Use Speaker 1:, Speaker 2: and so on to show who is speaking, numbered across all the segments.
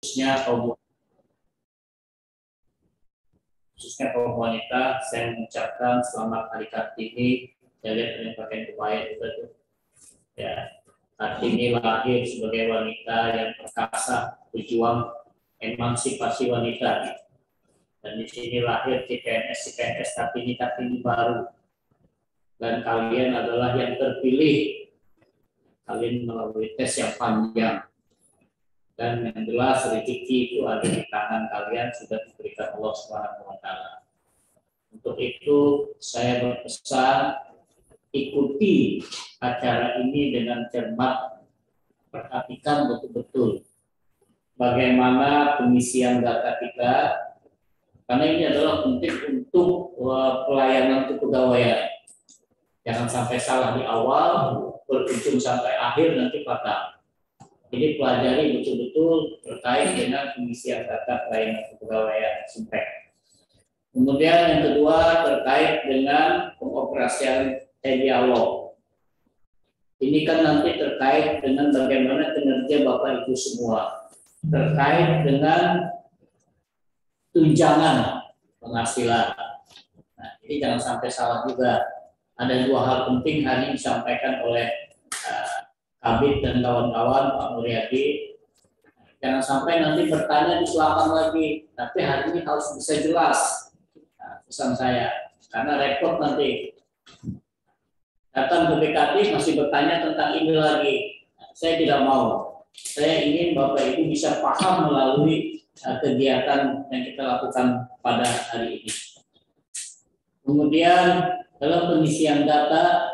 Speaker 1: khususnya kaum wanita, saya mengucapkan selamat Hari Kartini. Saya lihat yang pakai kebaya juga tuh. Ya, Kartini lahir sebagai wanita yang perkasa, berjuang emansipasi wanita. Dan di sini lahir CPNS Kartini baru. Dan kalian adalah yang terpilih. Kalian melalui tes yang panjang. Dan yang jelas rezeki itu ada di tangan kalian, sudah diberikan Allah Subhanahu wa taala. Untuk itu saya berpesan, ikuti acara ini dengan cermat, perhatikan betul-betul bagaimana pengisian data kita, karena ini adalah penting untuk pelayanan kepegawaian. Jangan sampai salah di awal, berujung sampai akhir nanti fatal. Jadi pelajari betul-betul terkait dengan pengisian data pelayanan kepegawaian SIMPEK. Kemudian yang kedua terkait dengan pengoperasian e-dialog. Ini kan nanti terkait dengan bagaimana kinerja Bapak Ibu semua. Terkait dengan tunjangan penghasilan. Nah, ini jangan sampai salah juga. Ada dua hal penting hari ini disampaikan oleh Kabit dan kawan-kawan Pak Muryadi. Jangan sampai nanti bertanya disilakan lagi, tapi hari ini harus bisa jelas. Nah, pesan saya, karena repot nanti. Datang ke BKT masih bertanya tentang ini lagi. Nah, saya tidak mau. Saya ingin Bapak Ibu bisa paham melalui kegiatan yang kita lakukan pada hari ini. Kemudian dalam pengisian data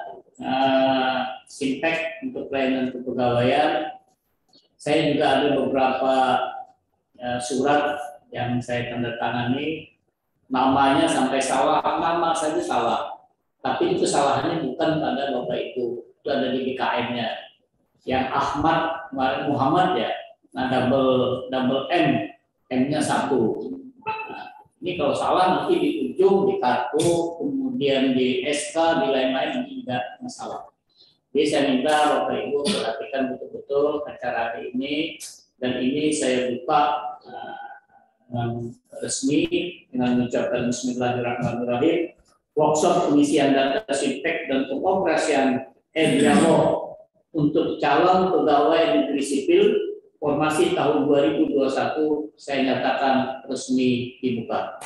Speaker 1: SIMPEK untuk pelayanan kepegawaian, saya juga ada beberapa surat yang saya tanda tangani, namanya sampai salah, nama saja salah, tapi itu kesalahannya bukan pada Bapak Ibu, itu ada di BKM-nya. Yang Ahmad Muhammad ya, nah double M, M-nya 1. Nah, ini kalau salah nanti di ujung, di kartu, kemudian di SK, di lain-lain tidak masalah. Jadi saya minta Bapak Ibu perhatikan betul-betul acara hari ini, dan ini saya buka dengan resmi dengan mengucapkan Bismillahirrahmanirrahim. Workshop pengisian data SIMPEK dan pengoperasian e-dialog untuk calon pegawai negeri sipil formasi tahun 2021 saya nyatakan resmi dibuka.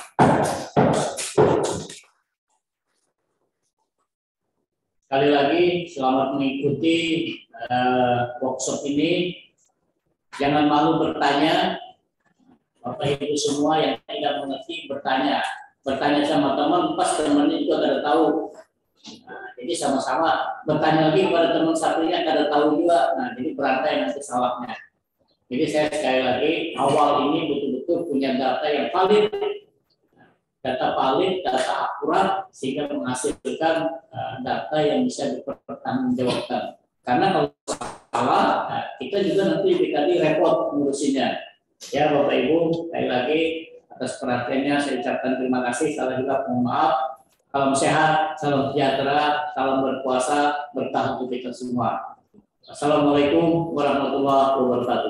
Speaker 1: Sekali lagi, selamat mengikuti workshop ini. Jangan malu bertanya. Bapak Ibu semua yang tidak mengerti bertanya. Bertanya sama teman, pas temannya juga kada tahu. Nah, jadi sama-sama bertanya lagi kepada teman satunya kada tahu juga. Nah, jadi berantai nanti salahnya. Jadi saya sekali lagi, awal ini betul-betul punya data yang valid. Data valid, data akurat, sehingga menghasilkan data yang bisa dipertanggungjawabkan. Karena kalau salah, kita juga nanti BKD repot ngurusinnya. Ya Bapak Ibu, sekali lagi atas perhatiannya saya ucapkan terima kasih. Salah juga mohon maaf. Salam sehat, salam sejahtera, salam berpuasa, berkah untuk kita semua. Assalamualaikum warahmatullahi wabarakatuh.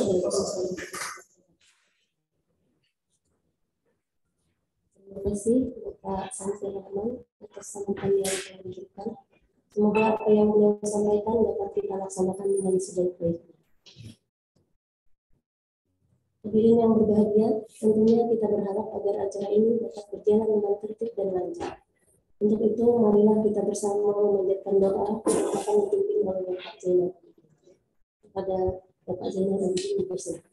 Speaker 2: Terima kasih Bapak Samsul Rahman atas sambutan yang dilanjutkan. Semoga apa yang beliau sampaikan dapat kita laksanakan dengan sebaik-baiknya. Hadirin yang berbahagia, tentunya kita berharap agar acara ini dapat berjalan dengan tertib dan lancar. Untuk itu, marilah kita bersama memanjatkan doa yang akan dipimpin oleh Bapak Zainal. Kepada Bapak Zainal nanti dipersilakan.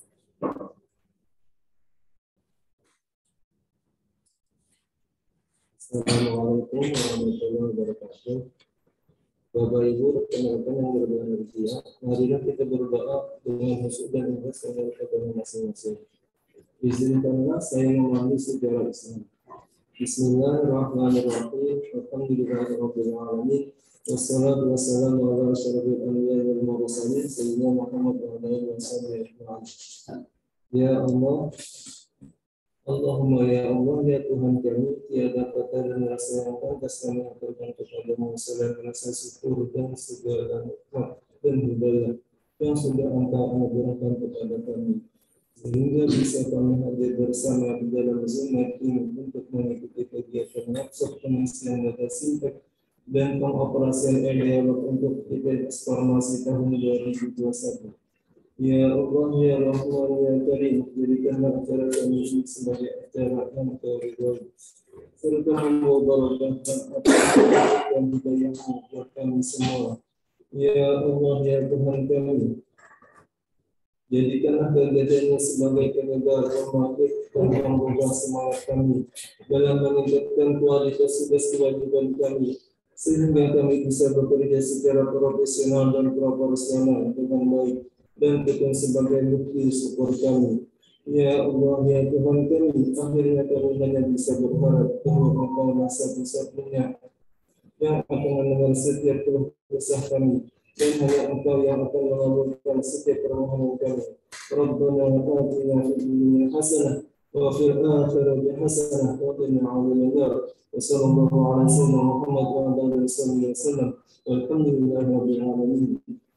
Speaker 3: Assalamualaikum warahmatullahi wabarakatuh. Bapak Ibu, rekan-rekan yang berbahagia, marilah kita berdoa dengan khusyuk dan ikhlas dengan agama masing-masing. Izinkanlah saya memahami sejarah Islam. Bismillahirrahmanirrahim. Alhamdulillahirabbil alamin. Wassalatu wassalamu ala asyrofil anbiya'i wal mursalin sayyidina Muhammad wa ala alihi wasallam. Ya Allah, Allahumma ya Allah, ya Tuhan kami, tiada kata dan rasa yang pantas kami aturkan kepadamu selain rasa syukur dan segala nikmat dan budaya yang sudah Engkau anugerahkan kepada kami. sehingga bisa kami hadir bersama di dalam Zoom meeting untuk mengikuti kegiatan workshop pengisian data Simpek dan pengoperasian dialog untuk ITS Farmasi tahun 2021. Ya Allah, ya Rahman, ya Karim, jadikanlah acara kami ini sebagai acara yang terridhoi, serta membawa barokah dan hidayah-Mu buat kami semua. Ya Allah, ya Tuhan kami, jadikanlah kegiatan sebagai tenaga pembangkit dan membuka semangat kami dalam meningkatkan kualitas tugas kewajiban kami, sehingga kami bisa bekerja secara profesional dan proporsional dengan baik dan bukan sebagai bukti syukur kami. Ya Allah, ya Tuhan kami, akhirnya kami hanya bisa berharap bahwa Engkau satu-satunya yang akan mendengar setiap keluh kesah kami, dan hanya Engkau yang akan mengabulkan setiap permohonan kami. Rabbana atina fid dunya hasanah wa fil akhirati hasanah wa qina adzaban nar. Wa sallallahu ala sayyidina Muhammad wa ala alihi wasallam. Walhamdulillahi rabbil alamin.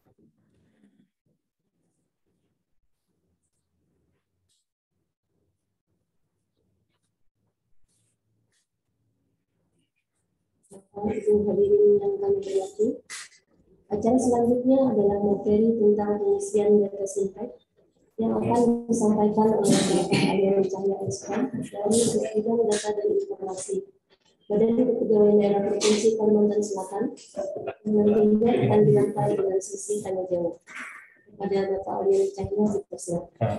Speaker 2: Ibu hadirin yang kami hormati, acara selanjutnya adalah materi tentang pengisian data Simpek yang akan disampaikan oleh Bapak Alian Cahya SK dari Bidang Data dan Informasi Badan Kepegawaian Daerah Provinsi Kalimantan Selatan, yang nantinya akan dilengkapi dengan sesi tanya jawab. Kepada Bapak Alian Cahya, dipersilakan.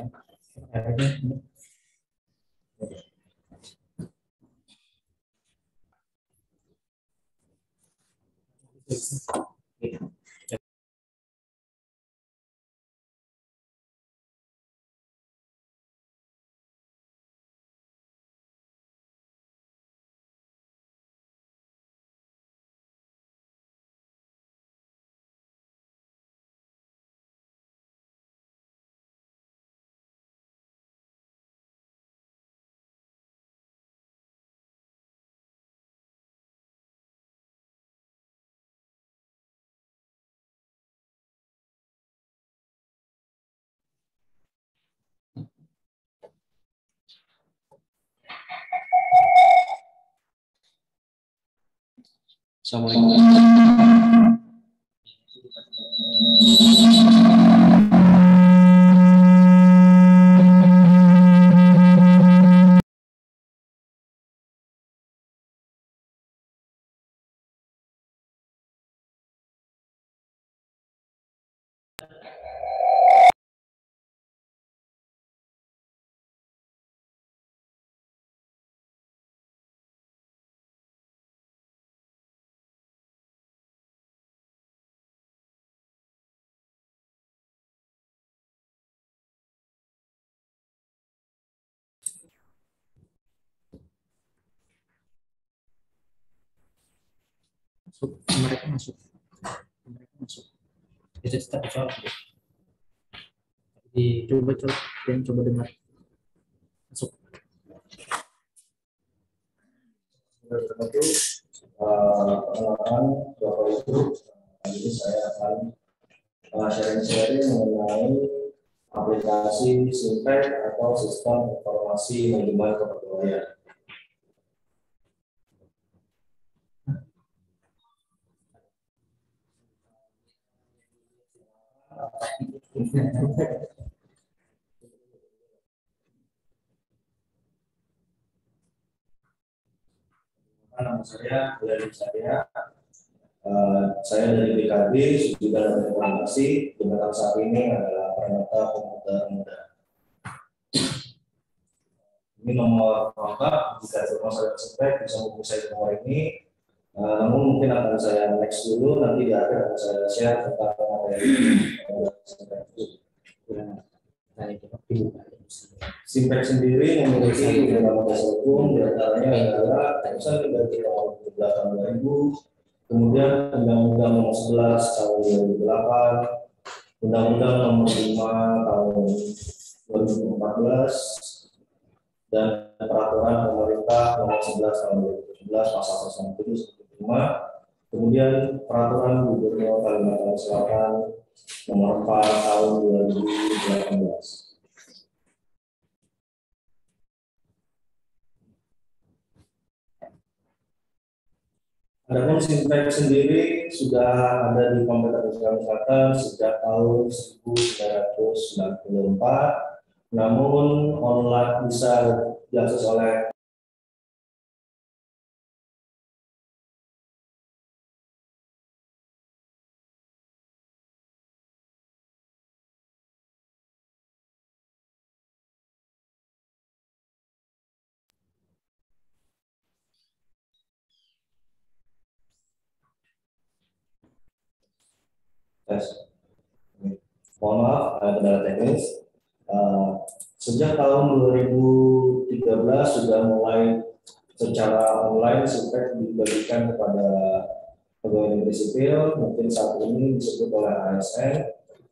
Speaker 4: Assalamualaikum. Mereka masuk. Bisa tetap jawab. Coba dengar. Masuk.
Speaker 3: Perkenalkan Bapak Ibu, ini saya akan sharing-sharing mengenai aplikasi Simpek atau Sistem Informasi Manajemen Kepegawaian. Nama saya dari BKB, juga dari informasi. Jabatan saat ini adalah Peranata Pemuda Muda. Ini nomor kontak jika ada masalah Simpek bisa hubungi saya di nomor ini. Namun mungkin akan saya next dulu, nanti di akhir akan saya share tentang materi Simpek sendiri memiliki beberapa dasar hukum, diantaranya adalah Putusan 33 tahun 2000, kemudian Undang-Undang Nomor 11 tahun 2008, Undang-Undang Nomor 5 tahun 2014, dan Peraturan Pemerintah Nomor 11 tahun 2017 Pasal 1 kemudian Peraturan Gubernur Kalimantan Selatan Nomor 4 tahun 2018.
Speaker 5: Adapun Sintek sendiri sudah ada di Komputer Sulawesi Selatan sejak tahun 1994, namun online bisa diakses oleh mohon maaf, ada kendala teknis. Sejak tahun 2013 sudah mulai secara online Sintek dibagikan kepada pegawai negeri sipil, mungkin saat ini disebut oleh ASN,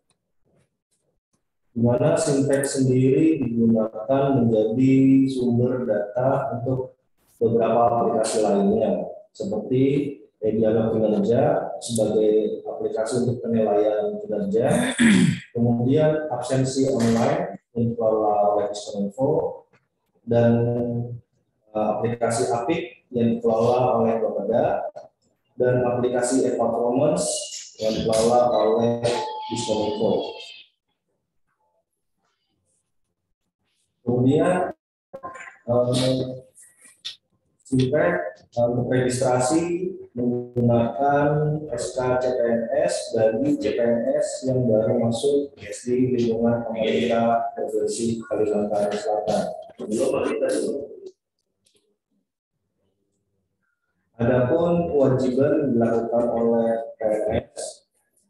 Speaker 5: di mana Sintek sendiri digunakan menjadi sumber data untuk beberapa aplikasi lainnya, seperti Dialog Kinerja sebagai aplikasi untuk penilaian kinerja, kemudian absensi online yang dikelola oleh Diskominfo, dan aplikasi Apik yang dikelola oleh Bapeda, dan aplikasi e-performance yang dikelola oleh Diskominfo. Kemudian Sintek untuk registrasi menggunakan SK CPNS bagi CPNS yang baru masuk di lingkungan pemerintah Provinsi Kalimantan Selatan. Adapun kewajiban dilakukan oleh PNS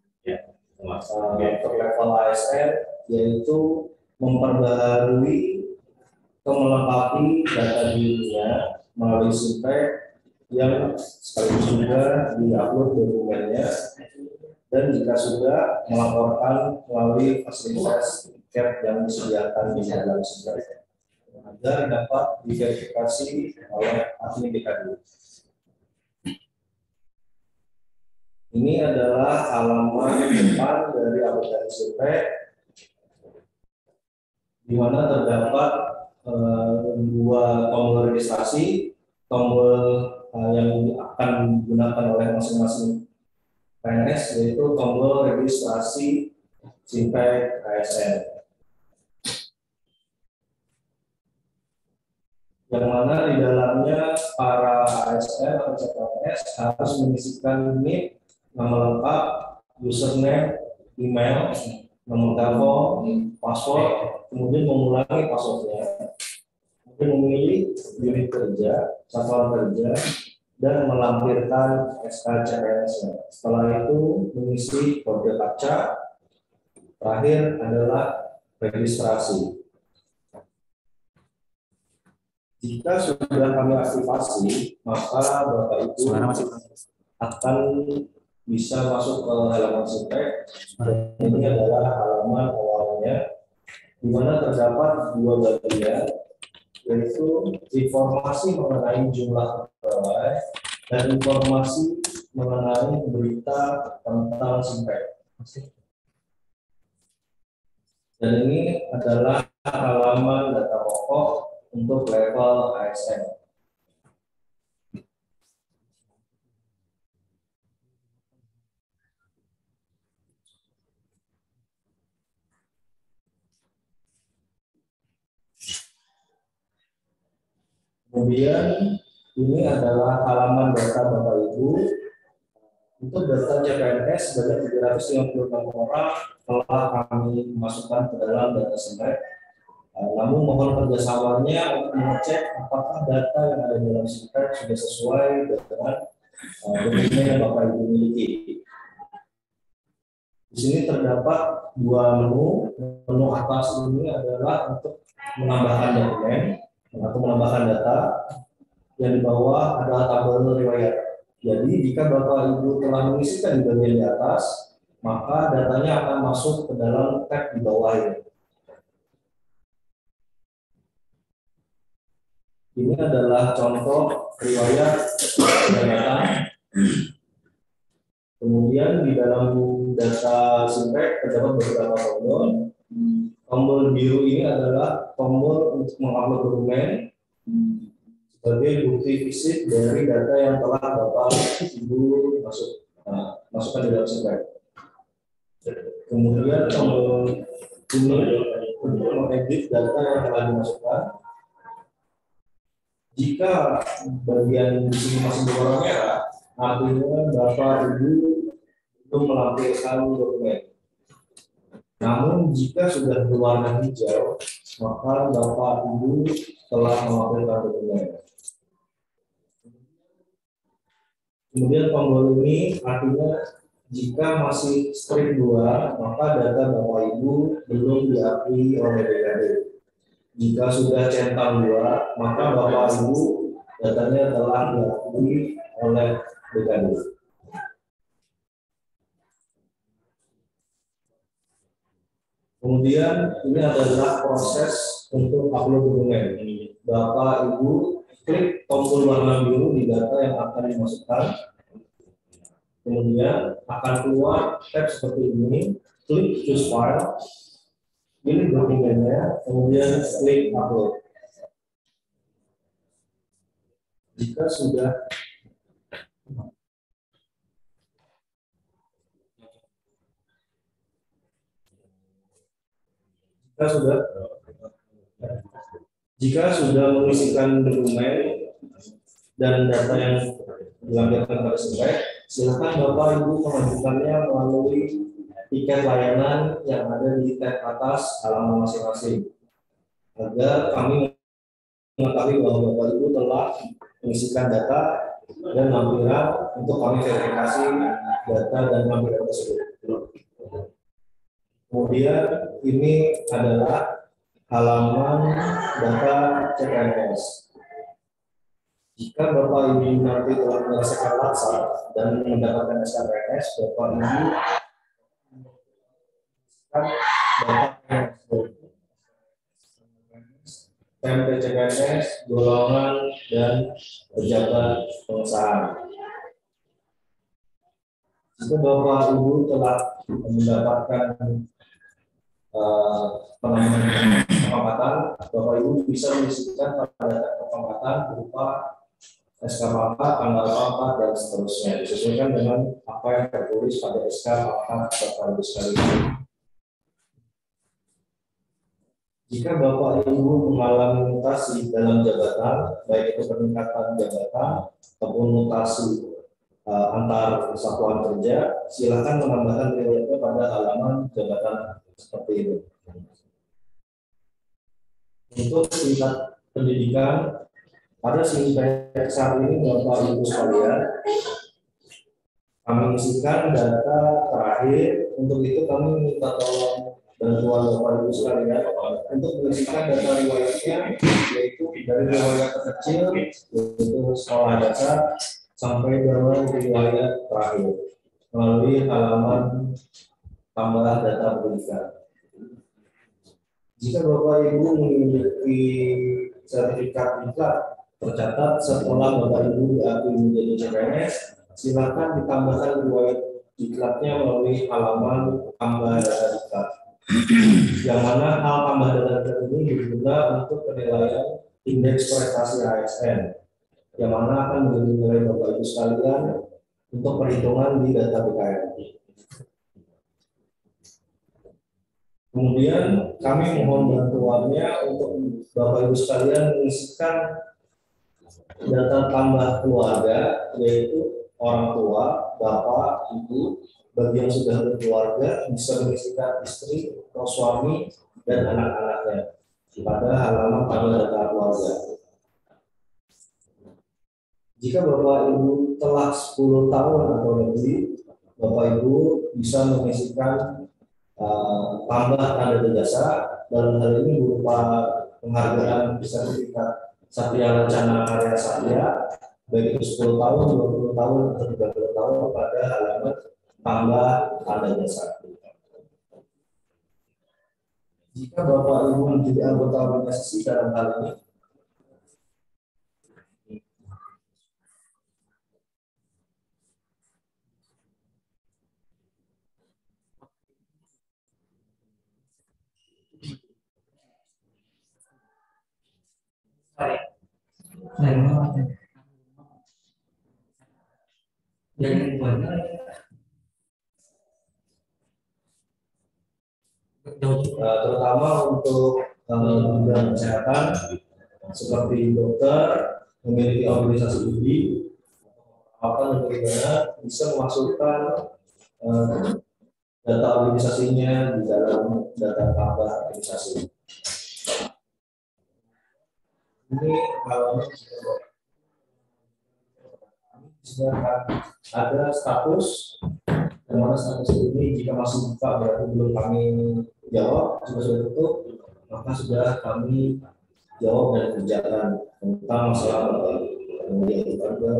Speaker 5: untuk level ASN yaitu memperbaharui atau melengkapi data dirinya melalui Sintek yang sekaligus juga diupload dokumennya, dan jika sudah melaporkan melalui fasilitas tiket yang disediakan di dalam Sintek agar dapat diverifikasi oleh admin DKD. Ini adalah halaman depan dari aplikasi Sintek, di mana terdapat dua tombol registrasi, tombol yang akan digunakan oleh masing-masing PNS, yaitu tombol registrasi Sintek ASN, yang mana di dalamnya para ASN atau CPNS harus mengisikan NIK, nama lengkap, username, email, nomor telepon, password, kemudian mengulangi passwordnya, kemudian memilih unit kerja, satuan kerja, dan melampirkan SK CPNS-nya. Setelah itu mengisi kode captcha. Terakhir adalah registrasi. Jika sudah kami aktifasi, maka Bapak Ibu akan bisa masuk ke halaman Sintek. Ini adalah halaman awalnya, di mana terdapat dua bagian, yaitu informasi mengenai jumlah pegawai dan informasi mengenai berita tentang Sintek. Dan ini adalah halaman data pokok untuk level ASN. Kemudian ini adalah halaman data Bapak Ibu. Untuk data CPNS sebanyak 356 orang telah kami masukkan ke dalam data Sintek. Namun mohon kerjasamanya untuk mengecek apakah data yang ada di dalam Sintek sudah sesuai dengan dokumen yang Bapak Ibu miliki. Di sini terdapat dua menu. Menu atas ini adalah untuk menambahkan dokumen atau menambahkan data. Yang di bawah adalah tabel riwayat. Jadi jika Bapak Ibu telah mengisikan di bagian di atas, maka datanya akan masuk ke dalam tab di bawah ini. Ini adalah contoh riwayat data. Kemudian di dalam data Sintek terdapat beberapa tombol. Tombol biru ini adalah tombol untuk mengupload dokumen. sebagai bukti fisik dari data yang telah Bapak Ibu masukkan di dalam spread. Kemudian tombol ini untuk mengedit data yang telah dimasukkan. Jika bagian di sini masih berwarna merah, artinya Bapak Ibu belum melampirkan dokumen. Namun jika sudah berwarna hijau, maka Bapak Ibu telah melampirkan dokumen. Kemudian tombol ini artinya jika masih strip 2, maka data Bapak Ibu belum diakui oleh BKD. Jika sudah centang 2, maka Bapak Ibu datanya telah diakui oleh BKD. Kemudian ini adalah proses untuk upload dokumen. Bapak Ibu klik tombol warna biru di data yang akan dimasukkan. Kemudian akan keluar tab seperti ini. Klik choose file. Pilih dokumennya. Kemudian klik upload. Jika sudah mengisikan dokumen dan data yang dilampirkan pada slide, silakan Bapak Ibu mengajukannya melalui tiket layanan yang ada di tab atas halaman masing-masing, agar kami mengetahui bahwa Bapak Ibu telah mengisikan data dan lampiran untuk kami verifikasi data dan lampiran tersebut. Kemudian ini adalah halaman data CPNS. Jika Bapak Ibu nanti telah menyelesaikan laksa dan mendapatkan SKPNS, Bapak Ibu data CPNS, golongan dan pejabat pengusaha. Jika Bapak Ibu telah mendapatkan kepangkatan, Bapak Ibu bisa mengisikan pada data kepangkatan berupa SK pangkat, tanggal pangkat, dan seterusnya, disesuaikan dengan apa yang tertulis pada SK pangkat Bapak Ibu sekalian. Jika Bapak Ibu mengalami mutasi dalam jabatan, baik itu peningkatan jabatan ataupun mutasi antar satuan kerja, silakan menambahkan riwayatnya pada halaman jabatan seperti ini. Untuk tingkat pendidikan, pada SIMPEK saat ini Bapak Ibu sekalian, kami isikan data terakhir. Untuk itu kami minta tolong bantuan Bapak Ibu sekalian untuk mengisikan data riwayatnya, yaitu dari riwayat terkecil, yaitu sekolah dasar, sampai dengan riwayat terakhir melalui halaman tambah data pendidikan. Jika Bapak Ibu memiliki sertifikat diklat tercatat setelah Bapak Ibu diakui menjadi CPNS, silakan ditambahkan riwayat diklatnya melalui halaman tambah data diklat. Yang mana hal tambah data diklat ini berguna untuk penilaian indeks prestasi ASN, yang mana akan menjadi nilai Bapak Ibu sekalian untuk perhitungan di data BKN. Kemudian kami mohon bantuannya untuk Bapak Ibu sekalian mengisikan data tambah keluarga, yaitu orang tua, bapak, ibu, bagi yang sudah berkeluarga bisa mengisikan istri atau suami dan anak-anaknya pada halaman tambah data keluarga. Jika Bapak Ibu telah 10 tahun atau lebih, Bapak Ibu bisa mengisikan tambah tanda jasa, dalam hal ini berupa penghargaan sertifikat Satya Lancana Karya Satya, baik itu 10 tahun, 20 tahun, atau 30 tahun pada halaman tambah tanda jasa. Jika Bapak Ibu menjadi anggota organisasi dalam hal ini, Terutama untuk bidang kesehatan seperti dokter memiliki organisasi studi akan bagaimana bisa memasukkan data organisasinya di dalam data tambah organisasi. Ini kalau ada status, dan mana status ini jika masih buka berarti belum kami jawab, sudah tutup, maka sudah kami jawab dan kerjakan tentang masalah kemudian keluarga.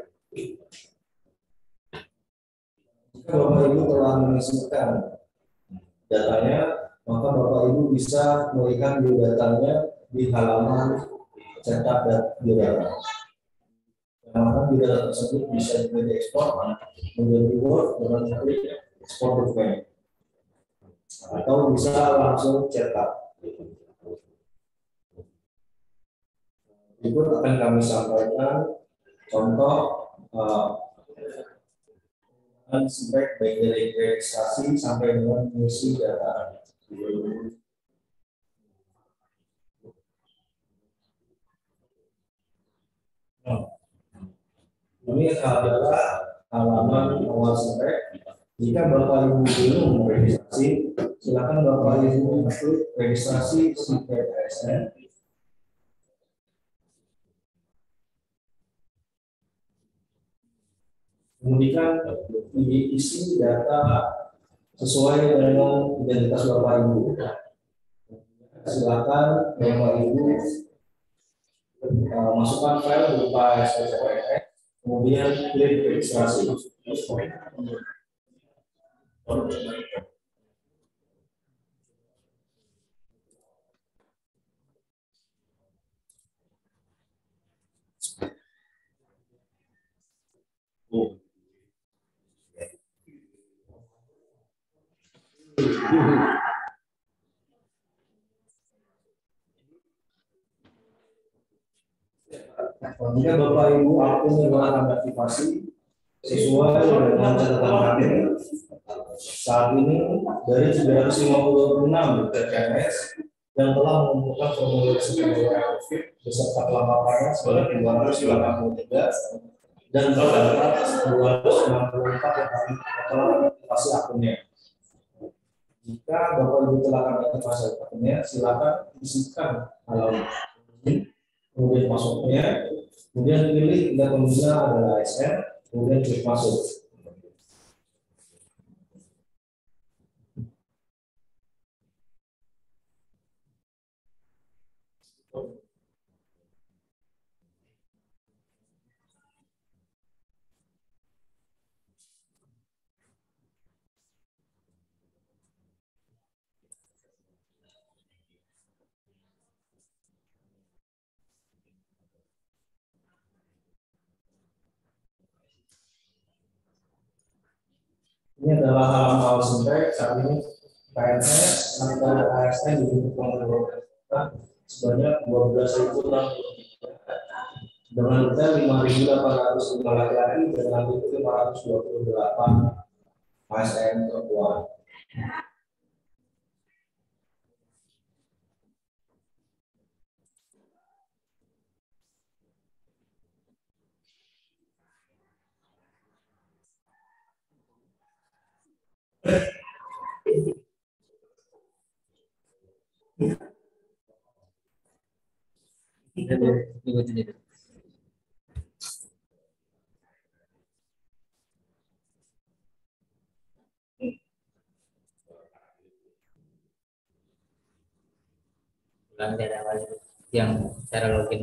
Speaker 5: Jika Bapak Ibu telah mengisikan datanya, maka Bapak Ibu bisa melihat biodatanya di halaman cetak dan biodata. Maka biodata tersebut bisa diekspor menjadi Word dengan klik ekspor dokumen, atau bisa langsung cetak. Berikut akan kami sampaikan contoh spek baik dari registrasi sampai dengan mengisi data. Ini adalah halaman awal spek. Jika Bapak Ibu belum registrasi, silakan Bapak Ibu klik registrasi spek ASN. Kemudian diisi data sesuai dengan identitas Bapak Ibu. Silakan Bapak Ibu masukkan file berupa SPSS, kemudian klik registrasi. Jika Bapak Ibu akunnya telah aktivasi sesuai dengan catatan kami, saat ini dari 356 TPS yang telah mengumpulkan formulir COVID beserta kelengkapannya sebanyak 283 dan terdapat 264 yang telah aktivasi akunnya. Jika Bapak Ibu telah aktivasi akunnya, silakan isikan halaman, kemudian masuknya, kemudian pilih tidak pengguna adalah ASN, kemudian klik masuk. Ini adalah halaman awal spek. Saat ini PNS antara ASN dibutuhkan sebanyak 12.063 dengan detail 5.805 laki-laki dan 528 ASN perempuan.
Speaker 1: Ulang dari awal yang cara login.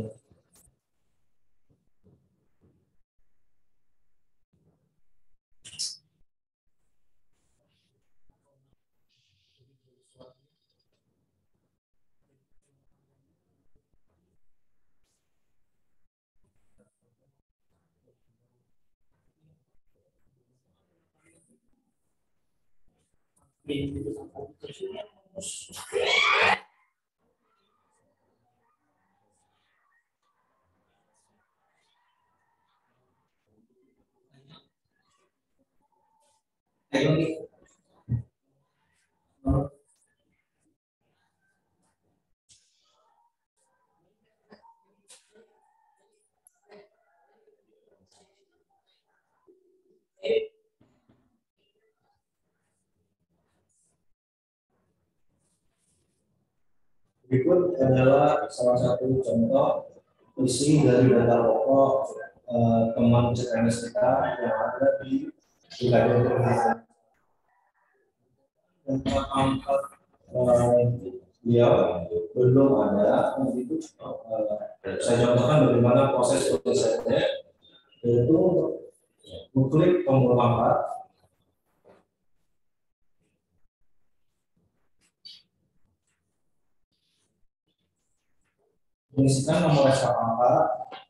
Speaker 5: Berikut adalah salah satu contoh isi dari data pokok teman CPNS kita yang ada di wilayah pendidikan. Tentang angka dia belum ada, itu saya contohkan bagaimana proses tulisannya, yaitu mengklik tombol pangkat, mengisikan nomor SK pangkat,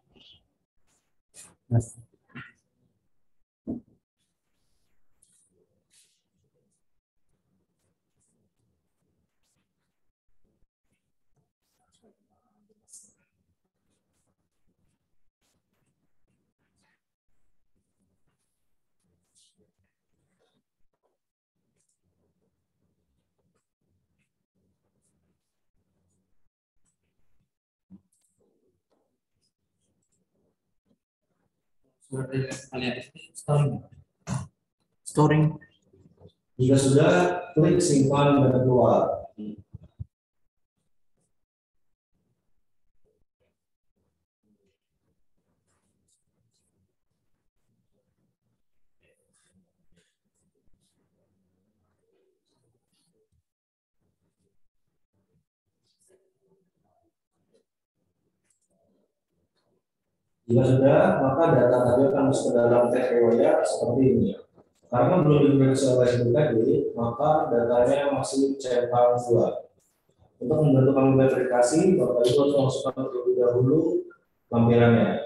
Speaker 4: Storing.
Speaker 5: jika sudah klik simpan dan keluar. Jika sudah, maka data tadi akan masuk ke dalam teks riwayat seperti ini. Karena belum diverifikasi oleh SBKD, maka datanya masih CFA2. Untuk membantu kami verifikasi, Bapak Ibu harus memasukkan terlebih dahulu lampirannya.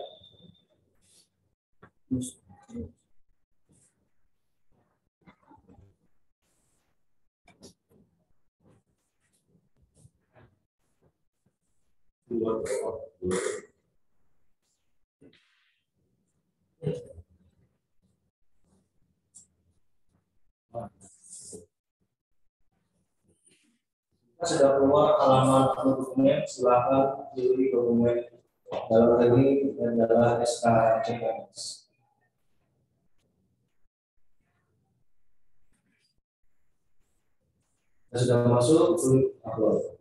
Speaker 5: Sudah keluar halaman dokumen, silakan pilih dokumen dalam hal ini adalah SK CPNS. Sudah masuk, klik upload.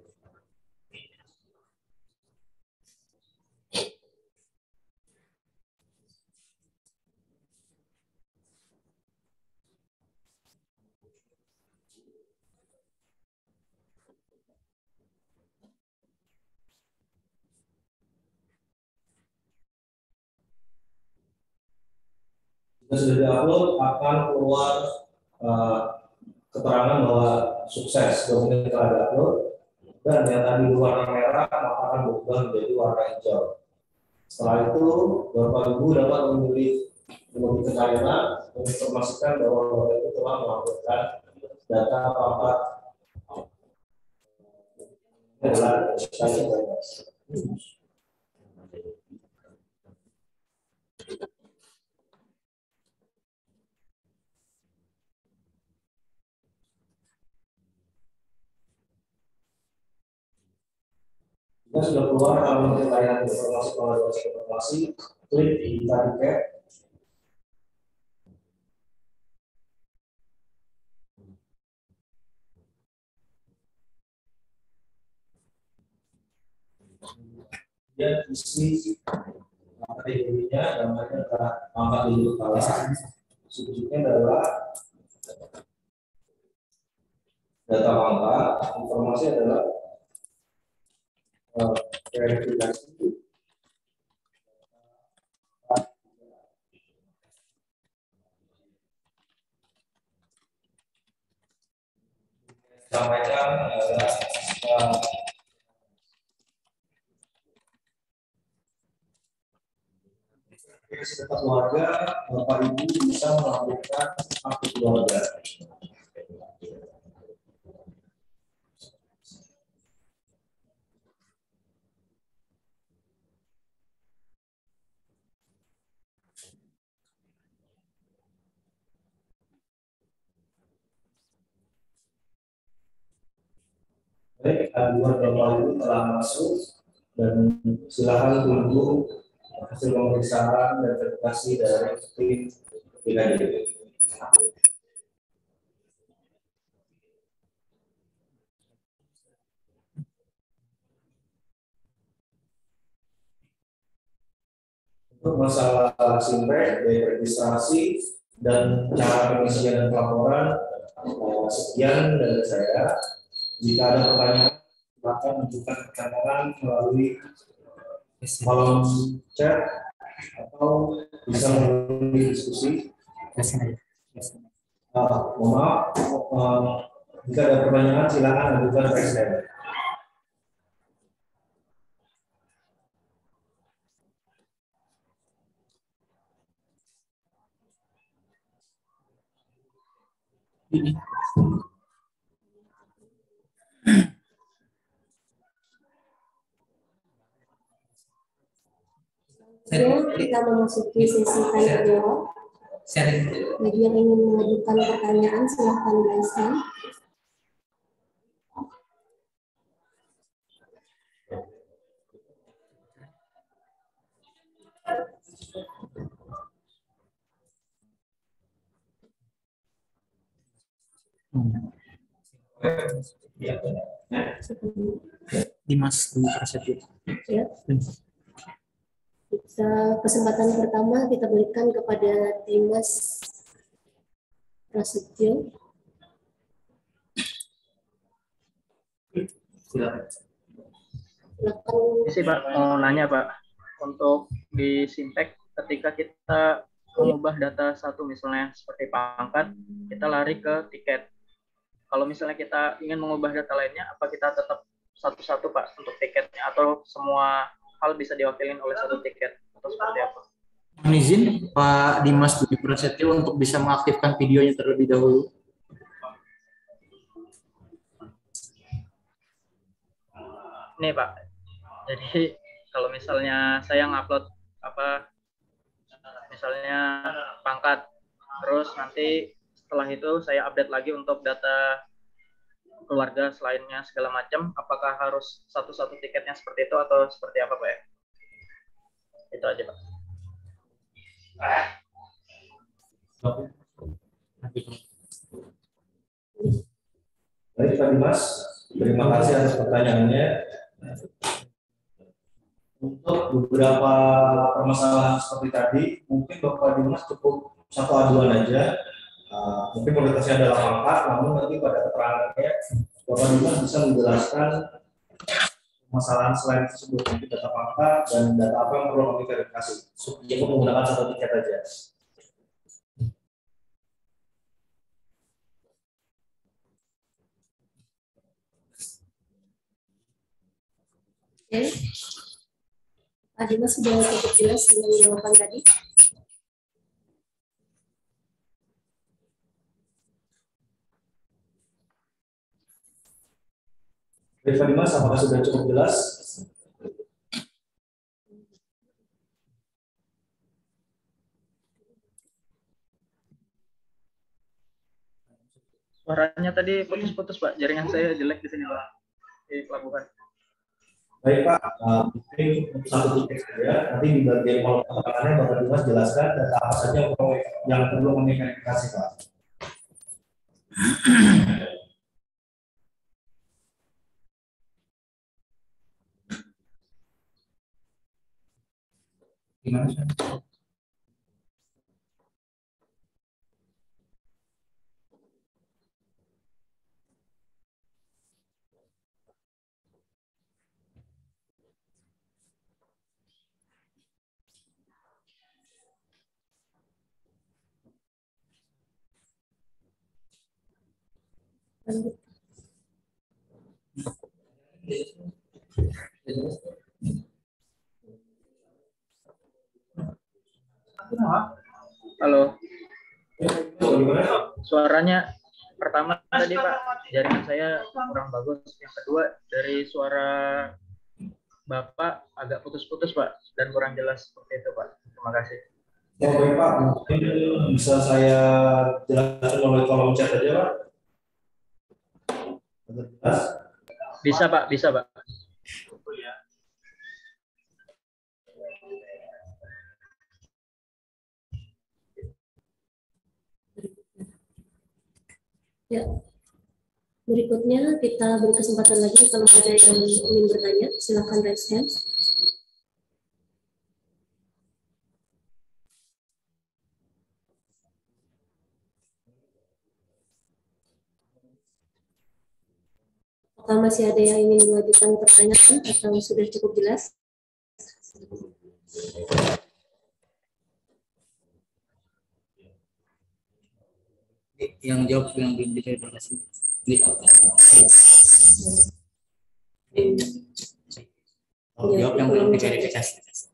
Speaker 5: Jika sudah diupload, akan keluar keterangan bahwa sukses dokumen telah diupload, dan yang tadi berwarna merah maka akan berubah menjadi warna hijau. Setelah itu, Bapak Ibu dapat memilih ke kanan menginformasikan bahwa Bapak Ibu telah melakukan data pangkat adalah CPNS. Jika sudah keluar halaman layanan informasi pengaturan informasi, klik di tiket. Dan isi kategorinya namanya adalah pangkat hidup kalah. Subjeknya adalah data pangkat, informasi adalah verifikasi. Sampaikan serta keluarga, Bapak Ibu bisa melakukan akte keluarga. aduan Bapak Ibu telah masuk dan silakan tunggu hasil pemeriksaan dan verifikasi dari tim BKD. Untuk masalah SIMPEK, dari registrasi dan cara pengisian dan pelaporan, sekian dari saya. Jika ada pertanyaan, silakan menunjukkan pertanyaan melalui kolom chat atau bisa melalui diskusi. Mohon maaf, jika ada pertanyaan silakan ajukan ke saya.
Speaker 2: Kita memasuki sesi tanya jawab. Bagi yang ingin mengajukan pertanyaan, silahkan raise hand.
Speaker 4: Dimas Dwi Prasetyo.
Speaker 2: Ya. Kesempatan pertama kita berikan kepada Dimas Prasetyo.
Speaker 4: Silakan.
Speaker 6: Ini Pak, mau nanya Pak, untuk di SIMPEK ketika kita mengubah data satu misalnya seperti pangkat, kita lari ke tiket. Kalau misalnya kita ingin mengubah data lainnya, apa kita tetap satu-satu Pak untuk tiketnya atau semua hal bisa diwakilin oleh satu tiket atau seperti apa?
Speaker 4: Mohon izin Pak Dimas Dwi Prasetyo untuk bisa mengaktifkan videonya terlebih dahulu.
Speaker 6: Nih Pak, jadi kalau misalnya saya ngupload misalnya pangkat, terus nanti setelah itu saya update lagi untuk data keluarga selainnya segala macam, apakah harus satu-satu tiketnya seperti itu atau seperti apa Pak ya? Itu aja Pak.
Speaker 5: Baik Pak Dimas, terima kasih atas pertanyaannya. Untuk beberapa permasalahan seperti tadi, mungkin Bapak Dimas cukup satu aduan aja. Mungkin prioritasnya adalah pangkat, namun nanti pada keterangannya Bapak Dimas bisa menjelaskan permasalahan selain tersebut, mungkin data pangkat dan data apa yang perlu kami verifikasi. Cukup menggunakan satu tiket aja.
Speaker 2: Oke. Pak Dimas sudah cukup jelas dengan jawaban tadi.
Speaker 5: Baik Pak Dimas, apakah sudah cukup jelas?
Speaker 6: Suaranya tadi putus-putus Pak, jaringan saya jelek di sini Pak, di pelabuhan.
Speaker 5: Baik Pak, mungkin satu titik saja. Nanti di bagian kolom pertanyaannya Bapak Dimas jelaskan data apa saja yang perlu kami verifikasi Pak.
Speaker 4: Gimana sih?
Speaker 2: Lanjut.
Speaker 6: Halo. Suaranya pertama tadi Pak, jaringan saya kurang bagus. Yang kedua dari suara Bapak agak putus-putus Pak dan kurang jelas seperti itu Pak. Terima kasih.
Speaker 5: Oke Pak, mungkin bisa saya jelaskan melalui kolom chat aja Pak. Jelas?
Speaker 6: Bisa Pak, bisa Pak.
Speaker 2: Ya, berikutnya kita beri kesempatan lagi kalau ada yang ingin bertanya, silakan raise hand. Apakah masih ada yang ingin mengajukan pertanyaan atau sudah cukup jelas?
Speaker 4: Yang jawab yang belum diverifikasi. Jawab yang belum diverifikasi.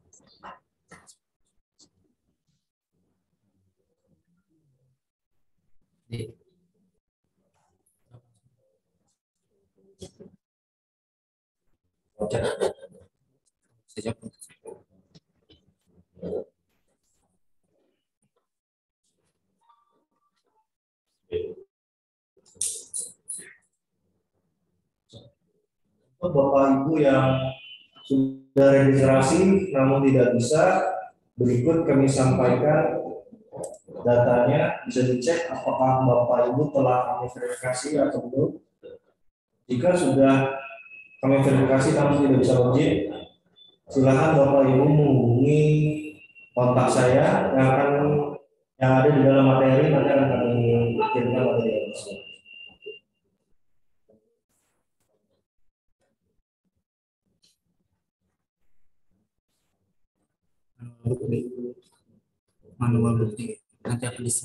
Speaker 4: Sejak
Speaker 5: Untuk Bapak Ibu yang sudah registrasi namun tidak bisa, berikut kami sampaikan datanya, bisa dicek apakah Bapak Ibu telah kami verifikasi atau belum. Jika sudah kami verifikasi namun tidak bisa login, silakan Bapak Ibu menghubungi kontak saya yang ada di dalam materi, nanti akan kami kirimkan materi tersebut.
Speaker 4: manual bukti nanti apa bisa.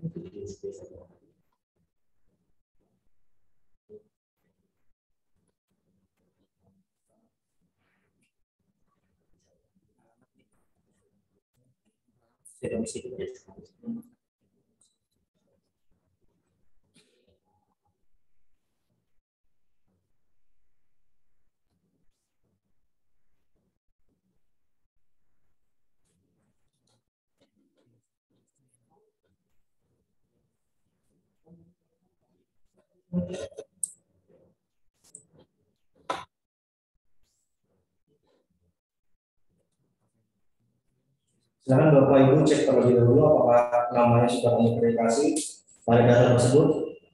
Speaker 5: Silakan Bapak Ibu cek terlebih dahulu apakah namanya sudah kami verifikasi pada data tersebut.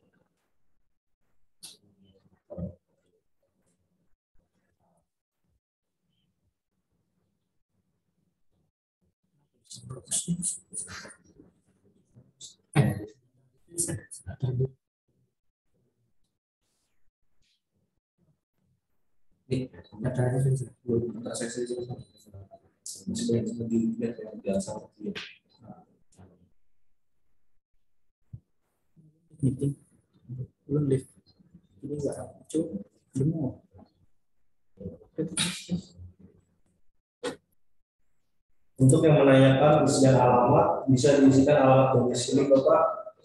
Speaker 4: Meeting belum deh. Ini enggak cukup semua.
Speaker 5: Untuk yang menanyakan isian alamat, bisa diisikan alamat domisili Bapak.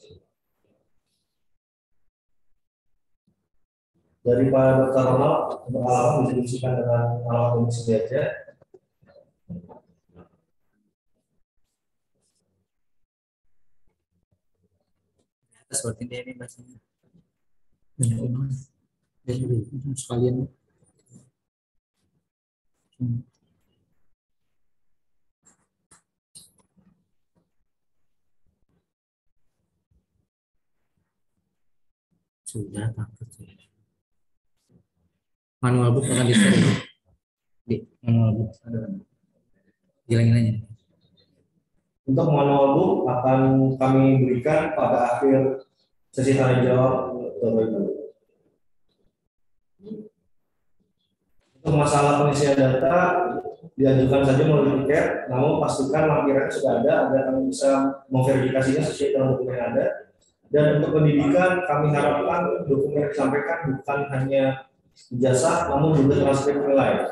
Speaker 5: Dari Pak Dr. Ronald, untuk alamat bisa diisikan dengan alamat domisili aja.
Speaker 4: Seperti ini bahasanya. Banyak orang. Dan sekalian. Sudah takut. Manual book akan di-share di manual book ada. Jalanin aja.
Speaker 5: Untuk manual book akan kami berikan pada akhir sesi tanya jawab Bapak Ibu. Untuk masalah pengisian data diajukan saja melalui tiket, namun pastikan lampirannya sudah ada agar kami bisa memverifikasinya sesuai dengan dokumen yang ada. Dan untuk pendidikan kami harapkan dokumen yang disampaikan bukan hanya ijazah namun juga transkrip nilai.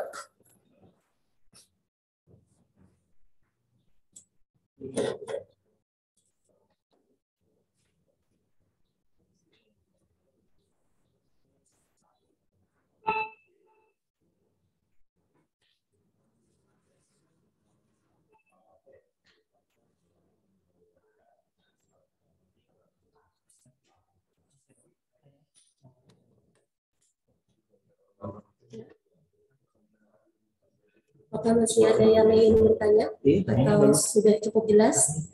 Speaker 2: Apakah masih ada yang ingin bertanya atau sudah cukup jelas?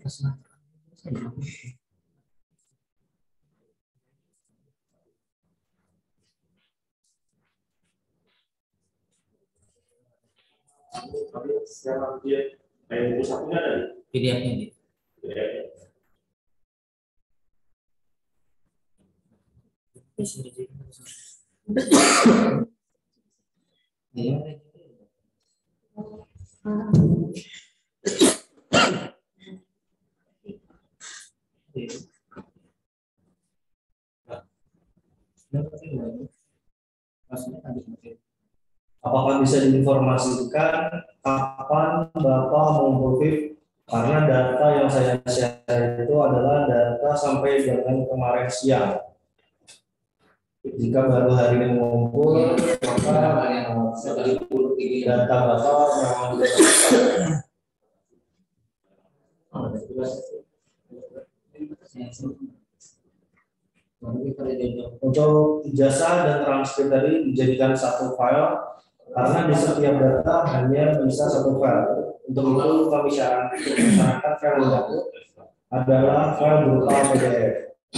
Speaker 4: PDF-nya ini.
Speaker 5: Apakah bisa diinformasikan kapan Bapak mengumpulkan? Karena data yang saya share itu adalah data sampai dengan kemarin siang. Jika baru hari ini mengumpul, maka data Bapak memang untuk ijazah dan transkrip tadi dijadikan satu file karena di setiap data hanya bisa satu file. Untuk itu kami syaratkan file yang adalah file berupa PDF.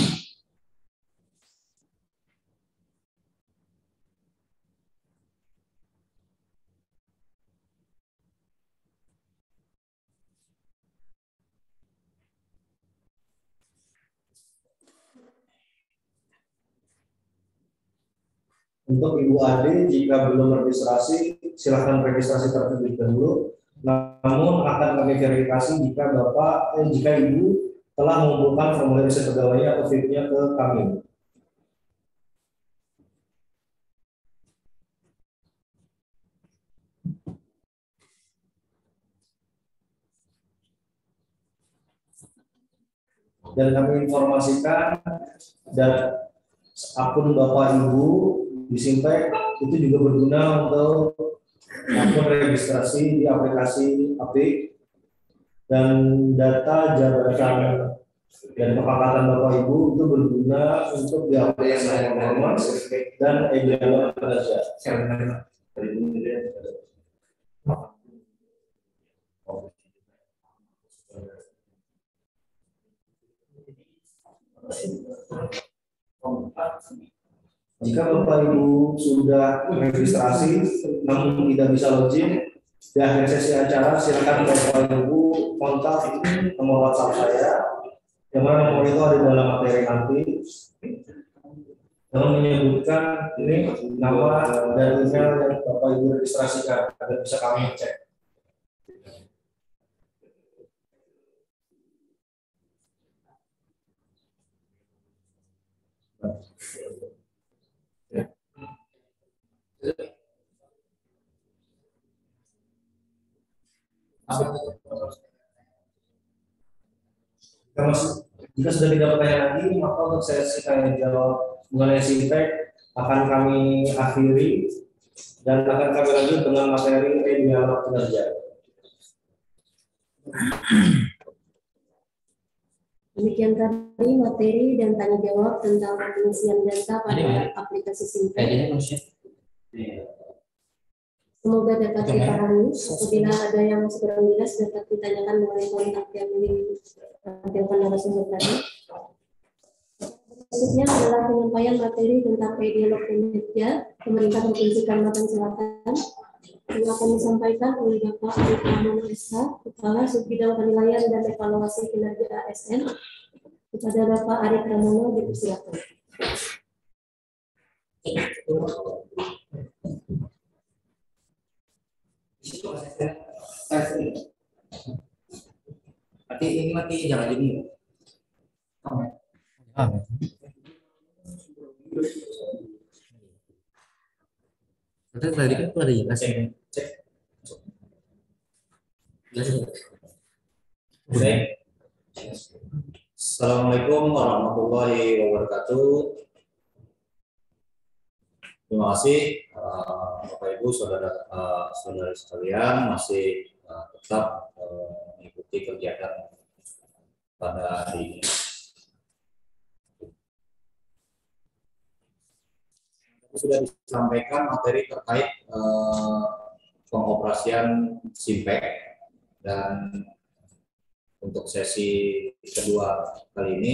Speaker 5: Untuk Ibu Ade, jika belum registrasi, silakan registrasi terlebih dahulu. Namun akan kami verifikasi jika jika Ibu telah mengumpulkan formulir riset pegawainya atau fit-nya ke kami. Dan kami informasikan dan akun Bapak Ibu di Simpek itu juga berguna untuk akun registrasi di aplikasi Apik dan data jabatan dan kepangkatan Bapak Ibu itu berguna untuk di aplikasi performance dan e-dialog kerja. Jika Bapak Ibu sudah registrasi namun tidak bisa login di akhir sesi acara, silakan Bapak Ibu kontak nomor WhatsApp saya, yang mana nomor itu ada dalam materi nanti. Namun menyebutkan ini nama dan email yang Bapak Ibu registrasikan agar bisa kami cek. Jika sudah tidak pertanyaan lagi, maka untuk sesi tanya jawab mengenai Simpek akan kami akhiri dan akan kami lanjut dengan materi e-dialog kinerja.
Speaker 2: Demikian tadi materi dan tanya jawab tentang pengisian data pada aplikasi Simpek. Semoga dapat dipahami. Apabila ada yang masih kurang jelas dapat ditanyakan mengenai kontak yang ditampilkan narasumber tadi. Berikutnya adalah penyampaian materi tentang e-dialog kinerja Pemerintah Provinsi Kalimantan Selatan yang akan disampaikan oleh Bapak Arief Pramono SH, Kepala Subbidang Penilaian dan Evaluasi Kinerja ASN. Kepada Bapak Arief Pramono dipersilakan.
Speaker 4: Berarti ini mati jangan jadi. Tadi kan ada ya kasih.
Speaker 7: Assalamualaikum warahmatullahi wabarakatuh. Terima kasih Bapak Ibu saudara sekalian masih tetap mengikuti kegiatan pada hari ini. Sudah disampaikan materi terkait pengoperasian Simpek, dan untuk sesi kedua kali ini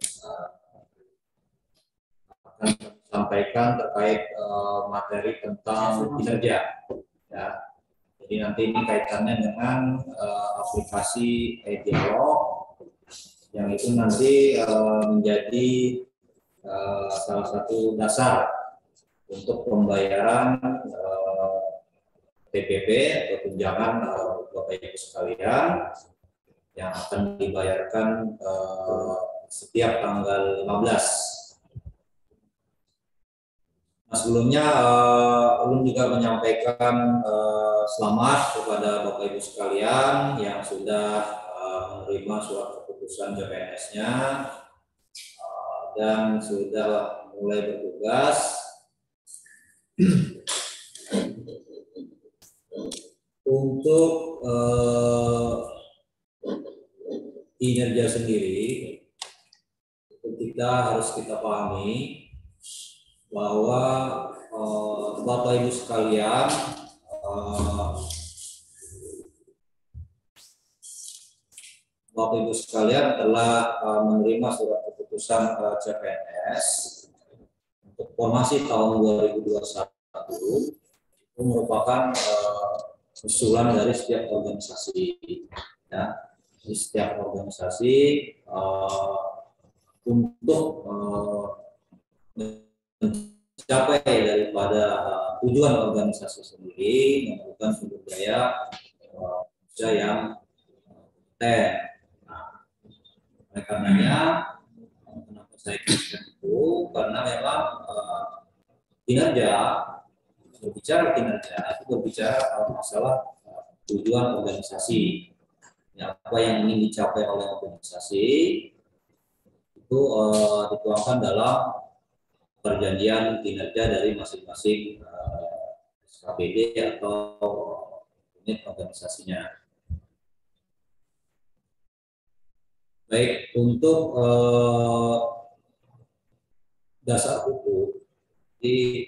Speaker 7: akan sampaikan terkait materi tentang kinerja. Ya. Jadi nanti ini kaitannya dengan aplikasi e-dialog yang itu nanti menjadi salah satu dasar untuk pembayaran TPP atau tunjangan Bapak Ibu sekalian yang akan dibayarkan setiap tanggal 15. Nah, sebelumnya Ulun juga menyampaikan selamat kepada Bapak Ibu sekalian yang sudah menerima surat keputusan CPNS-nya dan sudah mulai bertugas. Untuk kinerja sendiri, kita harus pahami bahwa Bapak Ibu sekalian telah menerima surat keputusan CPNS untuk formasi tahun 2021. Itu merupakan usulan dari setiap organisasi, ya. Di setiap organisasi untuk mencapai daripada tujuan organisasi sendiri, melakukan sumber daya manusia yang kompeten. Nah, oleh karenanya, kenapa saya katakan itu? Karena memang berbicara kinerja itu berbicara masalah tujuan organisasi, ya, apa yang ingin dicapai oleh organisasi itu dituangkan dalam perjanjian kinerja dari masing-masing SKPD atau unit organisasinya. Baik, untuk dasar hukum di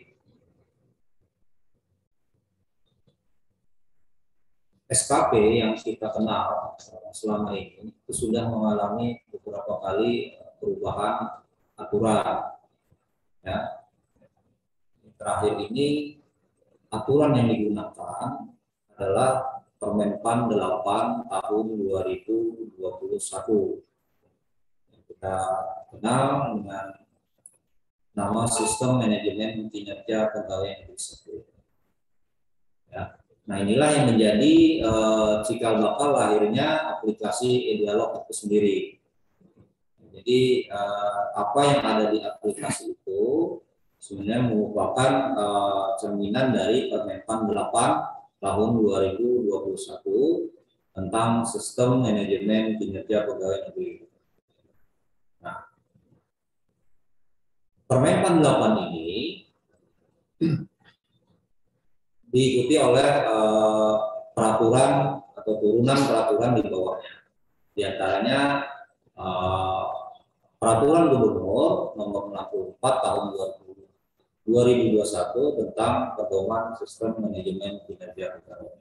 Speaker 7: SKP yang kita kenal selama ini itu sudah mengalami beberapa kali perubahan aturan. Ya. Terakhir ini aturan yang digunakan adalah Permenpan 8 tahun 2021. Yang kita kenal dengan nama Sistem Manajemen Kinerja Pegawai Negeri Sipil. Ya. Nah, inilah yang menjadi cikal bakal lahirnya aplikasi e-dialog itu sendiri. Jadi apa yang ada di aplikasi itu sebenarnya merupakan cerminan dari Permenpan 8 tahun 2021 tentang Sistem Manajemen Kinerja Pegawai Negeri. Nah, Permenpan 8 ini diikuti oleh peraturan atau turunan peraturan di bawahnya. Di antaranya Peraturan Gubernur Nomor 64 Tahun 2021 tentang pedoman Sistem Manajemen Kinerja Pegawai.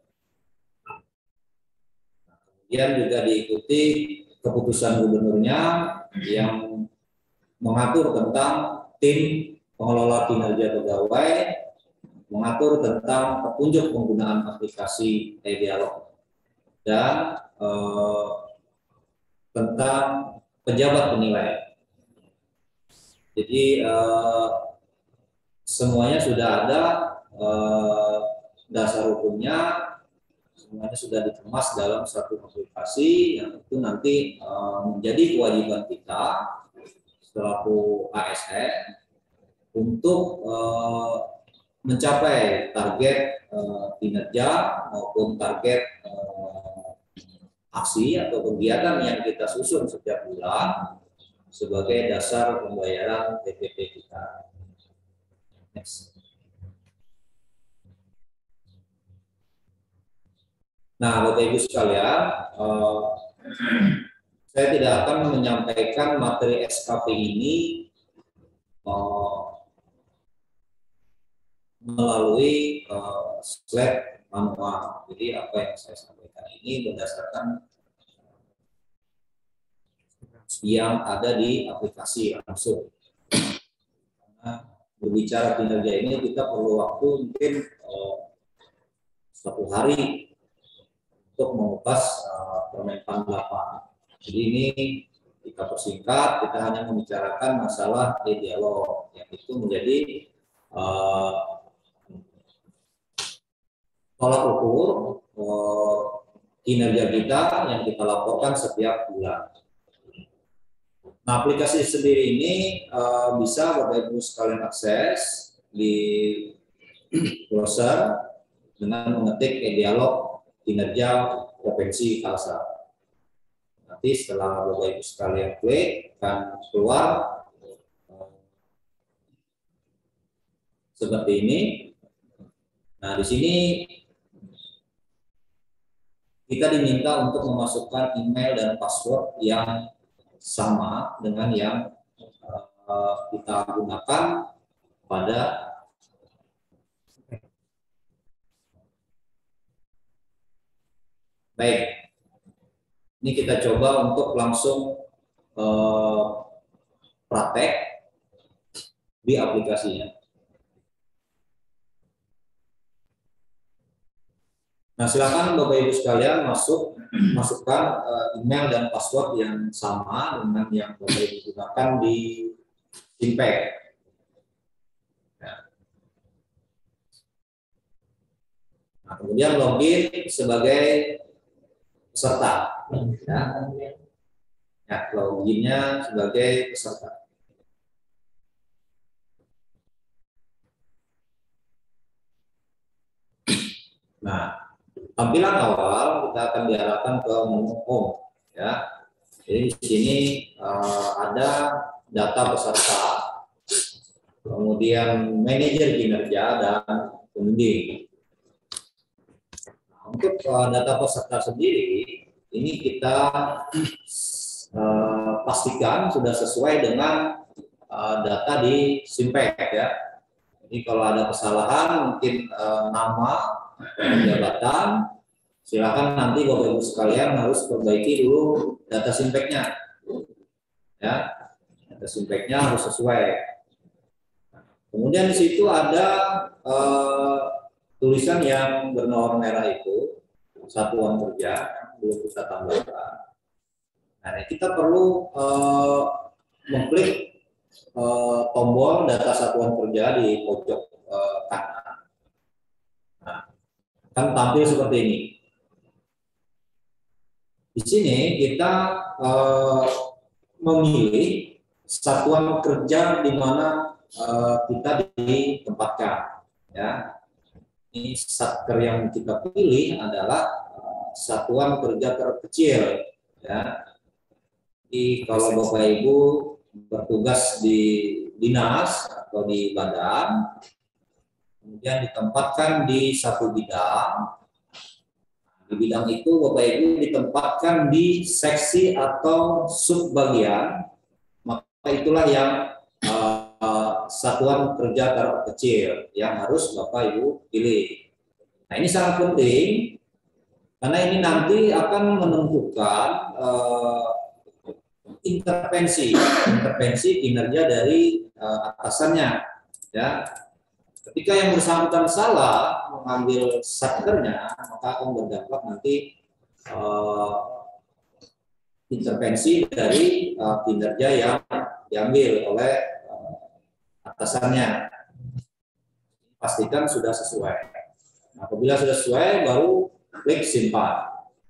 Speaker 7: Kemudian juga diikuti keputusan gubernurnya yang mengatur tentang tim pengelola kinerja pegawai, mengatur tentang petunjuk penggunaan aplikasi e-dialog, dan tentang pejabat penilai. Jadi semuanya sudah ada dasar hukumnya, semuanya sudah dikemas dalam satu aplikasi yang itu nanti menjadi kewajiban kita selaku ASN untuk mencapai target kinerja maupun target aksi atau kegiatan yang kita susun setiap bulan sebagai dasar pembayaran TPP kita. Next. Nah, Bapak Ibu sekalian, saya tidak akan menyampaikan materi SKP ini melalui slide manual. Jadi apa yang saya sampaikan ini berdasarkan yang ada di aplikasi langsung. Karena berbicara kinerja ini kita perlu waktu mungkin 1 hari untuk mengupas Permenpan 8. Jadi ini kita persingkat, kita hanya membicarakan masalah dialog yang itu menjadi tolak ukur kinerja kita yang kita laporkan setiap bulan. Nah, aplikasi sendiri ini bisa Bapak Ibu sekalian akses di browser dengan mengetik dialog kinerja Provinsi Kalsel. Nanti setelah Bapak Ibu sekalian klik akan keluar seperti ini. Nah, di sini kita diminta untuk memasukkan email dan password yang sama dengan yang kita gunakan pada baik. Ini kita coba untuk langsung praktek di aplikasinya. Nah, silakan Bapak Ibu sekalian masukkan email dan password yang sama dengan yang Bapak Ibu gunakan di Simpek. Nah, kemudian login sebagai peserta. Ya, loginnya sebagai peserta. Nah, tampilan awal kita akan diarahkan ke menu home, ya. Jadi di sini ada data peserta, kemudian manajer kinerja dan pembimbing. Nah, untuk data peserta sendiri, ini kita pastikan sudah sesuai dengan data di Simpek, ya. Jadi kalau ada kesalahan, mungkin nama jabatan, silakan nanti Bapak Ibu sekalian harus perbaiki dulu data Simpeknya, ya. Data Simpeknya harus sesuai. Kemudian di situ ada tulisan yang berwarna merah itu satuan kerja, belum kita tambahkan. Nah, kita perlu mengklik tombol data satuan kerja di pojok kanan. Kan tampil seperti ini. Di sini kita memilih satuan kerja di mana kita ditempatkan. Ya, ini satker yang kita pilih adalah satuan kerja terkecil. Ya, jadi kalau Bapak Ibu bertugas di dinas atau di badan, kemudian ditempatkan di satu bidang. Di bidang itu Bapak Ibu ditempatkan di seksi atau subbagian, maka itulah yang satuan kerja terkecil yang harus Bapak Ibu pilih. Nah, ini sangat penting karena ini nanti akan menentukan intervensi kinerja dari atasannya, ya. Ketika yang bersangkutan salah mengambil satkernya, maka akan berdampak nanti intervensi dari kinerja yang diambil oleh atasannya. Pastikan sudah sesuai. Nah, apabila sudah sesuai, baru klik simpan.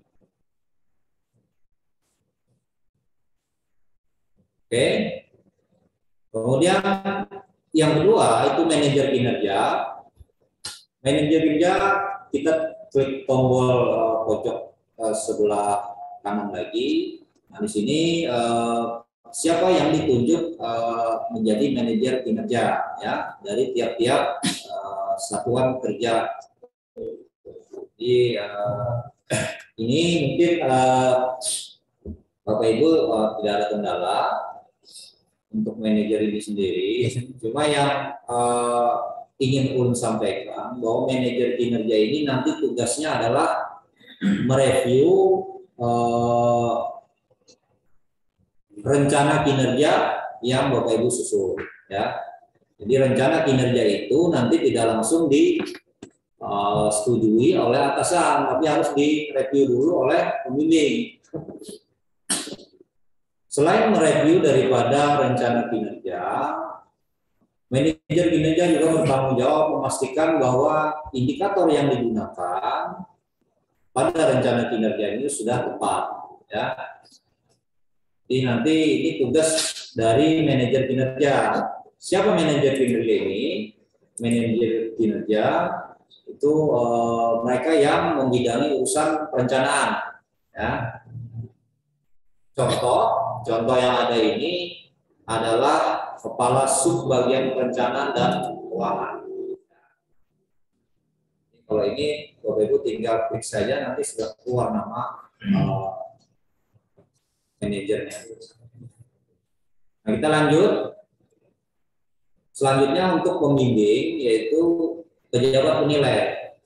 Speaker 7: Oke. Kemudian yang kedua itu manajer kinerja. Manajer kinerja kita klik tombol pojok sebelah kanan lagi. Nah, di sini siapa yang ditunjuk menjadi manajer kinerja, ya, dari tiap-tiap satuan kerja. Jadi ini mungkin Bapak Ibu tidak ada kendala untuk manajer ini sendiri. Cuma yang ingin Ulun sampaikan bahwa manajer kinerja ini nanti tugasnya adalah mereview rencana kinerja yang Bapak Ibu susun, ya. Jadi rencana kinerja itu nanti tidak langsung disetujui oleh atasan, tapi harus direview dulu oleh pembimbing. Selain mereview daripada rencana kinerja, manajer kinerja juga bertanggung jawab memastikan bahwa indikator yang digunakan pada rencana kinerja ini sudah tepat, ya. Jadi nanti ini tugas dari manajer kinerja. Siapa manajer kinerja ini? Manajer kinerja itu mereka yang membidangi urusan perencanaan, ya. Contoh yang ada ini adalah kepala sub bagian perencanaan dan keuangan. Kalau ini Bapak Ibu tinggal klik saja, nanti sudah keluar nama manajernya. Nah, kita lanjut. Selanjutnya untuk pembimbing yaitu pejabat penilai.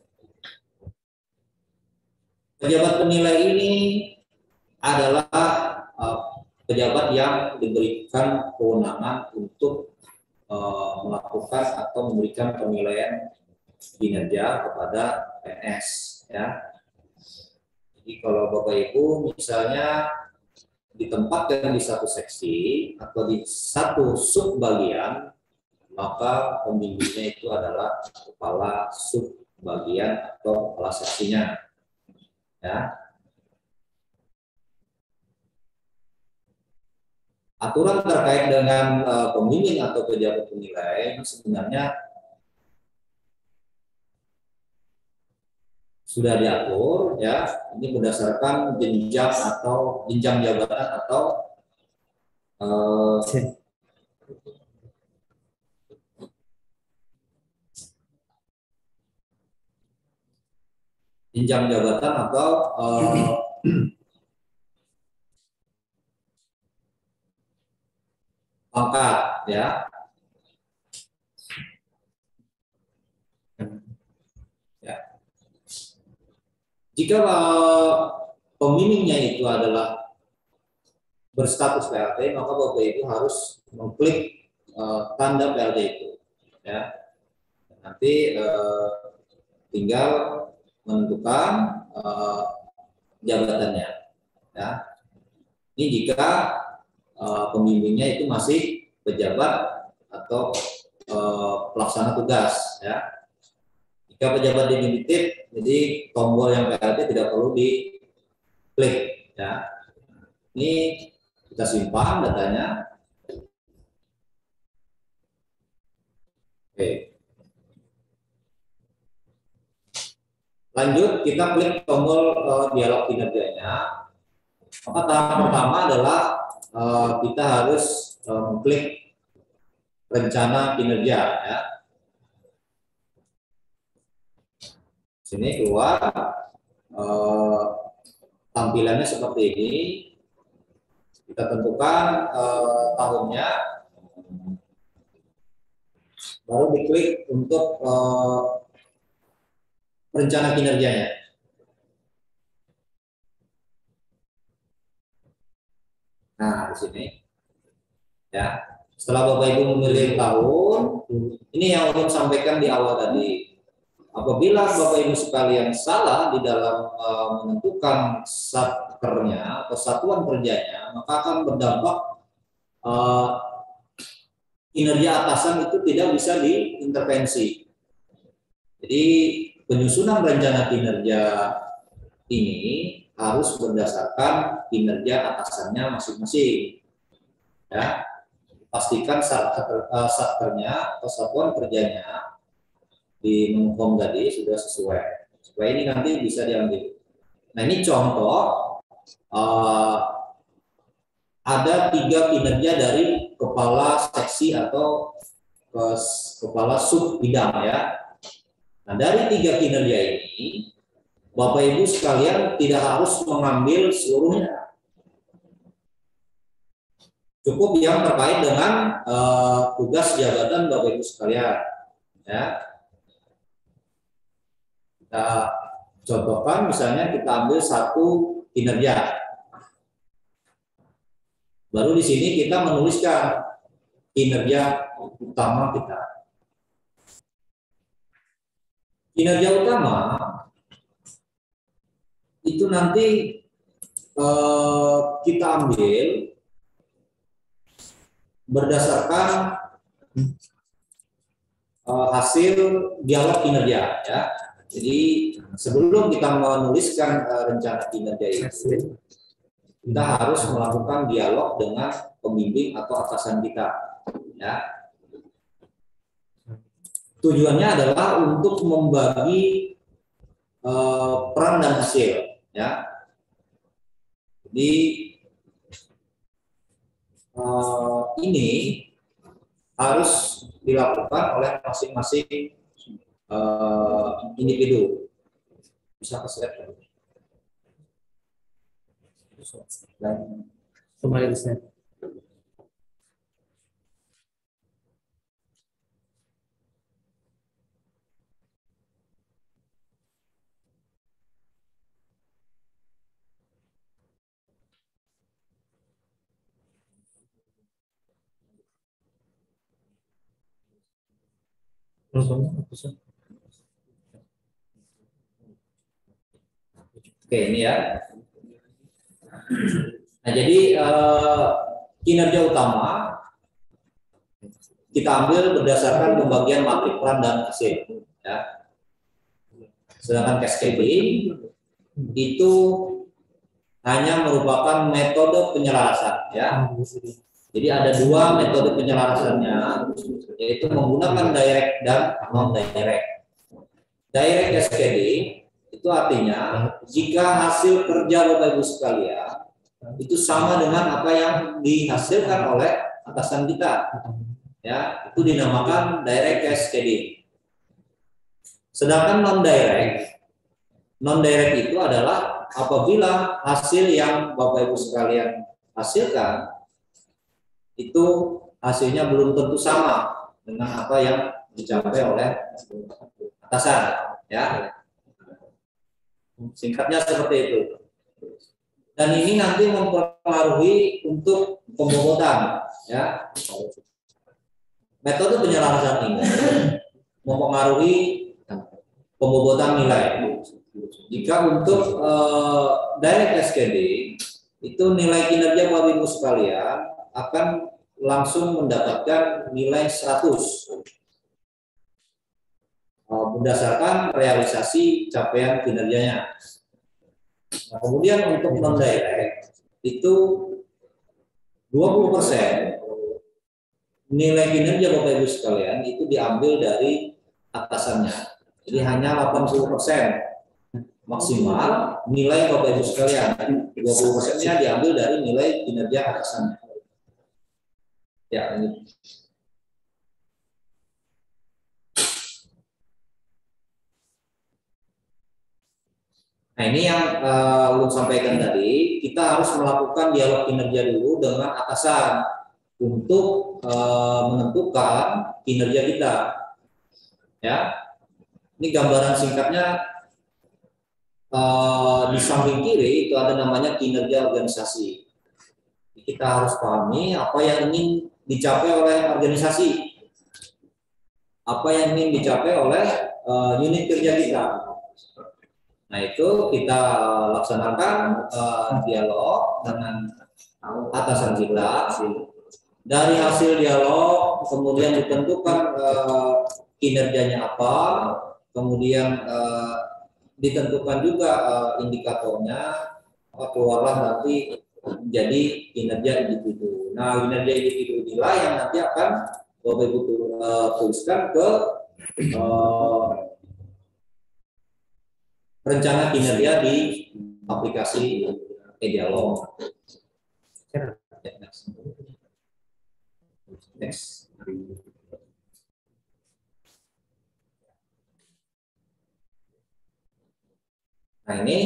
Speaker 7: Pejabat penilai ini adalah pejabat yang diberikan kewenangan untuk melakukan atau memberikan penilaian kinerja kepada PNS, ya. Jadi kalau Bapak Ibu misalnya ditempatkan di satu seksi atau di satu sub bagian, maka pembimbingnya itu adalah kepala sub bagian atau kepala seksinya, ya. Aturan terkait dengan pembimbing atau pejabat penilai sebenarnya sudah diatur, ya. Ini berdasarkan jenjang atau jenjang jabatan atau jenjang jabatan atau pangkat, ya. Jika pembimbingnya itu adalah berstatus PLT, maka Bapak Ibu harus mengklik tanda PLT itu, ya. Nanti tinggal menentukan jabatannya, ya. Ini jika pembimbingnya itu masih pejabat atau pelaksana tugas, ya. Jika pejabat definitif, jadi tombol yang PLT tidak perlu diklik, ya. Ini kita simpan datanya. Oke. Lanjut, kita klik tombol dialog kinerjanya. Maka tahap pertama adalah kita harus mengklik rencana kinerja, ya. Sini keluar tampilannya seperti ini. Kita tentukan tahunnya, baru diklik untuk rencana kinerjanya. Nah, di sini, ya. Setelah Bapak Ibu memilih tahun, ini yang Ulun sampaikan di awal tadi. Apabila Bapak Ibu sekalian salah di dalam menentukan satkernya atau satuan kerjanya, maka akan berdampak kinerja atasan itu tidak bisa diintervensi. Jadi penyusunan rencana kinerja ini harus berdasarkan kinerja atasannya masing-masing, ya. Pastikan satkernya atau satuan kerjanya di Menkom tadi sudah sesuai, supaya ini nanti bisa diambil. Nah, ini contoh ada 3 kinerja dari kepala seksi atau kepala sub bidang, ya. Nah, dari 3 kinerja ini Bapak Ibu sekalian tidak harus mengambil seluruhnya, cukup yang terkait dengan tugas jabatan Bapak Ibu sekalian, Ya. Kita contohkan misalnya kita ambil satu kinerja. Baru di sini kita menuliskan kinerja utama kita. Kinerja utama itu nanti kita ambil berdasarkan hasil dialog kinerja, ya. Jadi sebelum kita menuliskan rencana kinerja itu, kita harus melakukan dialog dengan pembimbing atau atasan kita, ya. Tujuannya adalah untuk membagi peran dan hasil, ya. Jadi ini harus dilakukan oleh masing-masing individu. Bisa ke slide
Speaker 4: Kembali ke slide.
Speaker 7: Oke, ini ya. Nah, jadi kinerja utama kita ambil berdasarkan pembagian matrik peran dan hasil, ya. Sedangkan cascading itu hanya merupakan metode penyelarasan, ya. Jadi ada dua metode penyelarasannya, yaitu menggunakan direct dan non-direct. Direct cascading itu artinya jika hasil kerja Bapak Ibu sekalian itu sama dengan apa yang dihasilkan oleh atasan kita, ya, itu dinamakan direct cascading. Sedangkan non-direct itu adalah apabila hasil yang Bapak Ibu sekalian hasilkan itu hasilnya belum tentu sama dengan apa yang dicapai oleh atasan, ya. Singkatnya seperti itu. Dan ini nanti mempengaruhi untuk pembobotan, ya. Metode penyelarasan ini mempengaruhi pembobotan nilai. Jika untuk direct cascading itu nilai kinerja Bapak Ibu sekalian akan langsung mendapatkan nilai 100 berdasarkan realisasi capaian kinerjanya. Nah, kemudian untuk non-direct itu 20% nilai kinerja Bapak Ibu sekalian itu diambil dari atasannya. Jadi hanya 80% maksimal nilai Bapak Ibu sekalian. 20%-nya diambil dari nilai kinerja atasannya. Ya, ini. Nah, ini yang Ulun sampaikan tadi, kita harus melakukan dialog kinerja dulu dengan atasan untuk menentukan kinerja kita. Ya, ini gambaran singkatnya di samping kiri itu ada namanya kinerja organisasi. Kita harus pahami apa yang ingin dicapai oleh organisasi, apa yang ingin dicapai oleh unit kerja kita. Nah, itu kita laksanakan dialog dengan atasan kita. Dari hasil dialog kemudian ditentukan kinerjanya apa, kemudian ditentukan juga indikatornya, keluarlah nanti jadi kinerja individu. Nah, kinerja individu inilah yang nanti akan Bapak Ibu tuliskan ke rencana kinerja di aplikasi e-dialog. Next. Nah, ini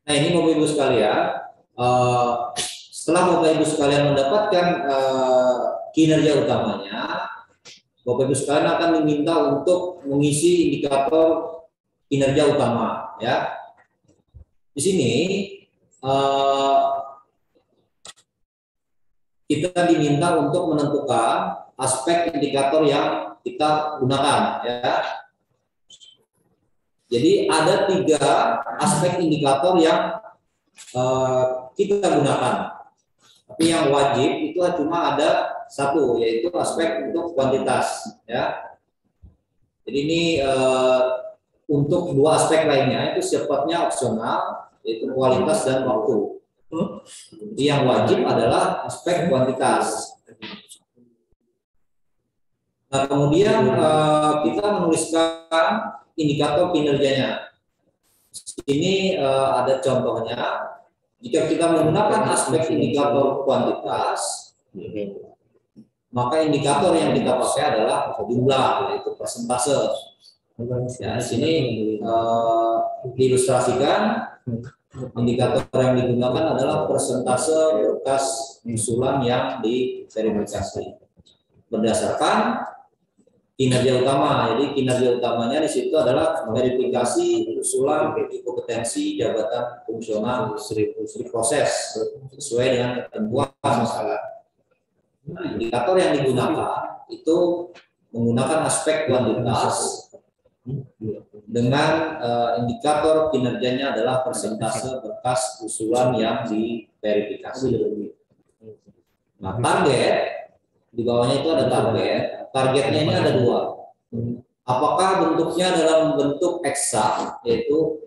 Speaker 7: Nah ini Bapak Ibu sekalian, setelah Bapak Ibu sekalian mendapatkan kinerja utamanya, Bapak Ibu sekalian akan diminta untuk mengisi indikator kinerja utama. Ya, di sini kita diminta untuk menentukan aspek indikator yang kita gunakan. Ya. Jadi ada 3 aspek indikator yang kita gunakan. Tapi yang wajib itu cuma ada 1, yaitu aspek untuk kuantitas. Ya. Jadi ini untuk 2 aspek lainnya itu sifatnya opsional, yaitu kualitas dan waktu. Jadi yang wajib adalah aspek kuantitas. Nah kemudian kita menuliskan indikator kinerjanya. Ini ada contohnya. Jika kita menggunakan aspek indikator kuantitas, maka indikator yang kita pakai adalah jumlah, yaitu persentase. Ya, di sini diilustrasikan indikator yang digunakan adalah persentase berkas usulan yang diverifikasi berdasarkan kinerja utama. Jadi kinerja utamanya di situ adalah verifikasi usulan kompetensi jabatan fungsional proses sesuai dengan ketentuan masalah. Nah, indikator yang digunakan itu menggunakan aspek kuantitas dengan indikator kinerjanya adalah persentase berkas usulan yang diverifikasi. Nah, target di bawahnya itu ada target. Targetnya ini ada 2. Apakah bentuknya dalam bentuk eksak, yaitu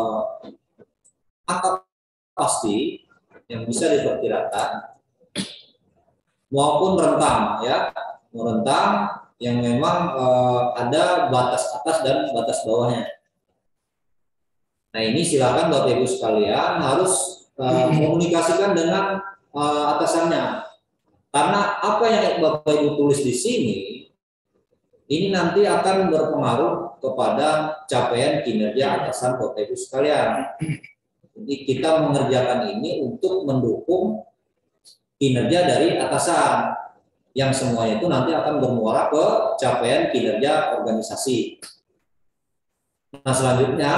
Speaker 7: angka pasti yang bisa diperkirakan, maupun rentang, ya, rentang yang memang ada batas atas dan batas bawahnya. Nah ini silakan Bapak Ibu sekalian harus komunikasikan dengan atasannya, karena apa yang Bapak Ibu tulis di sini ini nanti akan berpengaruh kepada capaian kinerja atasan Bapak Ibu sekalian. Jadi kita mengerjakan ini untuk mendukung kinerja dari atasan, yang semuanya itu nanti akan bermuara ke capaian kinerja organisasi. Nah selanjutnya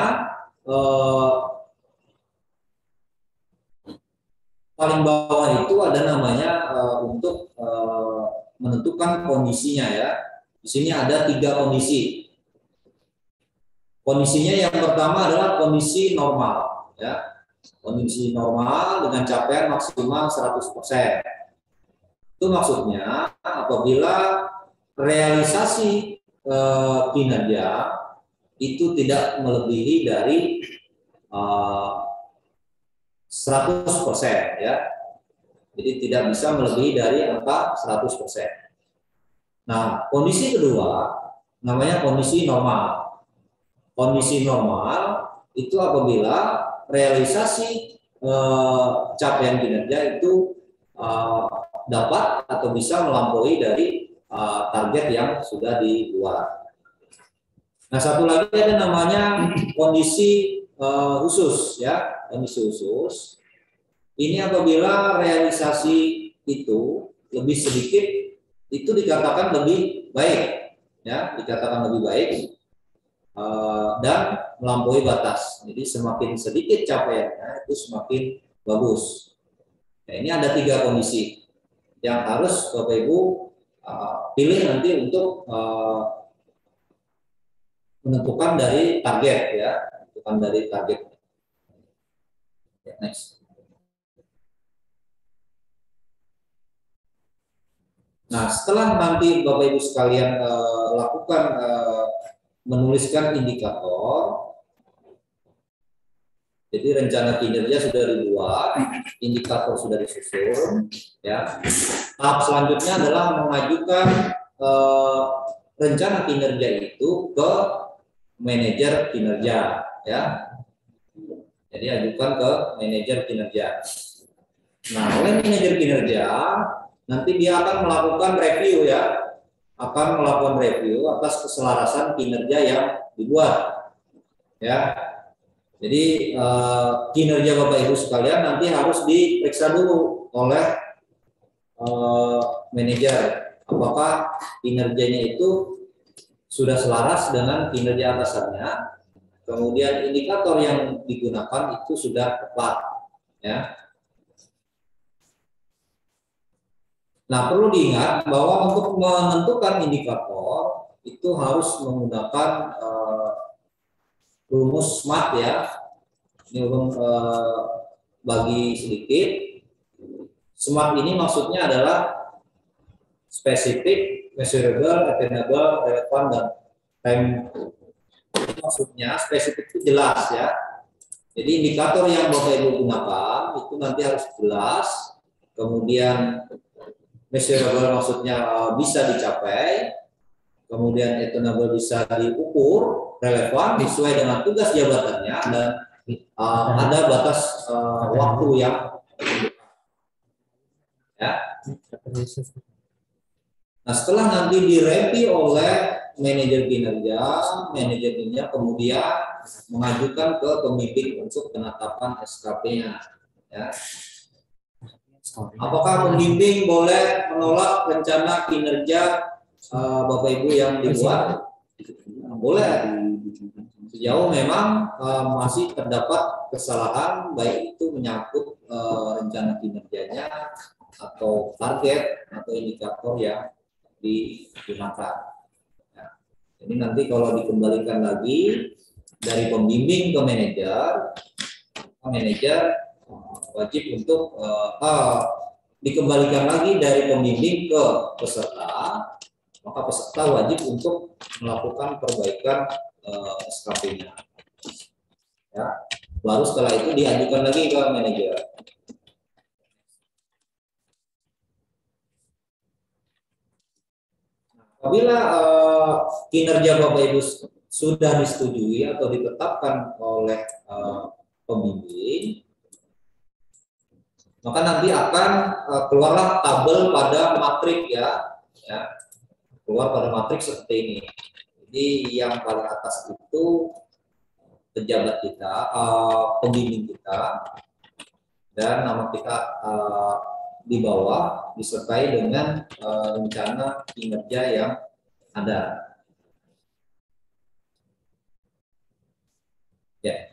Speaker 7: paling bawah itu ada namanya untuk menentukan kondisinya, ya. Di sini ada 3 kondisi. Kondisinya yang pertama adalah kondisi normal, ya. Kondisi normal dengan capaian maksimal 100%. Itu maksudnya apabila realisasi kinerja itu tidak melebihi dari 100%, ya. Jadi tidak bisa melebihi dari angka 100%. Nah, kondisi kedua namanya kondisi normal. Kondisi normal itu apabila realisasi capaian kinerja itu dapat atau bisa melampaui dari target yang sudah dibuat. Nah, satu lagi ada namanya kondisi khusus, ya, kondisi khusus. Ini apabila realisasi itu lebih sedikit, itu dikatakan lebih baik, ya, dikatakan lebih baik dan melampaui batas. Jadi semakin sedikit capaiannya itu semakin bagus. Nah, ini ada 3 kondisi yang harus Bapak Ibu pilih nanti untuk menentukan dari target, ya, menentukan dari target. Ya, next. Nah, setelah nanti Bapak Ibu sekalian lakukan menuliskan indikator, jadi rencana kinerja sudah dibuat, indikator sudah disusun, ya. Tahap selanjutnya adalah mengajukan rencana kinerja itu ke manajer kinerja, ya. Jadi ajukan ke manajer kinerja. Nah, oleh manajer kinerja nanti dia akan melakukan review, ya, akan melakukan review atas keselarasan kinerja yang dibuat, ya. Jadi kinerja Bapak Ibu sekalian nanti harus diperiksa dulu oleh manajer, apakah kinerjanya itu sudah selaras dengan kinerja atasannya, kemudian indikator yang digunakan itu sudah tepat, ya. Nah, perlu diingat bahwa untuk menentukan indikator itu harus menggunakan rumus SMART, ya. Ini bagi sedikit. SMART ini maksudnya adalah spesifik, measurable, attainable, relevant, dan time. Maksudnya spesifik itu jelas, ya. Jadi indikator yang Bapak Ibu gunakan itu nanti harus jelas. Kemudian measurable maksudnya bisa dicapai. Kemudian attainable bisa diukur, relevan sesuai dengan tugas jabatannya, dan ada batas waktu yang ya. Nah, setelah nanti direview oleh manajer kinerja kemudian mengajukan ke pembimbing untuk penetapan SKP-nya, ya. Apakah pembimbing boleh menolak rencana kinerja Bapak Ibu yang dibuat? Boleh, sejauh memang masih terdapat kesalahan, baik itu menyangkut rencana kinerjanya atau target atau indikator yang digunakan. Ya. Jadi nanti kalau dikembalikan lagi dari pembimbing ke manajer wajib untuk dikembalikan lagi dari pembimbing ke peserta, maka peserta wajib untuk melakukan perbaikan SKP-nya. Ya. Baru setelah itu diajukan lagi ke manajer. Apabila kinerja Bapak Ibu sudah disetujui atau ditetapkan oleh pembimbing, maka nanti akan keluarlah tabel pada matrik, ya, keluar pada matrik seperti ini. Jadi yang paling atas itu pejabat kita, pembimbing kita, dan nama kita di bawah disertai dengan rencana kinerja yang ada. Ya.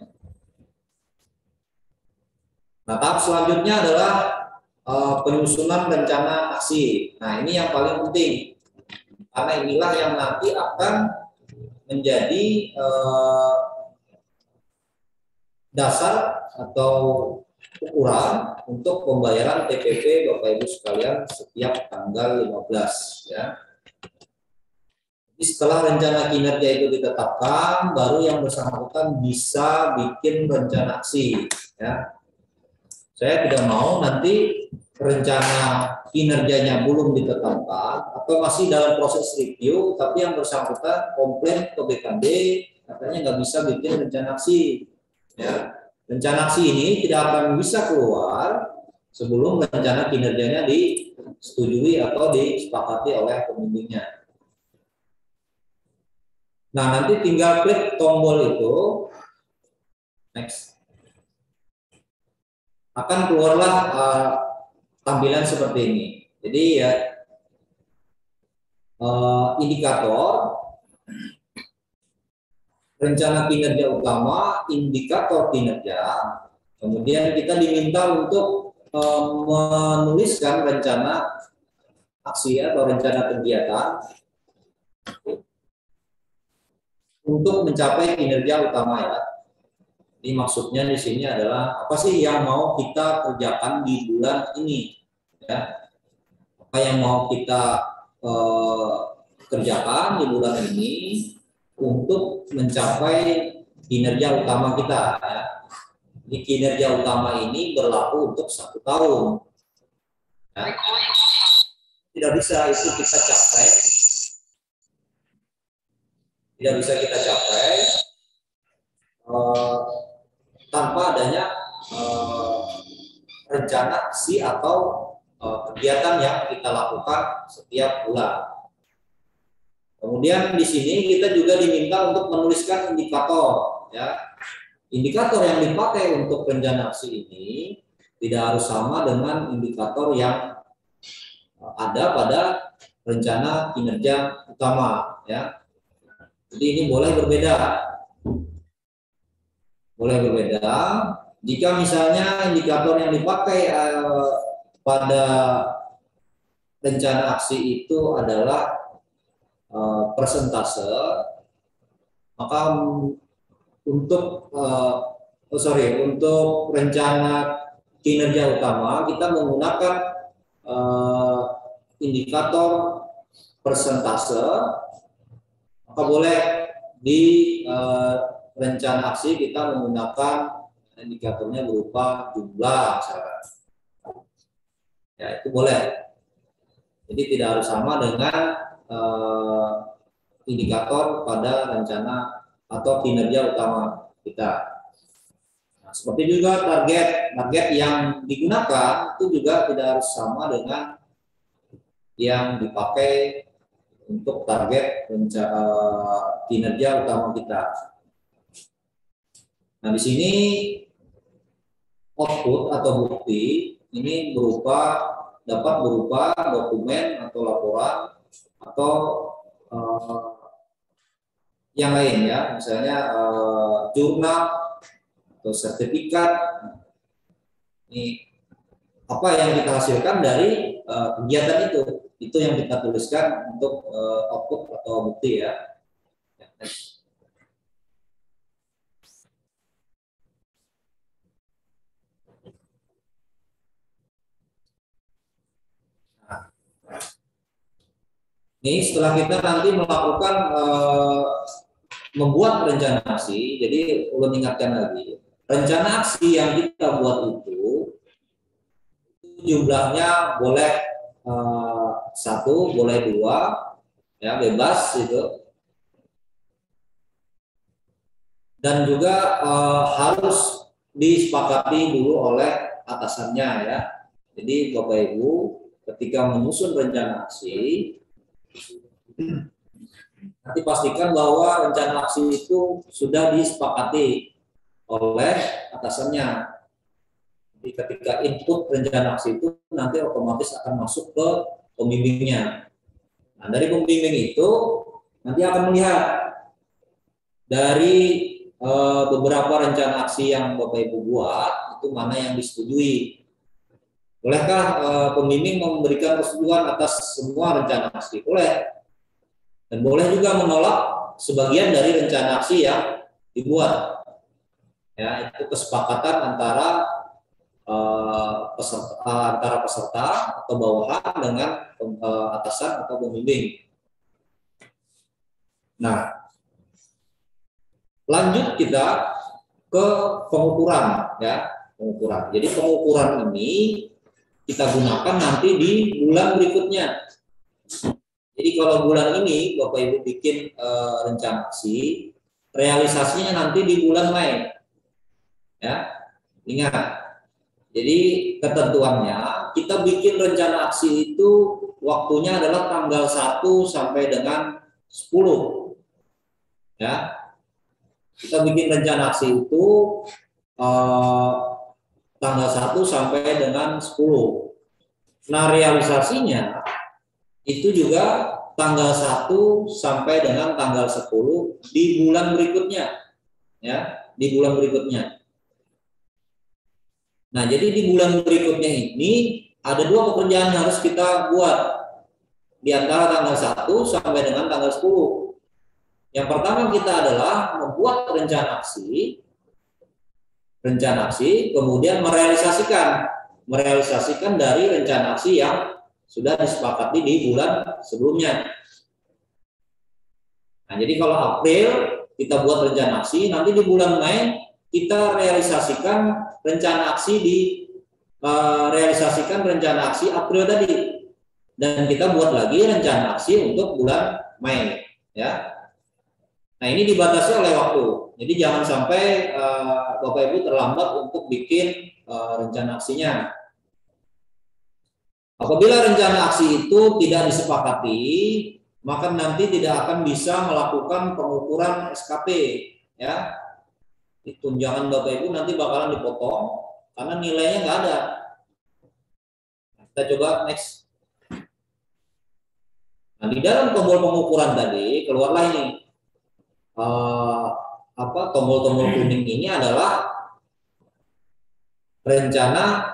Speaker 7: Nah, tahap selanjutnya adalah penyusunan rencana aksi. Nah, ini yang paling penting karena inilah yang nanti akan menjadi dasar atau ukuran untuk pembayaran TPP Bapak Ibu sekalian setiap tanggal 15, ya. Jadi setelah rencana kinerja itu ditetapkan, baru yang bersangkutan bisa bikin rencana aksi, ya. Saya tidak mau nanti rencana kinerjanya belum ditetapkan atau masih dalam proses review, tapi yang bersangkutan komplain ke BKD katanya nggak bisa bikin rencana aksi, ya. Rencana aksi ini tidak akan bisa keluar sebelum rencana kinerjanya disetujui atau disepakati oleh pembimbingnya. Nah, nanti tinggal klik tombol itu, next. Akan keluarlah tampilan seperti ini. Jadi ya, indikator, rencana kinerja utama, indikator kinerja, kemudian kita diminta untuk menuliskan rencana aksi atau rencana kegiatan untuk mencapai kinerja utama, ya. Ini maksudnya di sini adalah apa sih yang mau kita kerjakan di bulan ini, ya. Apa yang mau kita kerjakan di bulan ini untuk mencapai kinerja utama kita, ya. Di kinerja utama ini berlaku untuk 1 tahun. Ya. Tidak bisa itu kita capai. Tidak bisa kita capai tanpa adanya rencana aksi atau kegiatan yang kita lakukan setiap bulan. Kemudian di sini kita juga diminta untuk menuliskan indikator, ya. indikator yang dipakai untuk rencana aksi ini tidak harus sama dengan indikator yang ada pada rencana kinerja utama, ya. Jadi ini boleh berbeda. Boleh berbeda jika misalnya indikator yang dipakai pada rencana aksi itu adalah persentase, maka untuk untuk rencana kinerja utama kita menggunakan indikator persentase, maka boleh di rencana aksi kita menggunakan indikatornya berupa jumlah misalkan. Ya, itu boleh. Jadi tidak harus sama dengan indikator pada rencana atau kinerja utama kita. Nah, seperti juga target yang digunakan itu juga tidak harus sama dengan yang dipakai untuk target kinerja utama kita. Nah, di sini output atau bukti ini dapat berupa dokumen atau laporan atau yang lain, ya, misalnya jurnal atau sertifikat. Ini apa yang kita hasilkan dari kegiatan itu yang kita tuliskan untuk output atau bukti, ya. Ini setelah kita nanti melakukan membuat rencana aksi, jadi ulun ingatkan lagi, rencana aksi yang kita buat itu jumlahnya boleh 1, boleh 2, ya, bebas itu, dan juga harus disepakati dulu oleh atasannya, ya. Jadi Bapak Ibu ketika menyusun rencana aksi, nanti pastikan bahwa rencana aksi itu sudah disepakati oleh atasannya. Jadi ketika input rencana aksi itu nanti otomatis akan masuk ke pembimbingnya. Nah, dari pembimbing itu nanti akan melihat dari beberapa rencana aksi yang Bapak Ibu buat itu mana yang disetujui. Bolehkah pembimbing memberikan persetujuan atas semua rencana aksi? Boleh. Dan boleh juga menolak sebagian dari rencana aksi yang dibuat. Ya, itu kesepakatan antara peserta atau bawahan dengan atasan atau pembimbing. Nah, lanjut kita ke pengukuran, ya, pengukuran. Jadi pengukuran ini kita gunakan nanti di bulan berikutnya. Jadi kalau bulan ini Bapak Ibu bikin rencana aksi, realisasinya nanti di bulan Mei. Ya, ingat. Jadi ketentuannya kita bikin rencana aksi itu waktunya adalah tanggal 1 sampai dengan 10. Ya. Kita bikin rencana aksi itu tanggal 1 sampai dengan 10. Nah, realisasinya itu juga tanggal 1 sampai dengan tanggal 10 di bulan berikutnya, ya, di bulan berikutnya. Nah, jadi di bulan berikutnya ini ada 2 pekerjaan yang harus kita buat di antara tanggal 1 sampai dengan tanggal 10. Yang pertama kita adalah membuat rencana aksi, kemudian merealisasikan dari rencana aksi yang sudah disepakati di bulan sebelumnya. Nah, jadi kalau April kita buat rencana aksi, nanti di bulan Mei kita realisasikan rencana aksi rencana aksi April tadi, dan kita buat lagi rencana aksi untuk bulan Mei, ya. Nah, ini dibatasi oleh waktu. Jadi jangan sampai Bapak Ibu terlambat untuk bikin rencana aksinya. Apabila rencana aksi itu tidak disepakati, maka nanti tidak akan bisa melakukan pengukuran SKP, ya. tunjangan Bapak Ibu nanti bakalan dipotong karena nilainya nggak ada. Kita coba next. Nah, di dalam tombol pengukuran tadi keluarlah ini tombol-tombol kuning ini adalah rencana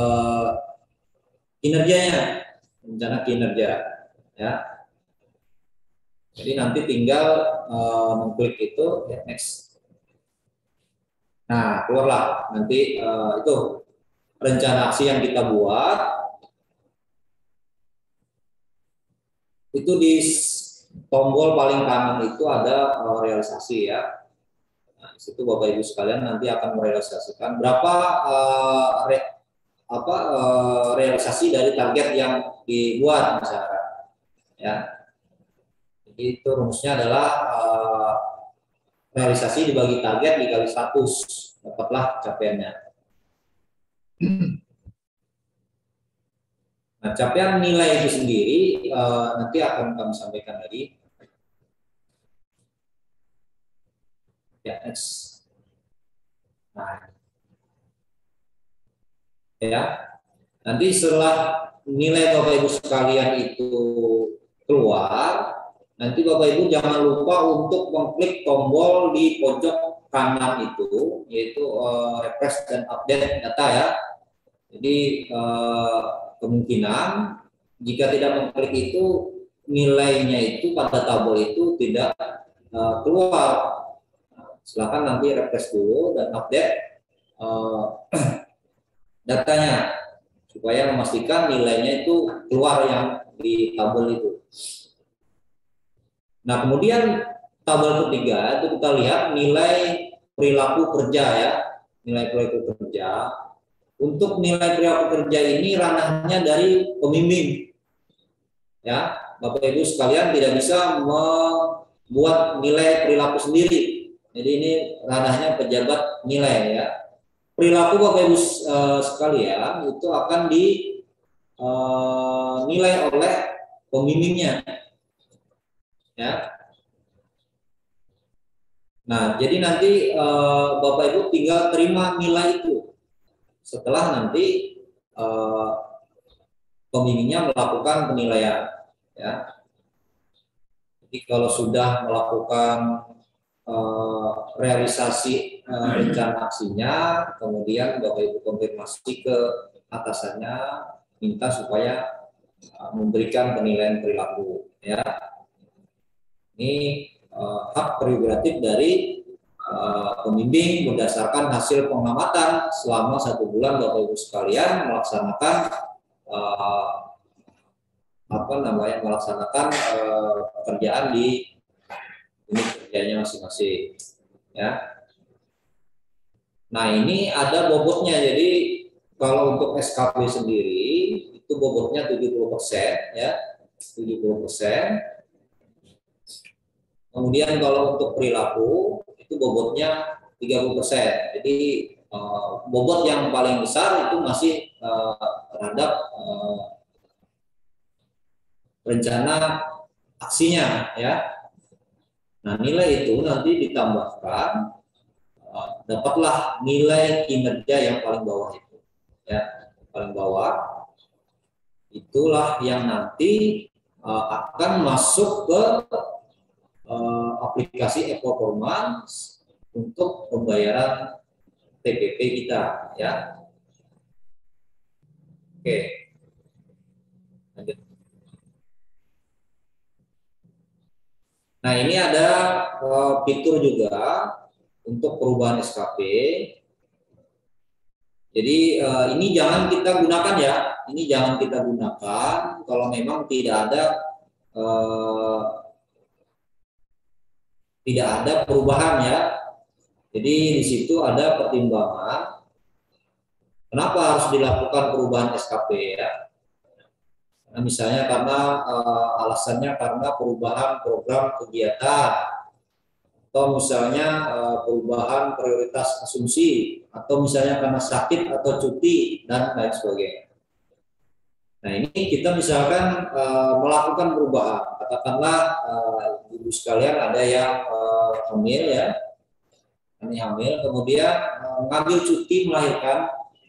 Speaker 7: kinerjanya, rencana kinerja, ya. Jadi nanti tinggal mengklik itu, ya, next. Nah, keluarlah nanti itu rencana aksi yang kita buat. Itu di tombol paling kanan itu ada realisasi, ya. Nah, di situ Bapak Ibu sekalian nanti akan merealisasikan berapa realisasi dari target yang dibuat misalkan, ya. Jadi itu rumusnya adalah realisasi dibagi target dikali 100, dapatlah capaiannya. Nah, capaian nilai itu sendiri nanti akan kami sampaikan lagi. Ya, next. Nah, ya, nanti setelah nilai Bapak Ibu sekalian itu keluar, nanti Bapak Ibu jangan lupa untuk mengklik tombol di pojok kanan itu, yaitu refresh dan update data, ya. Jadi kemungkinan jika tidak mengklik itu nilainya itu pada tabel itu tidak keluar. Silakan nanti refresh dulu dan update datanya supaya memastikan nilainya itu keluar yang di tabel itu. Nah, kemudian tabel ketiga itu kita lihat nilai perilaku kerja, ya, nilai perilaku kerja. Untuk nilai perilaku kerja ini ranahnya dari pembimbing, ya. Bapak Ibu sekalian tidak bisa membuat nilai perilaku sendiri. Jadi ini ranahnya pejabat nilai, ya. Perilaku Bapak Ibu sekalian itu akan dinilai oleh pembimbingnya, ya. Nah, jadi nanti Bapak Ibu tinggal terima nilai itu setelah nanti pembimbingnya melakukan penilaian, ya. Jadi kalau sudah melakukan realisasi rencana aksinya, kemudian Bapak Ibu konfirmasi ke atasannya, minta supaya memberikan penilaian perilaku, ya. Ini hak prerogatif dari pembimbing berdasarkan hasil pengamatan selama 1 bulan Bapak Ibu sekalian melaksanakan pekerjaan di unit kerjanya masing-masing, ya. Nah, ini ada bobotnya. Jadi kalau untuk SKP sendiri itu bobotnya 70%, ya, 70%. Kemudian kalau untuk perilaku itu bobotnya 30%. Jadi bobot yang paling besar itu masih terhadap rencana aksinya, ya. Nah, nilai itu nanti ditambahkan, dapatlah nilai kinerja yang paling bawah itu, ya, paling bawah. Itulah yang nanti akan masuk ke aplikasi e-performance untuk pembayaran TPP kita, ya. Oke, lanjut. Nah, ini ada fitur juga untuk perubahan SKP. Jadi ini jangan kita gunakan, ya. Ini jangan kita gunakan kalau memang tidak ada perubahan, ya. Jadi di situ ada pertimbangan kenapa harus dilakukan perubahan SKP, ya. Nah, misalnya karena alasannya karena perubahan program kegiatan, atau misalnya perubahan prioritas asumsi, atau misalnya karena sakit atau cuti dan lain sebagainya. Nah, ini kita misalkan melakukan perubahan, katakanlah ibu sekalian ada yang hamil, ya. ini hamil, kemudian mengambil cuti melahirkan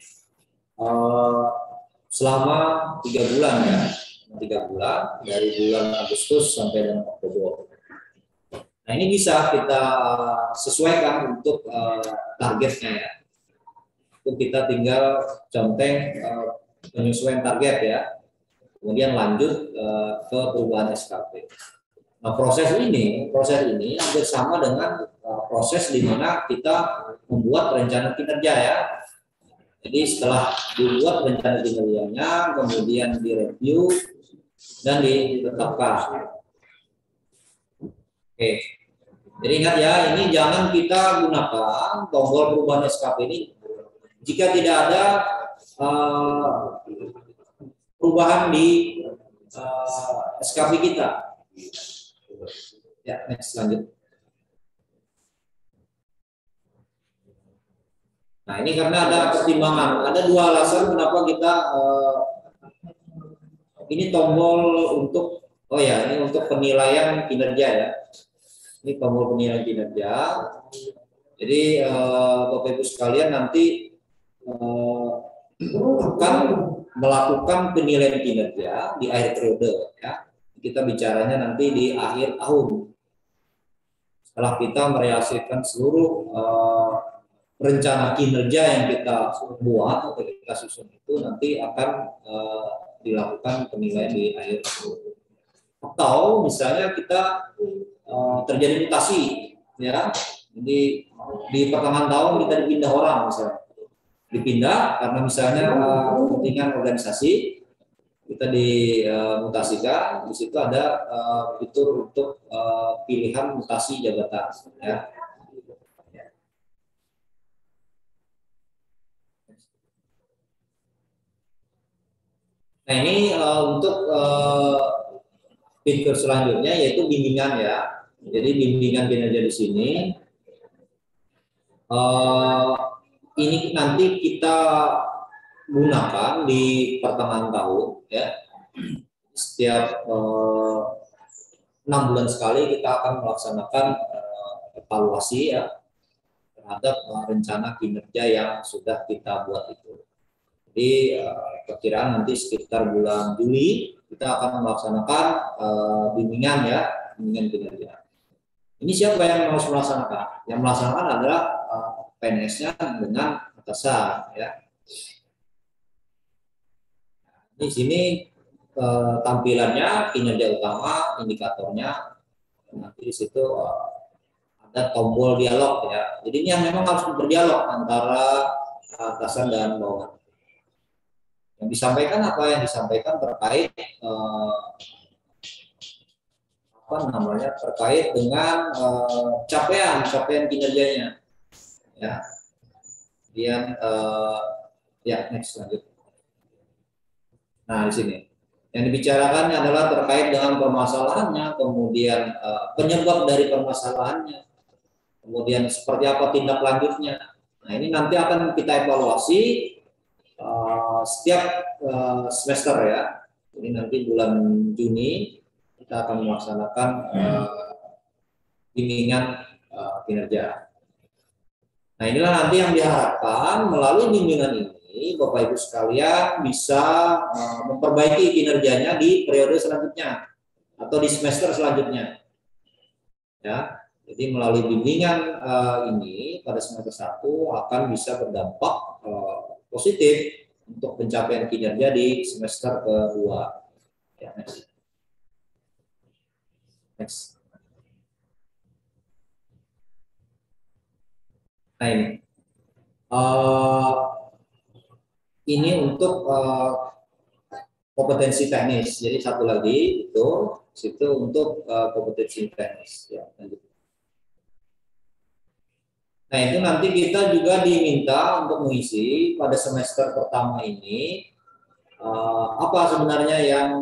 Speaker 7: selama 3 bulan ya, 3 bulan dari bulan Agustus sampai dengan Oktober. Nah ini bisa kita sesuaikan untuk targetnya ya. Itu kita tinggal conteng penyesuaian target ya, kemudian lanjut ke perubahan SKP. Nah proses ini hampir sama dengan proses di mana kita membuat rencana kinerja ya. Jadi setelah dibuat rencana kinerjanya, kemudian direview dan ditetapkan. Oke, jadi ingat ya, ini jangan kita gunakan tombol perubahan SKP ini jika tidak ada perubahan di SKP kita. Ya, next lanjut. Nah ini karena ada pertimbangan, ada 2 alasan kenapa kita ini tombol untuk ini untuk penilaian kinerja ya. Ini tombol penilaian kinerja. Jadi Bapak Ibu sekalian nanti akan melakukan penilaian kinerja di akhir periode ya. Kita bicaranya nanti di akhir tahun. Setelah kita merealisasikan seluruh rencana kinerja yang kita buat atau kita susun itu nanti akan dilakukan penilaian di akhir tahun. Atau misalnya kita terjadi mutasi ya, jadi di pertengahan tahun kita dipindah orang misalnya, dipindah karena misalnya kepentingan organisasi kita dimutasikan, di situ ada fitur untuk pilihan mutasi jabatan ya. Nah ini untuk fitur selanjutnya yaitu bimbingan ya. Jadi bimbingan kinerja di sini ini nanti kita gunakan di pertengahan tahun ya. Setiap 6 bulan sekali kita akan melaksanakan evaluasi ya terhadap rencana kinerja yang sudah kita buat itu. Jadi perkiraan nanti sekitar bulan Juli kita akan melaksanakan bimbingan ya, bimbingan kinerja. Ini siapa yang harus melaksanakan? Yang melaksanakan adalah PNS-nya dengan atasan ya. Di sini tampilannya kinerja utama, indikatornya, nanti di situ ada tombol dialog ya. Jadi ini yang memang harus berdialog antara atasan dan bawahan. Yang disampaikan apa? Yang disampaikan terkait terkait dengan capaian kinerjanya ya. Kemudian ya next lanjut. Nah di sini yang dibicarakan adalah terkait dengan permasalahannya, kemudian penyebab dari permasalahannya, kemudian seperti apa tindak lanjutnya. Nah ini nanti akan kita evaluasi setiap semester ya. Ini nanti bulan Juni kita akan melaksanakan bimbingan kinerja. Nah inilah nanti yang diharapkan melalui bimbingan ini Bapak Ibu sekalian bisa memperbaiki kinerjanya di periode selanjutnya atau di semester selanjutnya. Ya, jadi melalui bimbingan ini pada semester 1 akan bisa berdampak positif untuk pencapaian kinerja di semester kedua. Ya, next. Nah ini untuk kompetensi teknis. Jadi satu lagi itu situ untuk kompetensi teknis. Ya, lanjut. Nah itu nanti kita juga diminta untuk mengisi pada semester pertama ini apa sebenarnya yang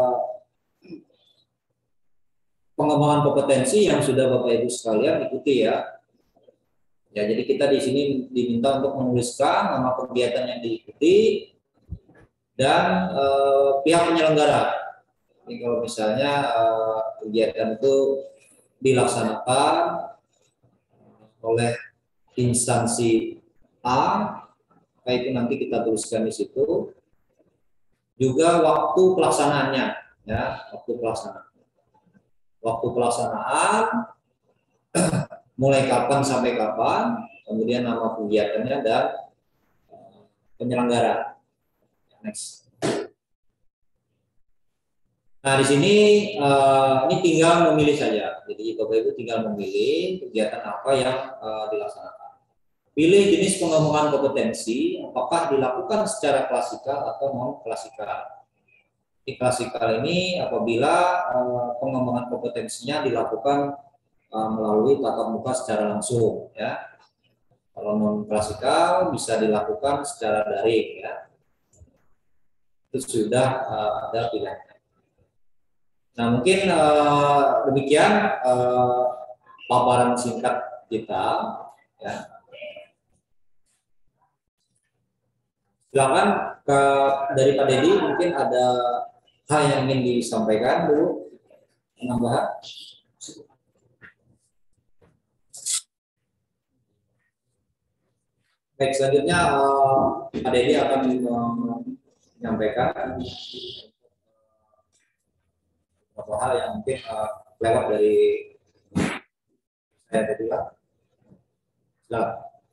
Speaker 7: pengembangan kompetensi yang sudah Bapak Ibu sekalian ikuti ya. Ya jadi kita di sini diminta untuk menuliskan nama kegiatan yang diikuti dan pihak penyelenggara. Jadi kalau misalnya kegiatan itu dilaksanakan oleh instansi A, itu nanti kita tuliskan di situ. Juga waktu pelaksanaannya, ya, waktu pelaksanaan. Waktu pelaksanaan mulai kapan sampai kapan, kemudian nama kegiatannya dan penyelenggara. Next. Nah, di sini ini tinggal memilih saja. Jadi Bapak Ibu tinggal memilih kegiatan apa yang dilaksanakan. Pilih jenis pengembangan kompetensi, apakah dilakukan secara klasikal atau non klasikal. Di klasikal ini apabila pengembangan kompetensinya dilakukan melalui tatap muka secara langsung, ya. Kalau non klasikal bisa dilakukan secara daring, ya. Itu sudah ada pilihan. Nah, mungkin demikian paparan singkat kita, ya. Silakan dari Pak Dedi, mungkin ada hal yang ingin disampaikan dulu, penambahan. Baik, selanjutnya Pak Dedi akan menyampaikan beberapa hal yang mungkin lewat dari saya tadi, Pak. Silakan.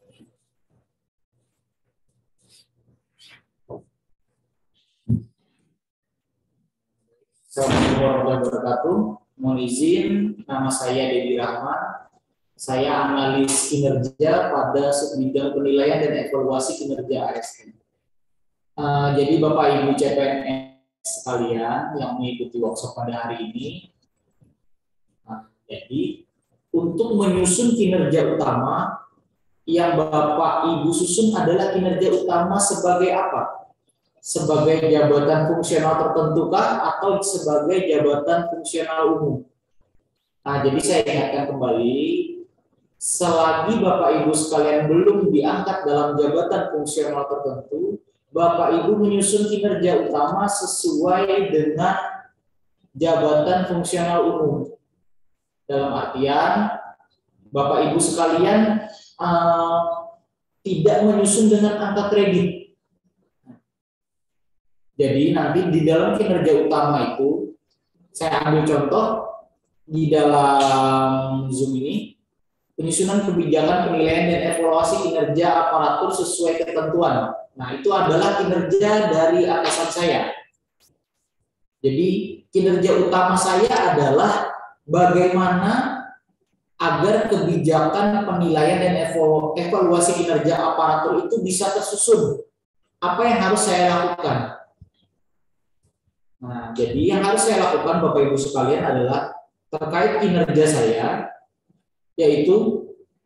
Speaker 4: Assalamualaikum warahmatullahi wabarakatuh. Mohon izin, nama saya Dedi Rahman. Saya analis kinerja pada subbidang penilaian dan evaluasi kinerja ASN. Jadi Bapak Ibu CPNS sekalian yang mengikuti workshop pada hari ini, jadi untuk menyusun kinerja utama yang Bapak Ibu susun adalah kinerja utama sebagai apa? Sebagai jabatan fungsional tertentu kah atau sebagai jabatan fungsional umum? Nah, jadi saya ingatkan kembali, selagi Bapak Ibu sekalian belum diangkat dalam jabatan fungsional tertentu, Bapak Ibu menyusun kinerja utama sesuai dengan jabatan fungsional umum. Dalam artian, Bapak Ibu sekalian tidak menyusun dengan angka kredit. Jadi nanti di dalam kinerja utama itu, saya ambil contoh di dalam Zoom ini, penyusunan kebijakan penilaian dan evaluasi kinerja aparatur sesuai ketentuan. Nah, itu adalah kinerja dari atasan saya. Jadi kinerja utama saya adalah bagaimana agar kebijakan penilaian dan evaluasi kinerja aparatur itu bisa tersusun. Apa yang harus saya lakukan? Nah, jadi yang harus saya lakukan Bapak Ibu sekalian adalah terkait kinerja saya, yaitu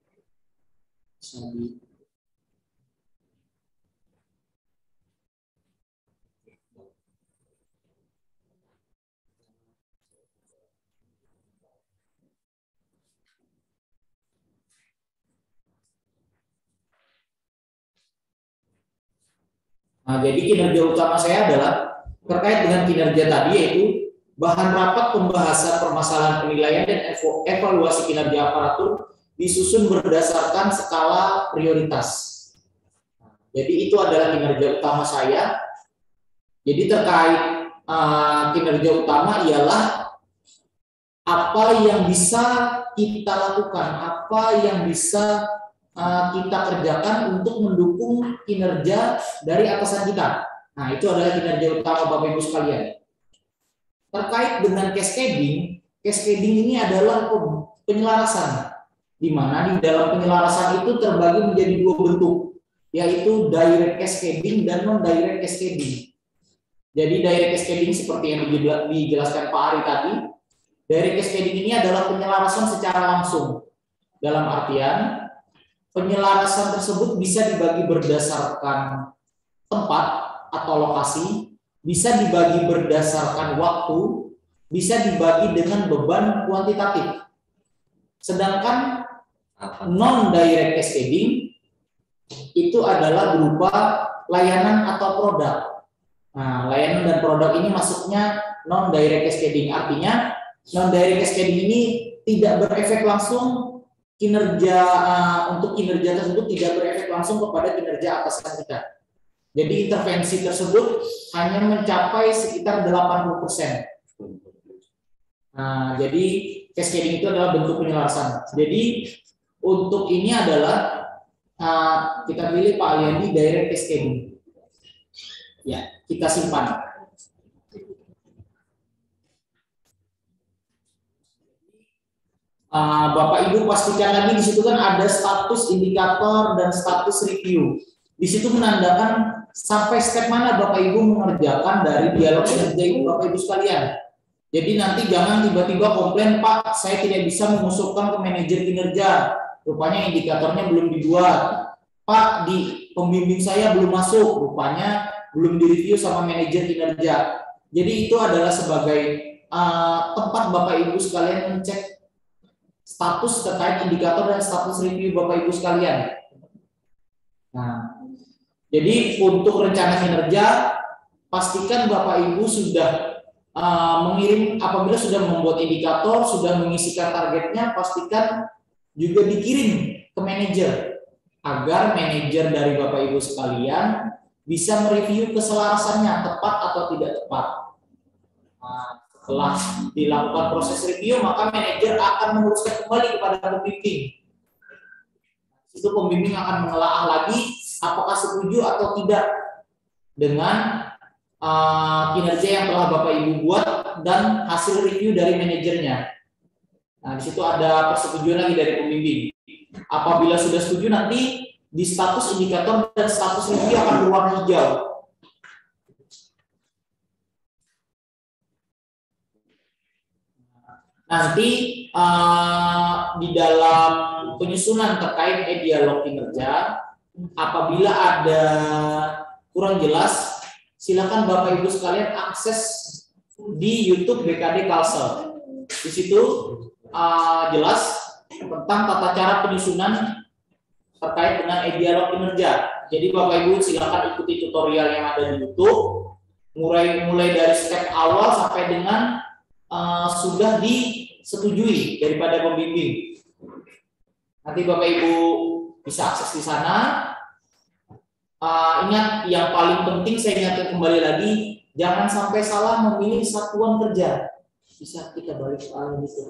Speaker 4: jadi kinerja utama saya adalah terkait dengan kinerja tadi, yaitu bahan rapat pembahasan permasalahan penilaian dan evaluasi kinerja aparatur disusun berdasarkan skala prioritas. Jadi itu adalah kinerja utama saya. Jadi terkait kinerja utama ialah apa yang bisa kita lakukan, apa yang bisa kita kerjakan untuk mendukung kinerja dari atasan kita. Nah, itu adalah kinerja utama Bapak Ibu sekalian. Terkait dengan cascading ini adalah penyelarasan, di mana di dalam penyelarasan itu terbagi menjadi dua bentuk, yaitu direct cascading dan non-direct cascading. Jadi direct cascading seperti yang dijelaskan Pak Ari tadi, direct cascading ini adalah penyelarasan secara langsung. Dalam artian, penyelarasan tersebut bisa dibagi berdasarkan tempat atau lokasi, bisa dibagi berdasarkan waktu, bisa dibagi dengan beban kuantitatif. Sedangkan non-direct cascading itu adalah berupa layanan atau produk. Nah, layanan dan produk ini masuknya non-direct cascading. Artinya non-direct cascading ini tidak berefek langsung untuk kinerja tersebut tidak berefek langsung kepada kinerja atasan kita. Jadi intervensi tersebut hanya mencapai sekitar 80%. Nah, jadi cascading itu adalah bentuk penyelarasan. Jadi untuk ini adalah kita pilih Pak Aliandi direct cascading. Ya, kita simpan. Bapak Ibu pastikan lagi di situ kan ada status indikator dan status review. Di situ menandakan sampai step mana Bapak Ibu mengerjakan dari dialog kinerja itu Bapak Ibu sekalian. Jadi nanti jangan tiba-tiba komplain, Pak, saya tidak bisa mengusulkan ke manajer kinerja. Rupanya indikatornya belum dibuat. Pak, di pembimbing saya belum masuk. Rupanya belum direview sama manajer kinerja. Jadi itu adalah sebagai tempat Bapak Ibu sekalian mencek status terkait indikator dan status review Bapak Ibu sekalian. Nah, jadi untuk rencana kinerja, pastikan Bapak Ibu sudah mengirim, apabila sudah membuat indikator, sudah mengisikan targetnya, pastikan juga dikirim ke manajer agar manajer dari Bapak Ibu sekalian bisa mereview keselarasannya tepat atau tidak tepat. Nah, setelah dilakukan proses review, maka manajer akan meluruskan kembali kepada pembimbing. Itu pembimbing akan menelaah lagi apakah setuju atau tidak dengan kinerja yang telah Bapak Ibu buat dan hasil review dari manajernya. Nah, di situ ada persetujuan lagi dari pembimbing. Apabila sudah setuju, nanti di status indikator dan status review akan berwarna hijau. Nanti di dalam penyusunan terkait dialog kinerja, apabila ada kurang jelas, silakan Bapak Ibu sekalian akses di YouTube BKD Kalsel. Di situ jelas tentang tata cara penyusunan terkait dengan dialog kinerja. Jadi Bapak Ibu silakan ikuti tutorial yang ada di YouTube, mulai dari step awal sampai dengan sudah disetujui daripada pembimbing. Nanti Bapak Ibu bisa akses di sana. Ingat, yang paling penting saya ingatkan kembali lagi, jangan sampai salah memilih satuan kerja. Bisa kita balik soal ini.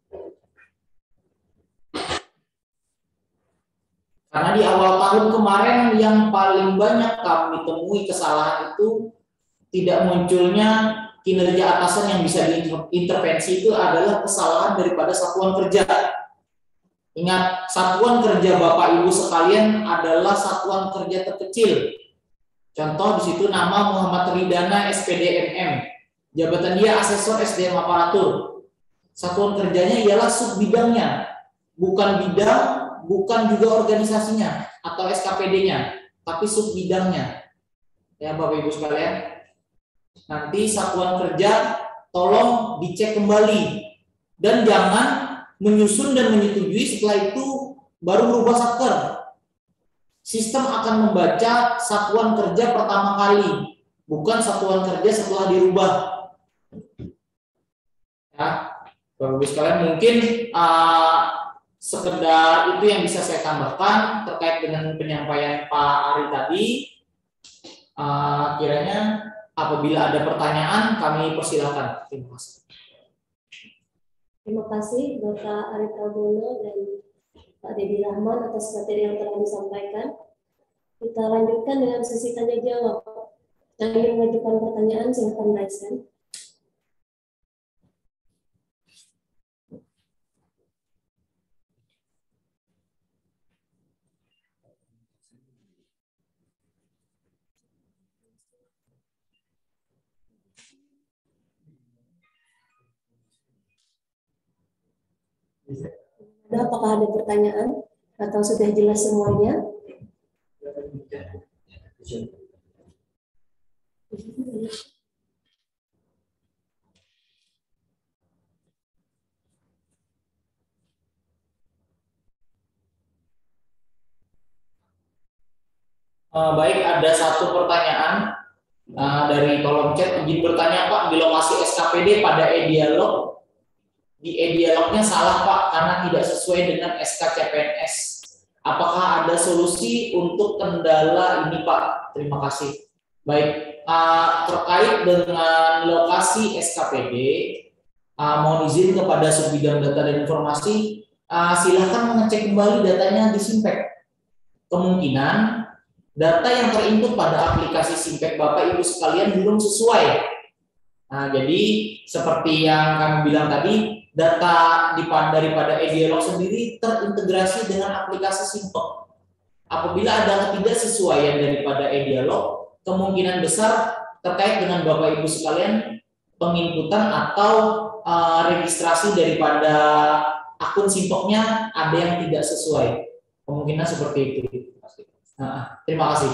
Speaker 4: Karena di awal tahun kemarin yang paling banyak kami temui kesalahan itu tidak munculnya kinerja atasan yang bisa diintervensi, itu adalah kesalahan daripada satuan kerja. Ingat, satuan kerja Bapak Ibu sekalian adalah satuan kerja terkecil. Contoh di situ nama Muhammad Ridana SPD MM. Jabatan dia asesor SDM aparatur. Satuan kerjanya ialah sub bidangnya, bukan bidang, bukan juga organisasinya atau SKPD-nya, tapi sub bidangnya. Ya Bapak Ibu sekalian. Nanti satuan kerja tolong dicek kembali dan jangan menyusun dan menyetujui setelah itu baru merubah satker. Sistem akan membaca satuan kerja pertama kali, bukan satuan kerja setelah dirubah. Ya, Bapak Ibu sekalian, mungkin sekedar itu yang bisa saya tambahkan terkait dengan penyampaian Pak Ari tadi. Kiranya apabila ada pertanyaan, kami persilakan. Terima kasih.
Speaker 2: Terima kasih Bapak Ari Prabowo dan Pak Dedi Rahman atas materi yang telah disampaikan. Kita lanjutkan dengan sesi tanya jawab. Yang ingin mengajukan pertanyaan silakan raise hand. Apakah ada pertanyaan atau sudah jelas semuanya?
Speaker 4: Baik, ada satu pertanyaan dari kolom chat. Izin bertanya Pak, di lokasi SKPD pada e-dialog di e-dialognya salah Pak karena tidak sesuai dengan SK CPNS. Apakah ada solusi untuk kendala ini Pak? Terima kasih. Baik, terkait dengan lokasi SKPD, mohon izin kepada Subbidang Data dan Informasi, silahkan mengecek kembali datanya di Simpek. Kemungkinan data yang terinput pada aplikasi Simpek Bapak Ibu sekalian belum sesuai. Nah, jadi seperti yang kami bilang tadi, data daripada e-dialog sendiri terintegrasi dengan aplikasi Simpek. Apabila ada ketidaksesuaian daripada e-dialog, kemungkinan besar terkait dengan Bapak Ibu sekalian penginputan atau registrasi daripada akun Simpeknya ada yang tidak sesuai. Kemungkinan seperti itu. Terima kasih.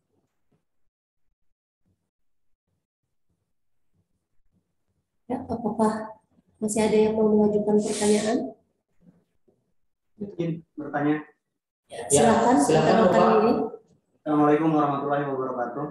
Speaker 2: Ya, apakah masih ada yang mau mengajukan pertanyaan?
Speaker 8: Mungkin bertanya.
Speaker 2: Silakan,
Speaker 4: silakan Bapak.
Speaker 2: ini.
Speaker 8: Assalamualaikum warahmatullahi wabarakatuh.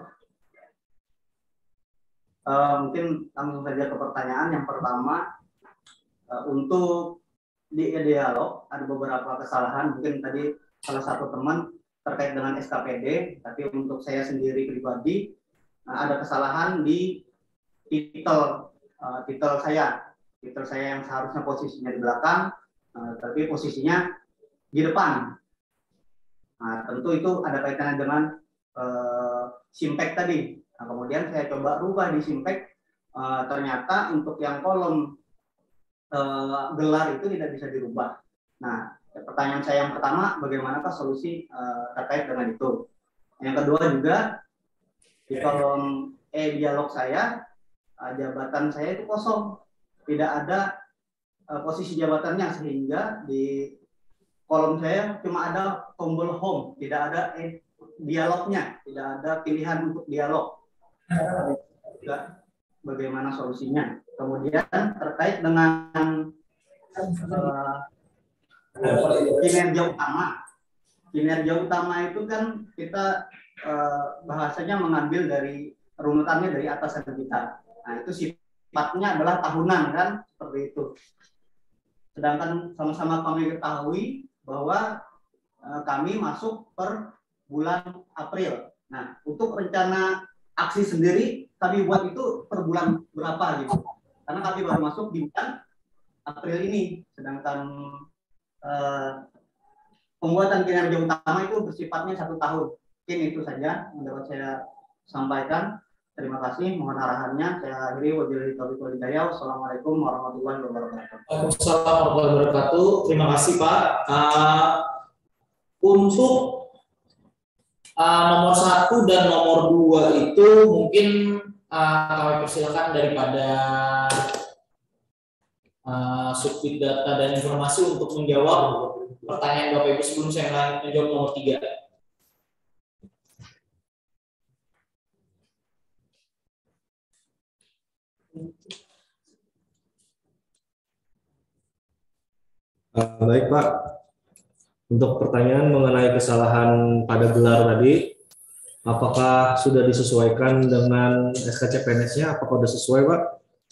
Speaker 8: Mungkin langsung saja ke pertanyaan yang pertama. Untuk di e-dialog ada beberapa kesalahan. Mungkin tadi salah satu teman terkait dengan SKPD, tapi untuk saya sendiri pribadi ada kesalahan di titel saya yang seharusnya posisinya di belakang, tapi posisinya di depan. Nah, tentu itu ada kaitannya dengan Simpek tadi. Nah, kemudian saya coba rubah di Simpek, ternyata untuk yang kolom gelar itu tidak bisa dirubah. Nah, pertanyaan saya yang pertama, bagaimanakah solusi terkait dengan itu? Yang kedua juga, di kolom e-dialog saya, jabatan saya itu kosong. Tidak ada posisi jabatannya, sehingga di kolom saya cuma ada tombol home, tidak ada dialognya, tidak ada pilihan untuk dialog. Bagaimana solusinya? Kemudian terkait dengan kinerja utama itu kan kita bahasanya mengambil dari runutannya dari atasan kita. Nah, itu sifatnya adalah tahunan kan, seperti itu. Sedangkan sama-sama kami ketahui bahwa kami masuk per bulan April. Nah, untuk rencana aksi sendiri kami buat itu per bulan berapa gitu. Karena kami baru masuk di bulan April ini. Sedangkan pembuatan kinerja utama itu bersifatnya 1 tahun. Mungkin itu saja yang dapat saya sampaikan. Terima kasih, mohon arahannya. Saya akhiri, wabillahi taufiq wal hidayah. Wassalamualaikum warahmatullahi wabarakatuh.
Speaker 4: Waalaikumsalam warahmatullahi wabarakatuh. Terima kasih Pak. Untuk nomor 1 dan nomor 2 itu mungkin kami persilakan daripada Subbid Data dan Informasi untuk menjawab pertanyaan Bapak Ibu sebelum saya menjawab nomor 3.
Speaker 5: Baik Pak, untuk pertanyaan mengenai kesalahan pada gelar tadi, apakah sudah disesuaikan dengan SKCPNS-nya? Apakah sudah sesuai Pak?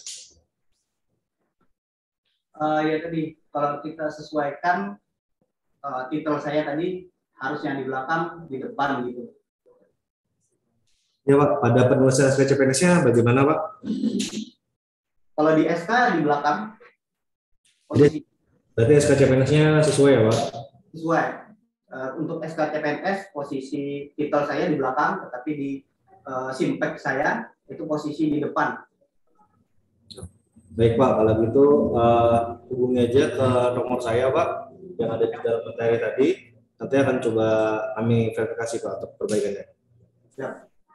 Speaker 8: Ya tadi, kalau kita sesuaikan titel saya tadi harus yang di belakang, di depan gitu.
Speaker 5: Ya Pak, pada penulisan SKCPNS-nya bagaimana Pak?
Speaker 8: Kalau di SK di belakang.
Speaker 5: Berarti SKCPNS-nya sesuai ya Pak?
Speaker 8: Sesuai. Untuk SKCPNS posisi titel saya di belakang, tetapi di Simpek saya itu posisi di depan.
Speaker 5: Baik Pak, kalau gitu hubungi aja ke nomor saya Pak yang ada di dalam materi tadi. Nanti akan coba kami verifikasi Pak untuk perbaikannya.
Speaker 8: Siap.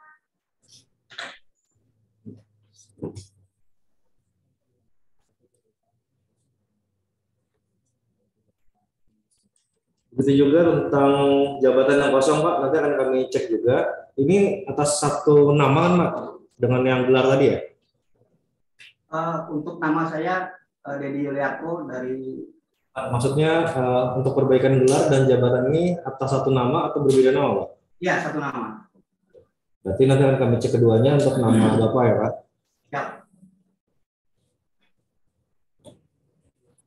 Speaker 5: Begitu juga tentang jabatan yang kosong Pak, nanti akan kami cek juga. Ini atas satu nama kan Pak, dengan yang gelar tadi ya?
Speaker 8: Untuk nama saya Dedi Yuliarto dari.
Speaker 5: Maksudnya untuk perbaikan gelar dan jabatan ini atas satu nama atau berbeda nama Pak?
Speaker 8: Iya, satu nama.
Speaker 5: Berarti nanti akan kami cek keduanya untuk nama Bapak ya Pak?
Speaker 8: Ya.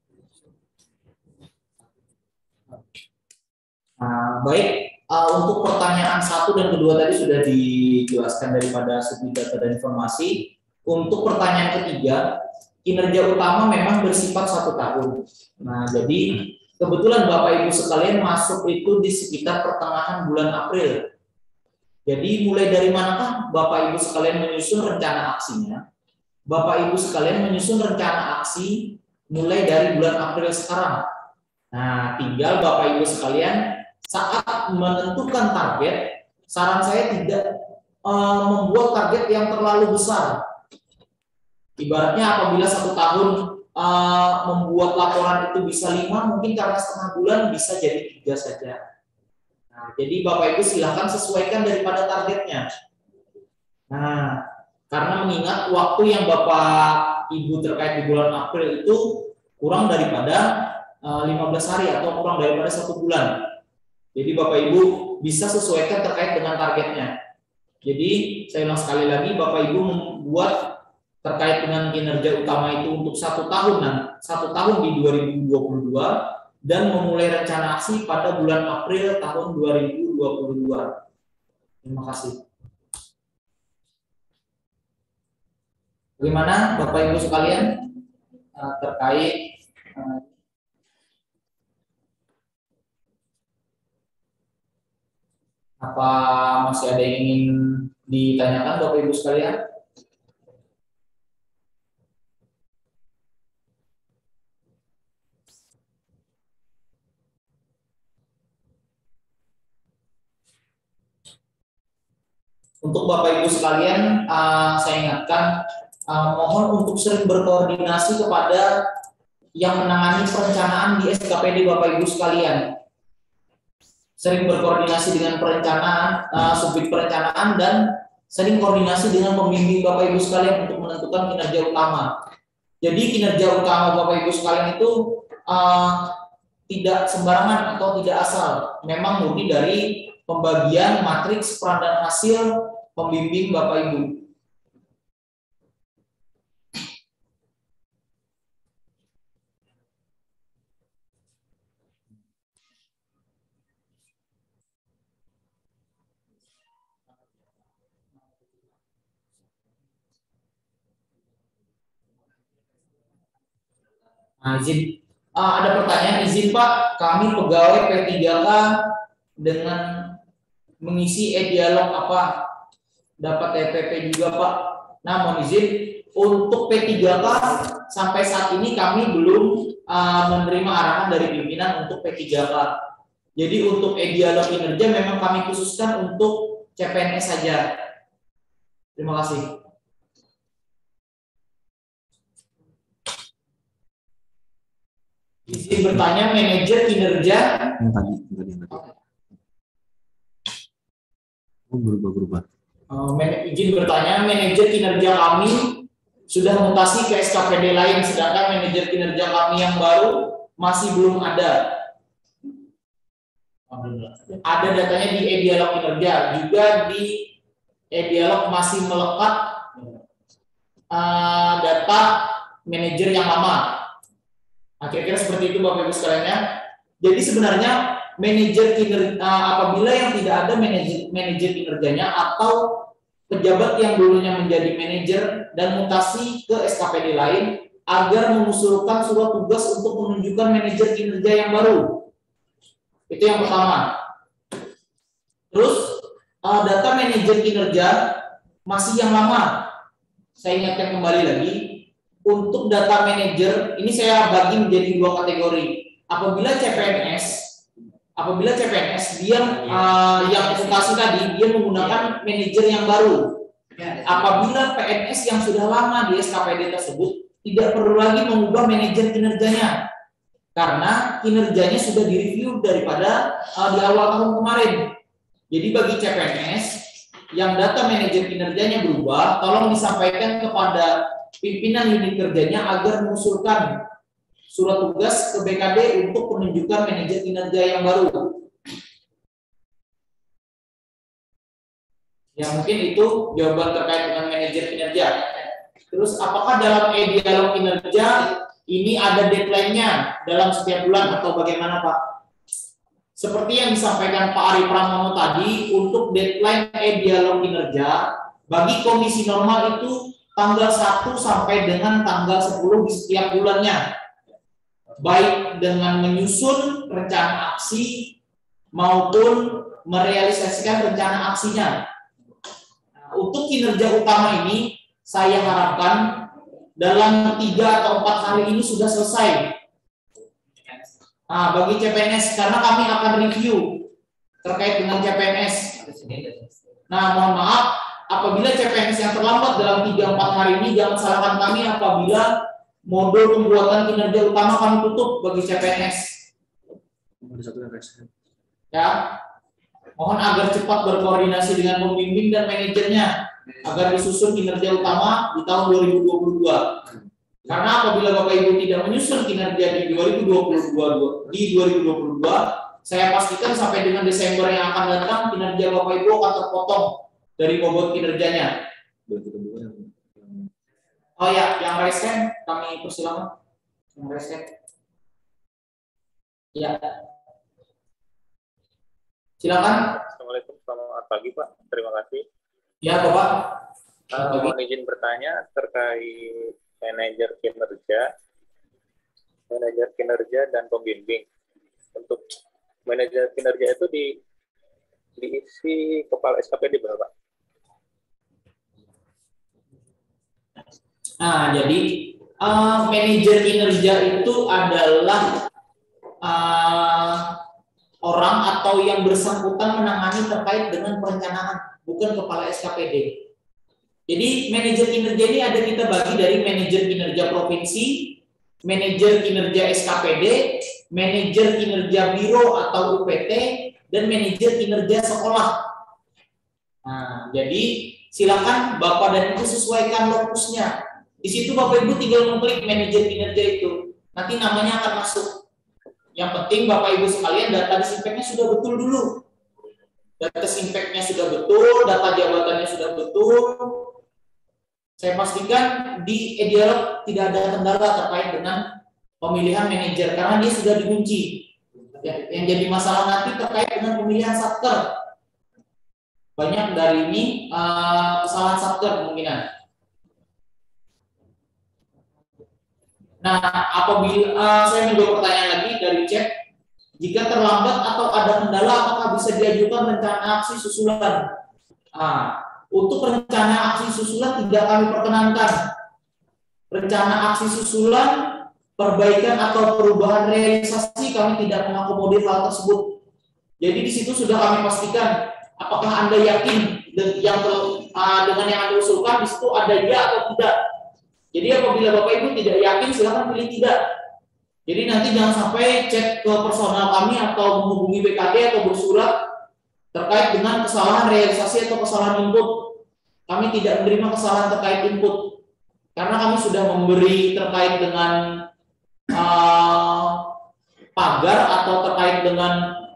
Speaker 4: Baik, untuk pertanyaan 1 dan kedua tadi sudah dijelaskan daripada segi data dan informasi. Untuk pertanyaan ketiga, kinerja utama memang bersifat 1 tahun. Nah, jadi kebetulan Bapak Ibu sekalian masuk itu di sekitar pertengahan bulan April. Jadi mulai dari manakah Bapak Ibu sekalian menyusun rencana aksinya? Bapak Ibu sekalian menyusun rencana aksi mulai dari bulan April sekarang. Nah, tinggal Bapak Ibu sekalian saat menentukan target, saran saya tidak membuat target yang terlalu besar. Ibaratnya apabila 1 tahun membuat laporan itu bisa 5, mungkin karena setengah bulan bisa jadi 3 saja. Nah, jadi Bapak Ibu silakan sesuaikan daripada targetnya. Nah, karena mengingat waktu yang Bapak Ibu terkait di bulan April itu kurang daripada 15 hari atau kurang daripada 1 bulan. Jadi Bapak Ibu bisa sesuaikan terkait dengan targetnya. Jadi saya ulang sekali lagi, Bapak Ibu membuat terkait dengan kinerja utama itu untuk 1 tahun di 2022 dan memulai rencana aksi pada bulan April tahun 2022. Terima kasih. Bagaimana Bapak Ibu sekalian terkait apa masih ada yang ingin ditanyakan Bapak Ibu sekalian? Untuk Bapak Ibu sekalian, saya ingatkan mohon untuk sering berkoordinasi kepada yang menangani perencanaan di SKPD Bapak Ibu sekalian. Sering berkoordinasi dengan perencanaan, subjek perencanaan, dan sering koordinasi dengan pembimbing Bapak Ibu sekalian untuk menentukan kinerja utama. Jadi kinerja utama Bapak Ibu sekalian itu tidak sembarangan atau tidak asal. Memang murni dari pembagian matriks peran dan hasil pembimbing Bapak Ibu. Nah, izin, ada pertanyaan, izin Pak, kami pegawai P3K dengan mengisi e-dialog apa? Dapat TPP juga Pak. Nah, mohon izin, untuk P3K sampai saat ini kami belum menerima arahan dari pimpinan untuk P3K. Jadi untuk e-dialog kinerja memang kami khususkan untuk CPNS saja. Terima kasih. Izin bertanya, manajer kinerja.
Speaker 9: Berubah.
Speaker 4: Izin bertanya, manajer kinerja kami sudah mutasi ke SKPD lain, sedangkan manajer kinerja kami yang baru masih belum ada. Ada datanya di e-dialog kinerja, juga di e-dialog masih melekat data manajer yang lama. Nah, kira-kira seperti itu Bapak Ibu sekalian ya. Jadi sebenarnya manajer kinerja apabila yang tidak ada manajer kinerjanya atau pejabat yang dulunya menjadi manajer dan mutasi ke SKPD lain agar mengusulkan surat tugas untuk menunjukkan manajer kinerja yang baru. Itu yang pertama. Terus data manajer kinerja masih yang lama. Saya ingatkan kembali lagi. Untuk data manajer, ini saya bagi menjadi 2 kategori. Apabila CPNS dia yang mutasi tadi, dia menggunakan manajer yang baru. Apabila PNS yang sudah lama di SKPD tersebut, tidak perlu lagi mengubah manajer kinerjanya. Karena kinerjanya sudah direview daripada di awal tahun kemarin. Jadi bagi CPNS, yang data manajer kinerjanya berubah, tolong disampaikan kepada pimpinan unit kerjanya agar mengusulkan surat tugas ke BKD untuk penunjukan manajer kinerja yang baru. Ya mungkin itu jawaban terkait dengan manajer kinerja. Terus apakah dalam e-dialog kinerja ini ada deadline-nya dalam setiap bulan atau bagaimana Pak? seperti yang disampaikan Pak Ari Pramono tadi, untuk deadline dialog kinerja bagi kondisi normal itu tanggal 1 sampai dengan tanggal 10 di setiap bulannya, baik dengan menyusun rencana aksi maupun merealisasikan rencana aksinya. Nah, untuk kinerja utama ini saya harapkan dalam 3 atau 4 hari ini sudah selesai. Nah, bagi CPNS, karena kami akan review terkait dengan CPNS. Nah, mohon maaf, apabila CPNS yang terlambat dalam 3-4 hari ini, jangan salahkan kami apabila modul pembuatan kinerja utama kami tutup bagi CPNS. Ya, mohon agar cepat berkoordinasi dengan pembimbing dan manajernya agar disusun kinerja utama di tahun 2022. Karena apabila Bapak Ibu tidak menyusun kinerja di 2022, saya pastikan sampai dengan Desember yang akan datang kinerja Bapak Ibu akan terpotong dari bobot kinerjanya. Oh ya, yang raise hand kami persilakan. Yang raise hand. Ya. Silakan.
Speaker 9: Assalamualaikum, selamat pagi Pak. Terima kasih.
Speaker 4: Ya Bapak.
Speaker 9: Mohon izin bertanya terkait manajer kinerja dan pembimbing. Untuk manajer kinerja itu diisi kepala SKPD berapa?
Speaker 4: Nah, jadi manajer kinerja itu adalah orang atau yang bersangkutan menangani terkait dengan perencanaan, bukan kepala SKPD. Jadi manajer kinerja ini ada kita bagi dari manajer kinerja provinsi, manajer kinerja SKPD, manajer kinerja biro atau UPT, dan manajer kinerja sekolah. Nah, jadi silakan Bapak dan Ibu sesuaikan lokusnya. Di situ Bapak Ibu tinggal mengklik manajer kinerja itu, nanti namanya akan masuk. Yang penting Bapak Ibu sekalian data disinfeknya sudah betul dulu. Data disinfeknya sudah betul, data jabatannya sudah betul. Saya pastikan di dialog tidak ada kendala terkait dengan pemilihan manajer karena dia sudah dikunci. Yang jadi masalah nanti terkait dengan pemilihan satker. Banyak dari ini kesalahan satker kemungkinan. Nah, apabila saya menjawab pertanyaan lagi dari chat, jika terlambat atau ada kendala, apakah bisa diajukan rencana aksi susulan? Untuk rencana aksi susulan tidak kami perkenankan. Rencana aksi susulan, perbaikan atau perubahan realisasi kami tidak mengakomodir hal tersebut. Jadi di situ sudah kami pastikan apakah Anda yakin dengan yang Anda usulkan di situ ada ya atau tidak. Jadi apabila Bapak Ibu tidak yakin silakan pilih tidak. Jadi nanti jangan sampai cek ke personal kami atau menghubungi BKD atau bersurat terkait dengan kesalahan realisasi atau kesalahan input. Kami tidak menerima kesalahan terkait input karena kami sudah memberi terkait dengan pagar atau terkait dengan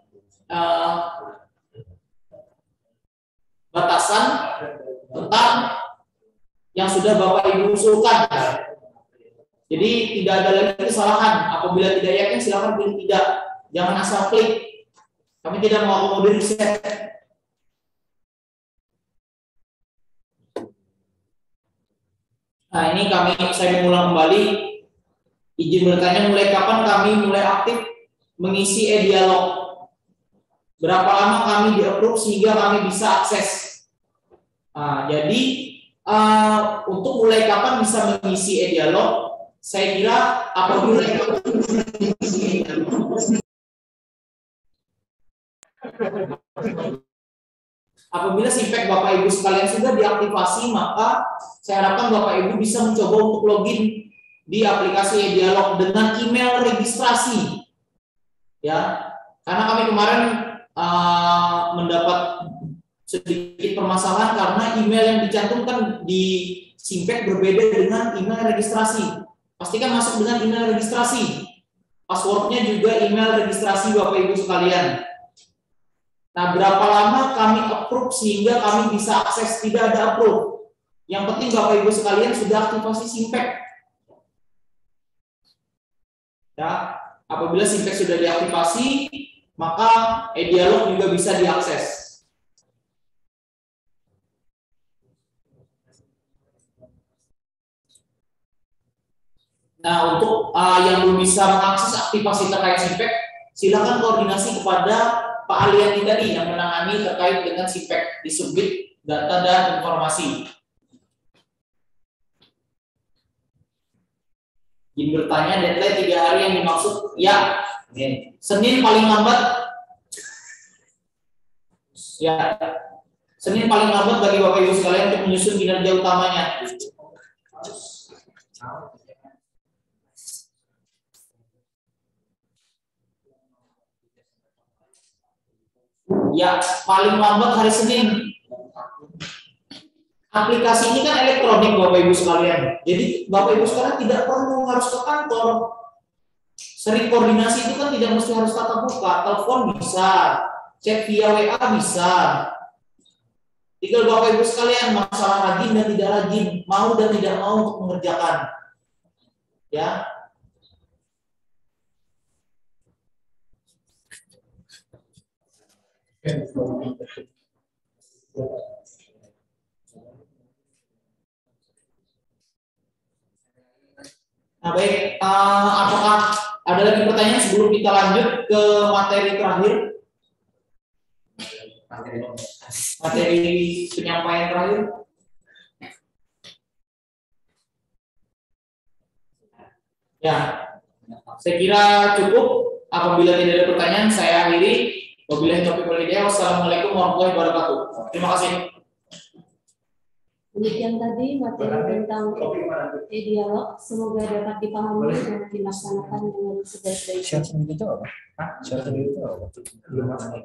Speaker 4: batasan tentang yang sudah Bapak Ibu usulkan. Jadi tidak ada lagi kesalahan. Apabila tidak yakin silakan pilih tidak. Jangan asal klik. Kami tidak mengakomodir riset. Nah, ini saya mengulang kembali. Izin bertanya, mulai kapan kami mulai aktif mengisi e-dialog? Berapa lama kami di-approve sehingga kami bisa akses? Jadi untuk mulai kapan bisa mengisi e-dialog, saya kira apabila apabila Simpek Bapak Ibu sekalian sudah diaktifasi, maka saya harapkan Bapak Ibu bisa mencoba untuk login di aplikasi e-dialog dengan email registrasi. Ya, karena kami kemarin mendapat sedikit permasalahan karena email yang dicantumkan di Simpek berbeda dengan email registrasi. Pastikan masuk dengan email registrasi. Passwordnya juga email registrasi Bapak Ibu sekalian. Nah, berapa lama kami approve sehingga kami bisa akses? Tidak ada approve. Yang penting Bapak Ibu sekalian sudah aktivasi Simpek. Ya, apabila Simpek sudah diaktifasi, maka e-dialog juga bisa diakses. Nah, untuk yang belum bisa mengakses aktivasi terkait SIMPEK, silakan koordinasi kepada Pak Aliani tadi yang menangani terkait dengan SIMPEK di Subdit Data dan Informasi. Izin bertanya, deadline 3 hari yang dimaksud? Ya, Senin paling lambat. Ya, Senin paling lambat bagi Bapak Ibu sekalian untuk menyusun kinerja utamanya. Ya, paling lambat hari Senin. Aplikasi ini kan elektronik Bapak Ibu sekalian. Jadi Bapak Ibu sekalian tidak perlu harus ke kantor. Sering koordinasi itu kan tidak mesti harus tatap muka. Telepon bisa, chat via WA bisa. Tinggal Bapak Ibu sekalian masalah rajin dan tidak rajin, mau dan tidak mau untuk mengerjakan. Ya. Nah, baik, apakah ada lagi pertanyaan sebelum kita lanjut ke materi terakhir? Materi penyampaian terakhir? Ya, saya kira cukup. Apabila tidak ada pertanyaan, saya akhiri. Wabillahi taufiq wal hidayah. Wassalamualaikum warahmatullahi wabarakatuh. Terima kasih.
Speaker 2: Demikian tadi materi tentang e-dialog, semoga dapat dipahami dan dilaksanakan dengan sebaik-baiknya.
Speaker 5: Syarat sendiri itu apa? Syarat sendiri itu apa? Belum ada.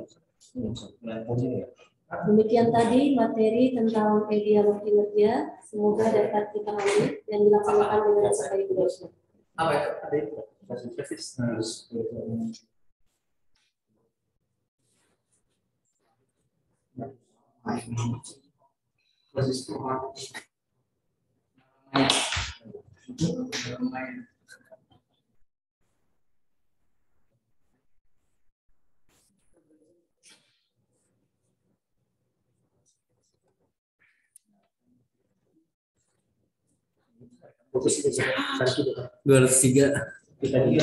Speaker 2: Demikian tadi materi tentang e-dialog kinerja, semoga dapat dipahami dan dilaksanakan dengan sebaik-baiknya.
Speaker 4: Apa itu? Ada itu. Kita juga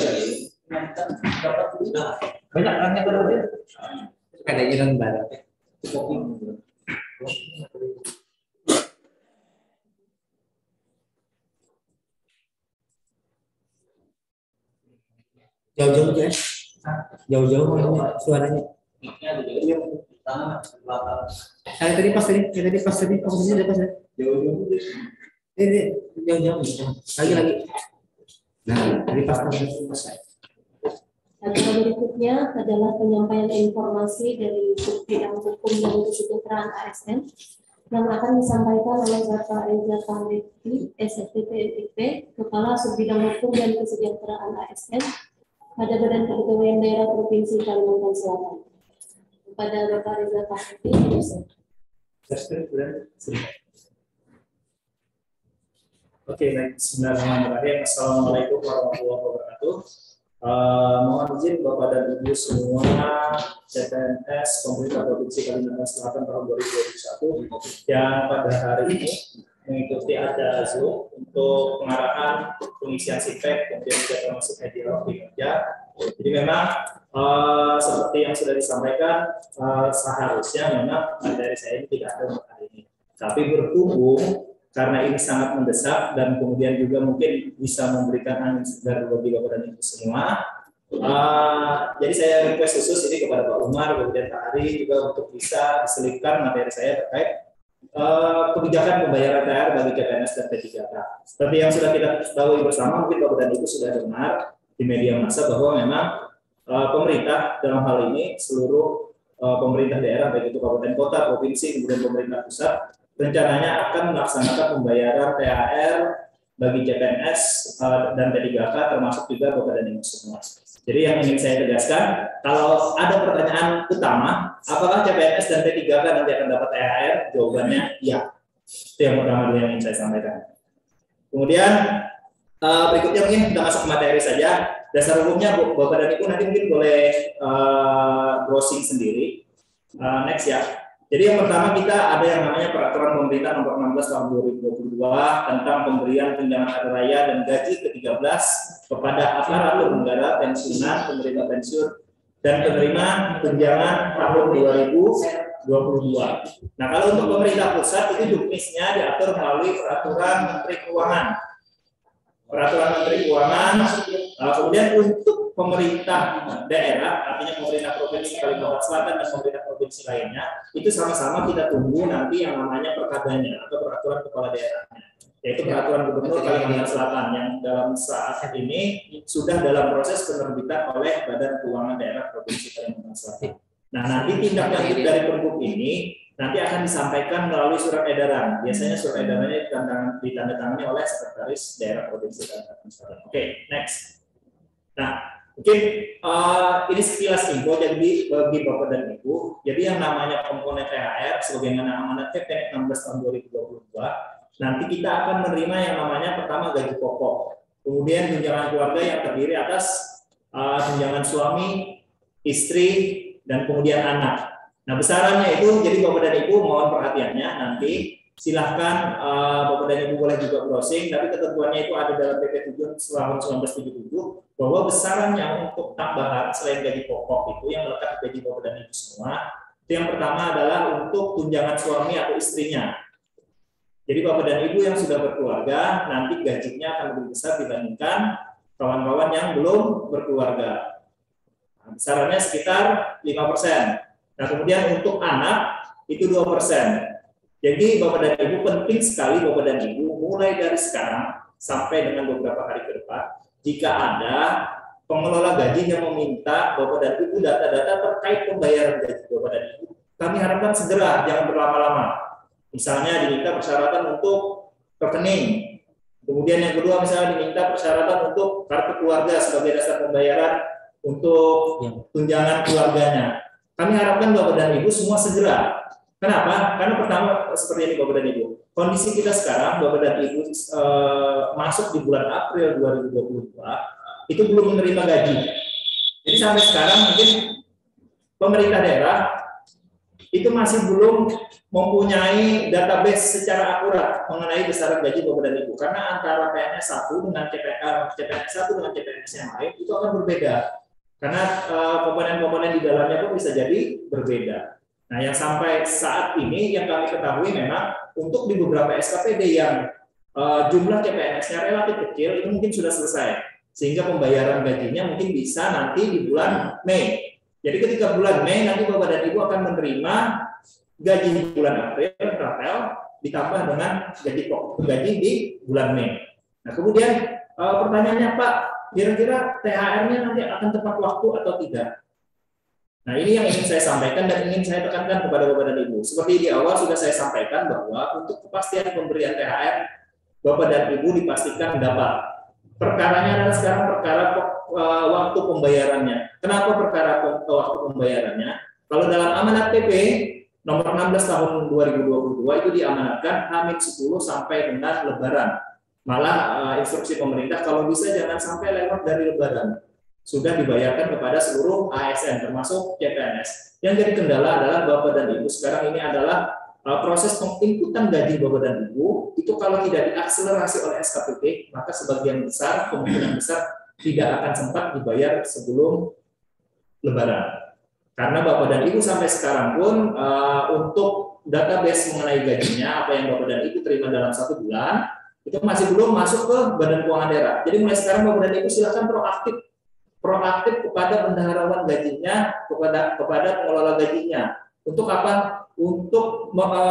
Speaker 4: banyak orangnya berarti. Ada jalan barat.
Speaker 10: Jauh-jauh ya, jauh-jauh suaranya. Tadi pas posisinya udah pas ya. Jauh-jauh. Ini jauh-jauh. Lagi. Nah, tadi pas.
Speaker 2: Agenda berikutnya adalah penyampaian informasi dari bidang hukum dan kesejahteraan ASN yang akan disampaikan oleh Bapak Reza Fahri, SFTP MIP, Kepala Subbidang Hukum dan Kesejahteraan ASN pada Badan Kepegawaian Daerah Provinsi Kalimantan Selatan. Kepada Bapak Reza Fahri,
Speaker 5: Oke, baik. Bismillahirrahmanirrahim. Assalamualaikum warahmatullahi wabarakatuh. Mohon izin Bapak dan Ibu semua CPNS Pemerintah Provinsi Kalimantan Selatan tahun 2021 yang pada hari ini mengikuti ada Zoom untuk pengarahan pengisian SIMPEK kemudian juga termasuk e-dialog kinerja. Jadi memang seperti yang sudah disampaikan seharusnya memang materi saya ini tidak ada untuk hari ini. Tapi berhubung karena ini sangat mendesak dan kemudian juga mungkin bisa memberikan angin segar bagi Bapak dan Ibu semua. Jadi saya request khusus ini kepada Pak Umar, kemudian Pak Ari juga untuk bisa diselipkan materi saya terkait kebijakan pembayaran THR bagi CPNS dan P3K. Seperti yang sudah kita ketahui bersama, mungkin Bapak dan Ibu sudah dengar di media massa bahwa memang pemerintah dalam hal ini seluruh pemerintah daerah baik itu kabupaten kota, provinsi, kemudian pemerintah pusat rencananya akan melaksanakan pembayaran THR bagi CPNS dan P3K termasuk juga Bapak dan Ibu semua. Jadi yang ingin saya tegaskan, kalau ada pertanyaan utama, apakah CPNS dan P3K nanti akan dapat THR? Jawabannya ya. Itu yang pertama yang ingin saya sampaikan. Kemudian berikutnya mungkin kita masuk ke materi saja.
Speaker 4: dasar hukumnya Bapak dan Ibu nanti mungkin boleh browsing sendiri. Next ya. Jadi yang pertama kita ada yang namanya Peraturan Pemerintah Nomor 16 Tahun 2022 tentang pemberian tunjangan hari raya dan gaji ke-13 kepada aparatur negara, pensiunan, penerima pensiun, dan penerima tunjangan tahun 2022. Nah, kalau untuk pemerintah pusat itu juknisnya diatur melalui Peraturan Menteri Keuangan. Peraturan Menteri Keuangan. Kemudian untuk pemerintah daerah, artinya pemerintah provinsi Kalimantan Selatan dan pemerintah provinsi lainnya, itu sama-sama kita tunggu nanti yang namanya perkadanya atau peraturan kepala daerahnya, yaitu peraturan gubernur Kalimantan Selatan yang dalam saat ini sudah dalam proses penerbitan oleh Badan Keuangan Daerah Provinsi Kalimantan Selatan. Nah, nanti tindak lanjut dari Pergub ini nanti akan disampaikan melalui surat edaran. Biasanya surat edarannya ditandatangani oleh Sekretaris Daerah Provinsi Kalimantan Selatan. Oke, next. Nah, mungkin ini sekilas info jadi bagi Bapak dan Ibu. Jadi yang namanya komponen THR sebagaimana amanat PP 16 tahun 2022, nanti kita akan menerima yang namanya pertama gaji pokok, kemudian tunjangan keluarga yang terdiri atas tunjangan suami, istri, dan kemudian anak. Nah, besarannya itu, jadi Bapak dan Ibu mohon perhatiannya nanti. Silahkan Bapak dan Ibu boleh juga browsing, tapi ketentuannya itu ada dalam PP 7 tahun 1977 bahwa besarannya untuk tambahan selain gaji pokok itu yang melekat di gaji Bapak dan Ibu semua, itu yang pertama adalah untuk tunjangan suami atau istrinya. Jadi Bapak dan Ibu yang sudah berkeluarga nanti gajinya akan lebih besar dibandingkan kawan-kawan yang belum berkeluarga. Nah, besarannya sekitar 5%. Nah, kemudian untuk anak itu 2%. Jadi Bapak dan Ibu penting sekali Bapak dan Ibu mulai dari sekarang sampai dengan beberapa hari ke depan, jika ada pengelola gaji yang meminta Bapak dan Ibu data-data terkait pembayaran gaji Bapak dan Ibu, kami harapkan segera, jangan berlama-lama. Misalnya diminta persyaratan untuk rekening, kemudian yang kedua misalnya diminta persyaratan untuk kartu keluarga sebagai dasar pembayaran untuk tunjangan keluarganya. Kami harapkan Bapak dan Ibu semua segera. Kenapa? Karena pertama seperti ini Bapak dan Ibu, kondisi kita sekarang Bapak dan Ibu masuk di bulan April 2022 itu belum menerima gaji. Jadi sampai sekarang mungkin pemerintah daerah itu masih belum mempunyai database secara akurat mengenai besaran gaji Bapak dan Ibu, karena antara PNS 1 dengan CPNS 1 dengan CPNS yang lain itu akan berbeda. Karena komponen-komponen di dalamnya pun bisa jadi berbeda. Nah, yang sampai saat ini yang kami ketahui memang untuk di beberapa SKPD yang jumlah CPNS-nya relatif kecil itu mungkin sudah selesai, sehingga pembayaran gajinya mungkin bisa nanti di bulan Mei. Jadi ketika bulan Mei nanti Bapak dan Ibu akan menerima gaji di bulan April ditambah dengan gaji di bulan Mei. Nah, kemudian pertanyaannya Pak, kira-kira THR-nya nanti akan tepat waktu atau tidak? Nah, ini yang ingin saya sampaikan dan ingin saya tekankan kepada Bapak dan Ibu. Seperti di awal sudah saya sampaikan bahwa untuk kepastian pemberian THR, Bapak dan Ibu dipastikan dapat. Perkaranya adalah sekarang perkara waktu pembayarannya. Kenapa perkara waktu pembayarannya? Kalau dalam amanat PP nomor 16 tahun 2022 itu diamanatkan H-10 sampai dengan Lebaran. Malah instruksi pemerintah kalau bisa jangan sampai lewat dari Lebaran. Sudah dibayarkan kepada seluruh ASN termasuk CPNS. Yang jadi kendala adalah Bapak dan Ibu sekarang ini adalah proses penginputan gaji Bapak dan Ibu itu kalau tidak diakselerasi oleh SKPP maka sebagian besar, kemungkinan besar tidak akan sempat dibayar sebelum Lebaran. Karena Bapak dan Ibu sampai sekarang pun untuk database mengenai gajinya apa yang Bapak dan Ibu terima dalam 1 bulan itu masih belum masuk ke Badan Keuangan Daerah. Jadi mulai sekarang Bapak dan Ibu silakan proaktif kepada bendaharawan gajinya, kepada pengelola gajinya. Untuk apa? Untuk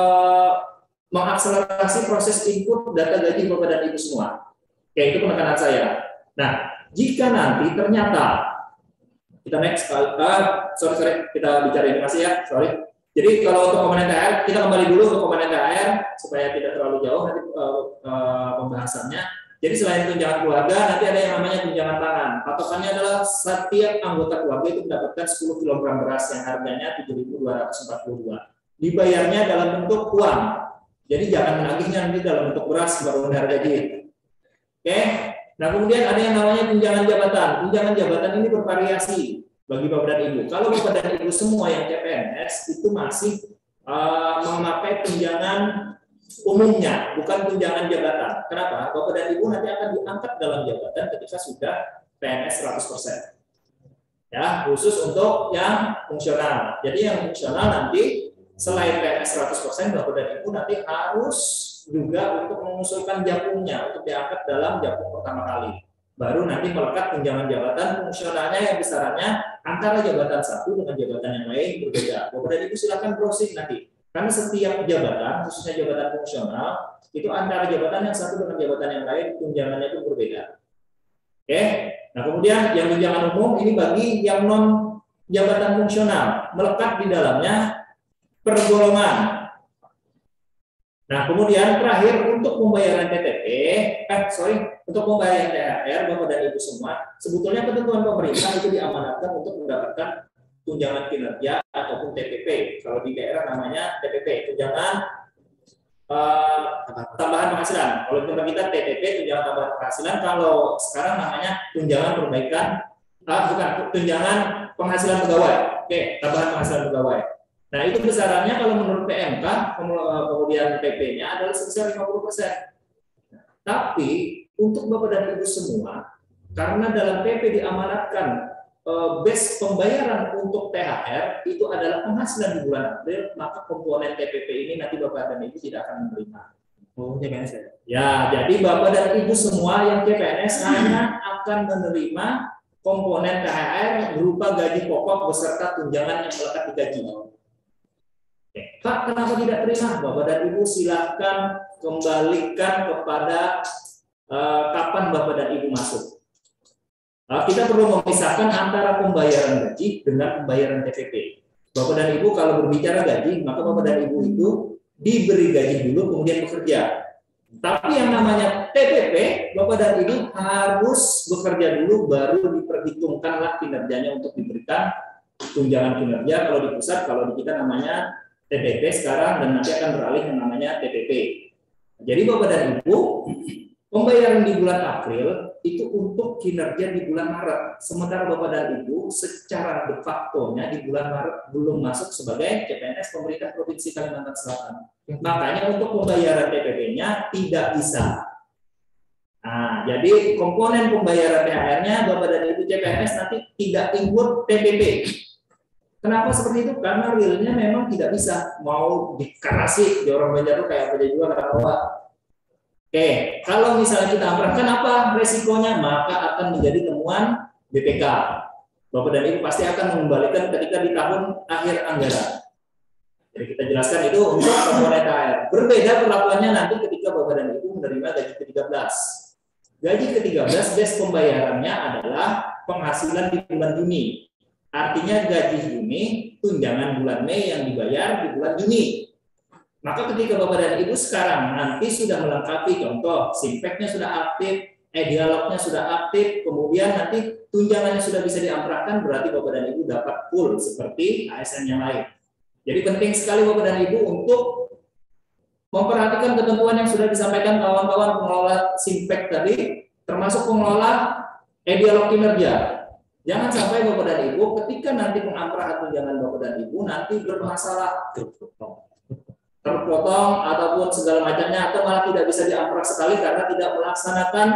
Speaker 4: mengakselerasi proses input data gaji Bapak dan Ibu semua. Oke, itu penekanan saya. Nah, jika nanti ternyata kita next, kita bicara ini masih ya, sorry. Jadi kalau untuk komponen THR, kita kembali dulu ke komponen THR supaya tidak terlalu jauh nanti pembahasannya. Jadi selain tunjangan keluarga, nanti ada yang namanya tunjangan pangan. Patokannya adalah setiap anggota keluarga itu mendapatkan 10 kg beras yang harganya 7.242. Dibayarnya dalam bentuk uang. Jadi jangan menagihnya nanti dalam bentuk beras baru benar gaji. Oke. Nah, kemudian ada yang namanya tunjangan jabatan. Tunjangan jabatan ini bervariasi bagi Bapak dan Ibu. Kalau Bapak dan Ibu semua yang CPNS itu masih memakai tunjangan umumnya, bukan tunjangan jabatan. Kenapa? Bapak dan Ibu nanti akan diangkat dalam jabatan ketika sudah PNS 100%. Ya, khusus untuk yang fungsional. Jadi yang fungsional nanti selain PNS 100%, Bapak dan Ibu nanti harus juga untuk mengusulkan jakungnya untuk diangkat dalam jakung pertama kali. Baru nanti melekat tunjangan jabatan fungsionalnya yang besarannya antara jabatan satu dengan jabatan yang lain berbeda. Bapak dan Ibu silakan browsing nanti. Karena setiap jabatan, khususnya jabatan fungsional, itu antara jabatan yang satu dengan jabatan yang lain tunjangannya itu berbeda. Oke. Nah, kemudian yang tunjangan umum ini bagi yang non jabatan fungsional, melekat di dalamnya per golongan. Nah, kemudian terakhir untuk pembayaran TTP, untuk pembayaran THR, Bapak dan Ibu semua, sebetulnya ketentuan pemerintah itu diamanatkan untuk mendapatkan tunjangan kinerja ataupun TPP. Kalau di daerah namanya TPP, tunjangan tambahan penghasilan. Kalau di tempat kita TTP, tunjangan tambahan penghasilan. Kalau sekarang namanya tunjangan perbaikan, bukan tunjangan penghasilan pegawai. Oke, tambahan penghasilan pegawai. Nah, itu besarannya kalau menurut PMK, kemudian PP-nya adalah sebesar 50%. Tapi untuk Bapak dan Ibu semua, karena dalam PP diamanatkan base pembayaran untuk THR itu adalah penghasilan di bulan April, maka komponen TPP ini nanti Bapak dan Ibu tidak akan menerima.
Speaker 10: Oh, CPNS ya?
Speaker 4: Ya, jadi Bapak dan Ibu semua yang CPNS hanya akan menerima komponen THR berupa gaji pokok beserta tunjangan yang melekat di gaji. Pak, kenapa tidak terima? Bapak dan Ibu silakan kembalikan kepada kapan Bapak dan Ibu masuk. Kita perlu memisahkan antara pembayaran gaji dengan pembayaran TPP. Bapak dan Ibu kalau berbicara gaji, maka Bapak dan Ibu itu diberi gaji dulu kemudian bekerja. Tapi yang namanya TPP, Bapak dan Ibu harus bekerja dulu baru diperhitungkanlah kinerjanya untuk diberikan tunjangan kinerja. Kalau di pusat, kalau di kita namanya TPP sekarang dan nanti akan beralih yang namanya TPP. Jadi Bapak dan Ibu, pembayaran di bulan April itu untuk kinerja di bulan Maret. Sementara Bapak dan Ibu secara de facto-nya di bulan Maret belum masuk sebagai CPNS pemerintah Provinsi Kalimantan Selatan. Makanya untuk pembayaran TPP-nya tidak bisa. Nah, jadi komponen pembayaran THR-nya Bapak dan Ibu CPNS nanti tidak include TPP. Kenapa seperti itu? Karena realnya memang tidak bisa. Mau dikarasi di orang Banjar itu kayak apa juga kata-kata. Oke, kalau misalnya kita amprahkan apa resikonya? Maka akan menjadi temuan BPK. Bapak dan Ibu pasti akan mengembalikan ketika di tahun akhir anggaran. Jadi kita jelaskan itu untuk komponen THR. Berbeda perlakuannya nanti ketika Bapak dan Ibu menerima gaji ke-13. Gaji ke-13 base pembayarannya adalah penghasilan di bulan Juni. Artinya gaji Juni, tunjangan bulan Mei yang dibayar di bulan Juni. Maka ketika Bapak dan Ibu sekarang nanti sudah melengkapi, contoh simpeknya sudah aktif, dialognya sudah aktif, kemudian nanti tunjangannya sudah bisa diamprahkan, berarti Bapak dan Ibu dapat full seperti ASN yang lain. Jadi penting sekali Bapak dan Ibu untuk memperhatikan ketentuan yang sudah disampaikan kawan-kawan pengelola simpek tadi, termasuk pengelola dialog kinerja. Jangan sampai Bapak dan Ibu ketika nanti pengamprahan tunjangan Bapak dan Ibu nanti bermasalah terpotong ataupun segala macamnya atau malah tidak bisa diamprah sekali karena tidak melaksanakan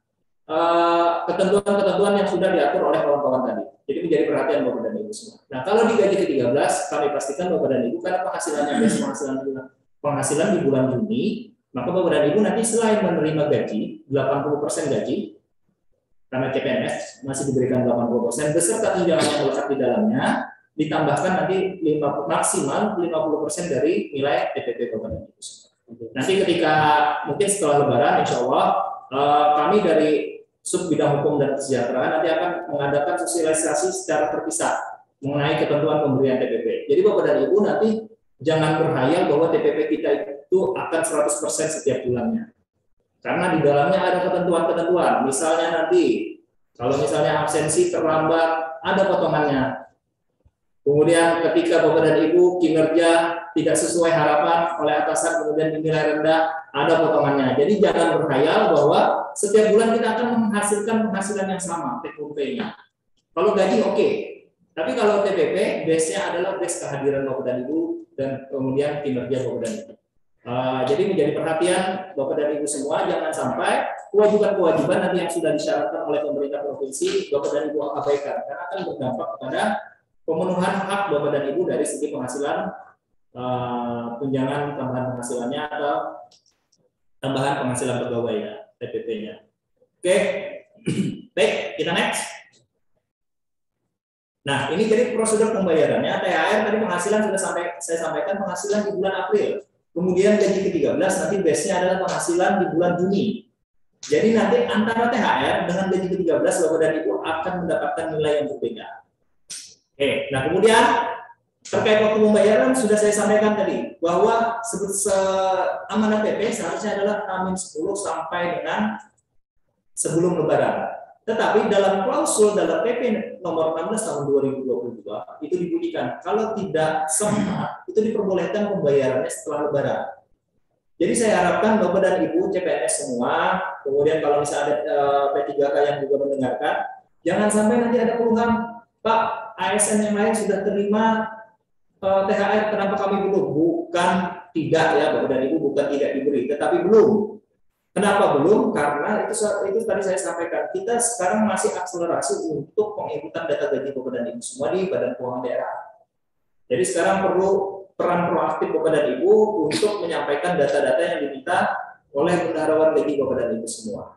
Speaker 4: ketentuan-ketentuan yang sudah diatur oleh kawan-kawan tadi. Jadi menjadi perhatian Bapak dan Ibu semua. Nah, kalau di gaji ke-13 kami pastikan Bapak dan Ibu karena penghasilannya penghasilan di bulan Juni, maka Bapak dan Ibu nanti selain menerima gaji 80% gaji karena CPNS masih diberikan 80% beserta tunjangan yang melekat di dalamnya, ditambahkan nanti maksimal 50% dari nilai TPP Bapak dan Ibu. Nanti ketika mungkin setelah Lebaran, insya Allah kami dari Sub Bidang Hukum dan Kesejahteraan nanti akan mengadakan sosialisasi secara terpisah mengenai ketentuan pemberian TPP. Jadi Bapak dan Ibu nanti jangan berhayal bahwa TPP kita itu akan 100% setiap bulannya. Karena di dalamnya ada ketentuan-ketentuan. Misalnya nanti, kalau misalnya absensi terlambat, ada potongannya. Kemudian ketika Bapak dan Ibu kinerja tidak sesuai harapan oleh atasan kemudian dinilai rendah, ada potongannya. Jadi jangan berkhayal bahwa setiap bulan kita akan menghasilkan penghasilan yang sama TPP-nya. Kalau gaji oke. Tapi kalau TPP, base-nya adalah base kehadiran Bapak dan Ibu dan kemudian kinerja Bapak dan Ibu. Jadi menjadi perhatian Bapak dan Ibu semua, jangan sampai kewajiban-kewajiban nanti yang sudah disyaratkan oleh pemerintah provinsi Bapak dan Ibu abaikan, karena akan berdampak kepada pemenuhan hak Bapak dan Ibu dari segi penghasilan, tunjangan tambahan penghasilannya atau tambahan penghasilan pegawainya, TPP-nya. Oke, baik, kita next. Nah, ini jadi prosedur pembayarannya. THR tadi penghasilan sudah saya sampaikan penghasilan di bulan April. Kemudian gaji ke-13 nanti base-nya adalah penghasilan di bulan Juni. Jadi nanti antara THR dengan gaji ke-13 Bapak dan Ibu akan mendapatkan nilai yang berbeda. Oke, nah kemudian terkait waktu pembayaran sudah saya sampaikan tadi bahwa amanat PP seharusnya adalah H-10 sampai dengan sebelum Lebaran. Tetapi dalam klausul dalam PP nomor 16 tahun 2022 itu dibunyikan kalau tidak sempat itu diperbolehkan pembayarannya setelah Lebaran. Jadi saya harapkan Bapak dan Ibu CPNS semua, kemudian kalau misalnya ada P3K yang juga mendengarkan, jangan sampai nanti ada keluhan, Pak, ASN yang lain sudah terima THR, kenapa kami belum? Bukan tidak ya Bapak dan Ibu, bukan tidak diberi, tetapi belum. Kenapa belum? Karena itu tadi saya sampaikan, kita sekarang masih akselerasi untuk penginputan data gaji Bapak dan Ibu semua di Badan Keuangan Daerah. Jadi sekarang perlu peran proaktif Bapak dan Ibu untuk menyampaikan data-data yang diminta oleh bendaharawan gaji Bapak dan Ibu semua.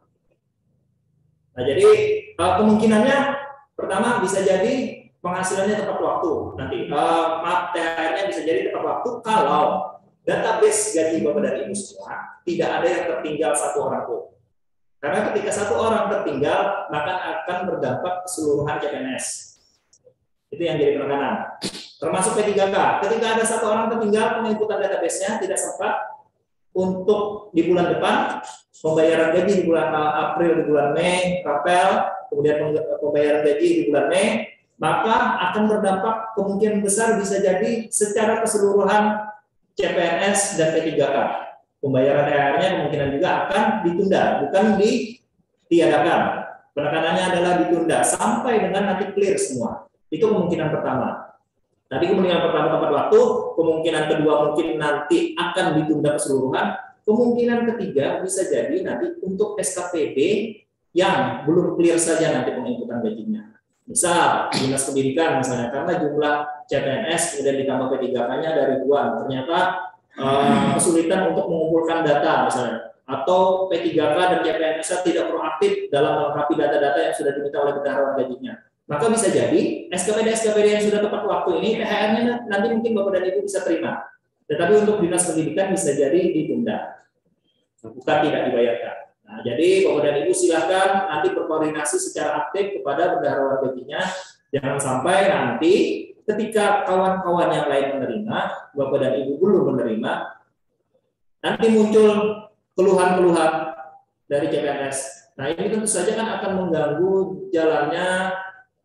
Speaker 4: Nah, jadi kemungkinannya pertama bisa jadi penghasilannya tepat waktu. Nanti THR-nya bisa jadi tepat waktu kalau database gaji Bapak dan Ibu semua tidak ada yang tertinggal satu orang pun. Karena ketika satu orang tertinggal, maka akan berdampak keseluruhan CPNS. Itu yang jadi penekanan. Termasuk P3K. Ketika ada satu orang tertinggal, penginputan database-nya tidak sempat untuk di bulan depan, pembayaran gaji di bulan April, di bulan Mei, Rapel, kemudian pembayaran gaji di bulan Mei, maka akan berdampak kemungkinan besar bisa jadi secara keseluruhan CPNS dan P3K. Pembayaran THR-nya kemungkinan juga akan ditunda, bukan ditiadakan. Penekanannya adalah ditunda sampai dengan nanti clear semua. Itu kemungkinan pertama. Tadi kemungkinan pertama tepat waktu, kemungkinan kedua mungkin nanti akan ditunda keseluruhan, kemungkinan ketiga bisa jadi nanti untuk SKPD yang belum clear saja nanti penginputan gajinya. Misal Dinas Pendidikan misalnya, karena jumlah CPNS kemudian ditambah P3K-nya ada ribuan, ternyata kesulitan untuk mengumpulkan data misalnya, atau P3K dan CPNS tidak proaktif dalam melengkapi data-data yang sudah diminta oleh bendaharawan gajinya. Maka bisa jadi SKPD yang sudah tepat waktu ini THR-nya nanti mungkin Bapak dan Ibu bisa terima. Tetapi untuk Dinas Pendidikan bisa jadi ditunda, bukan tidak dibayarkan. Nah, jadi Bapak dan Ibu silahkan nanti berkoordinasi secara aktif kepada bendaharawan gajinya. Jangan sampai nanti ketika kawan-kawan yang lain menerima, Bapak dan Ibu belum menerima, nanti muncul keluhan-keluhan dari CPNS. Nah, ini tentu saja kan akan mengganggu jalannya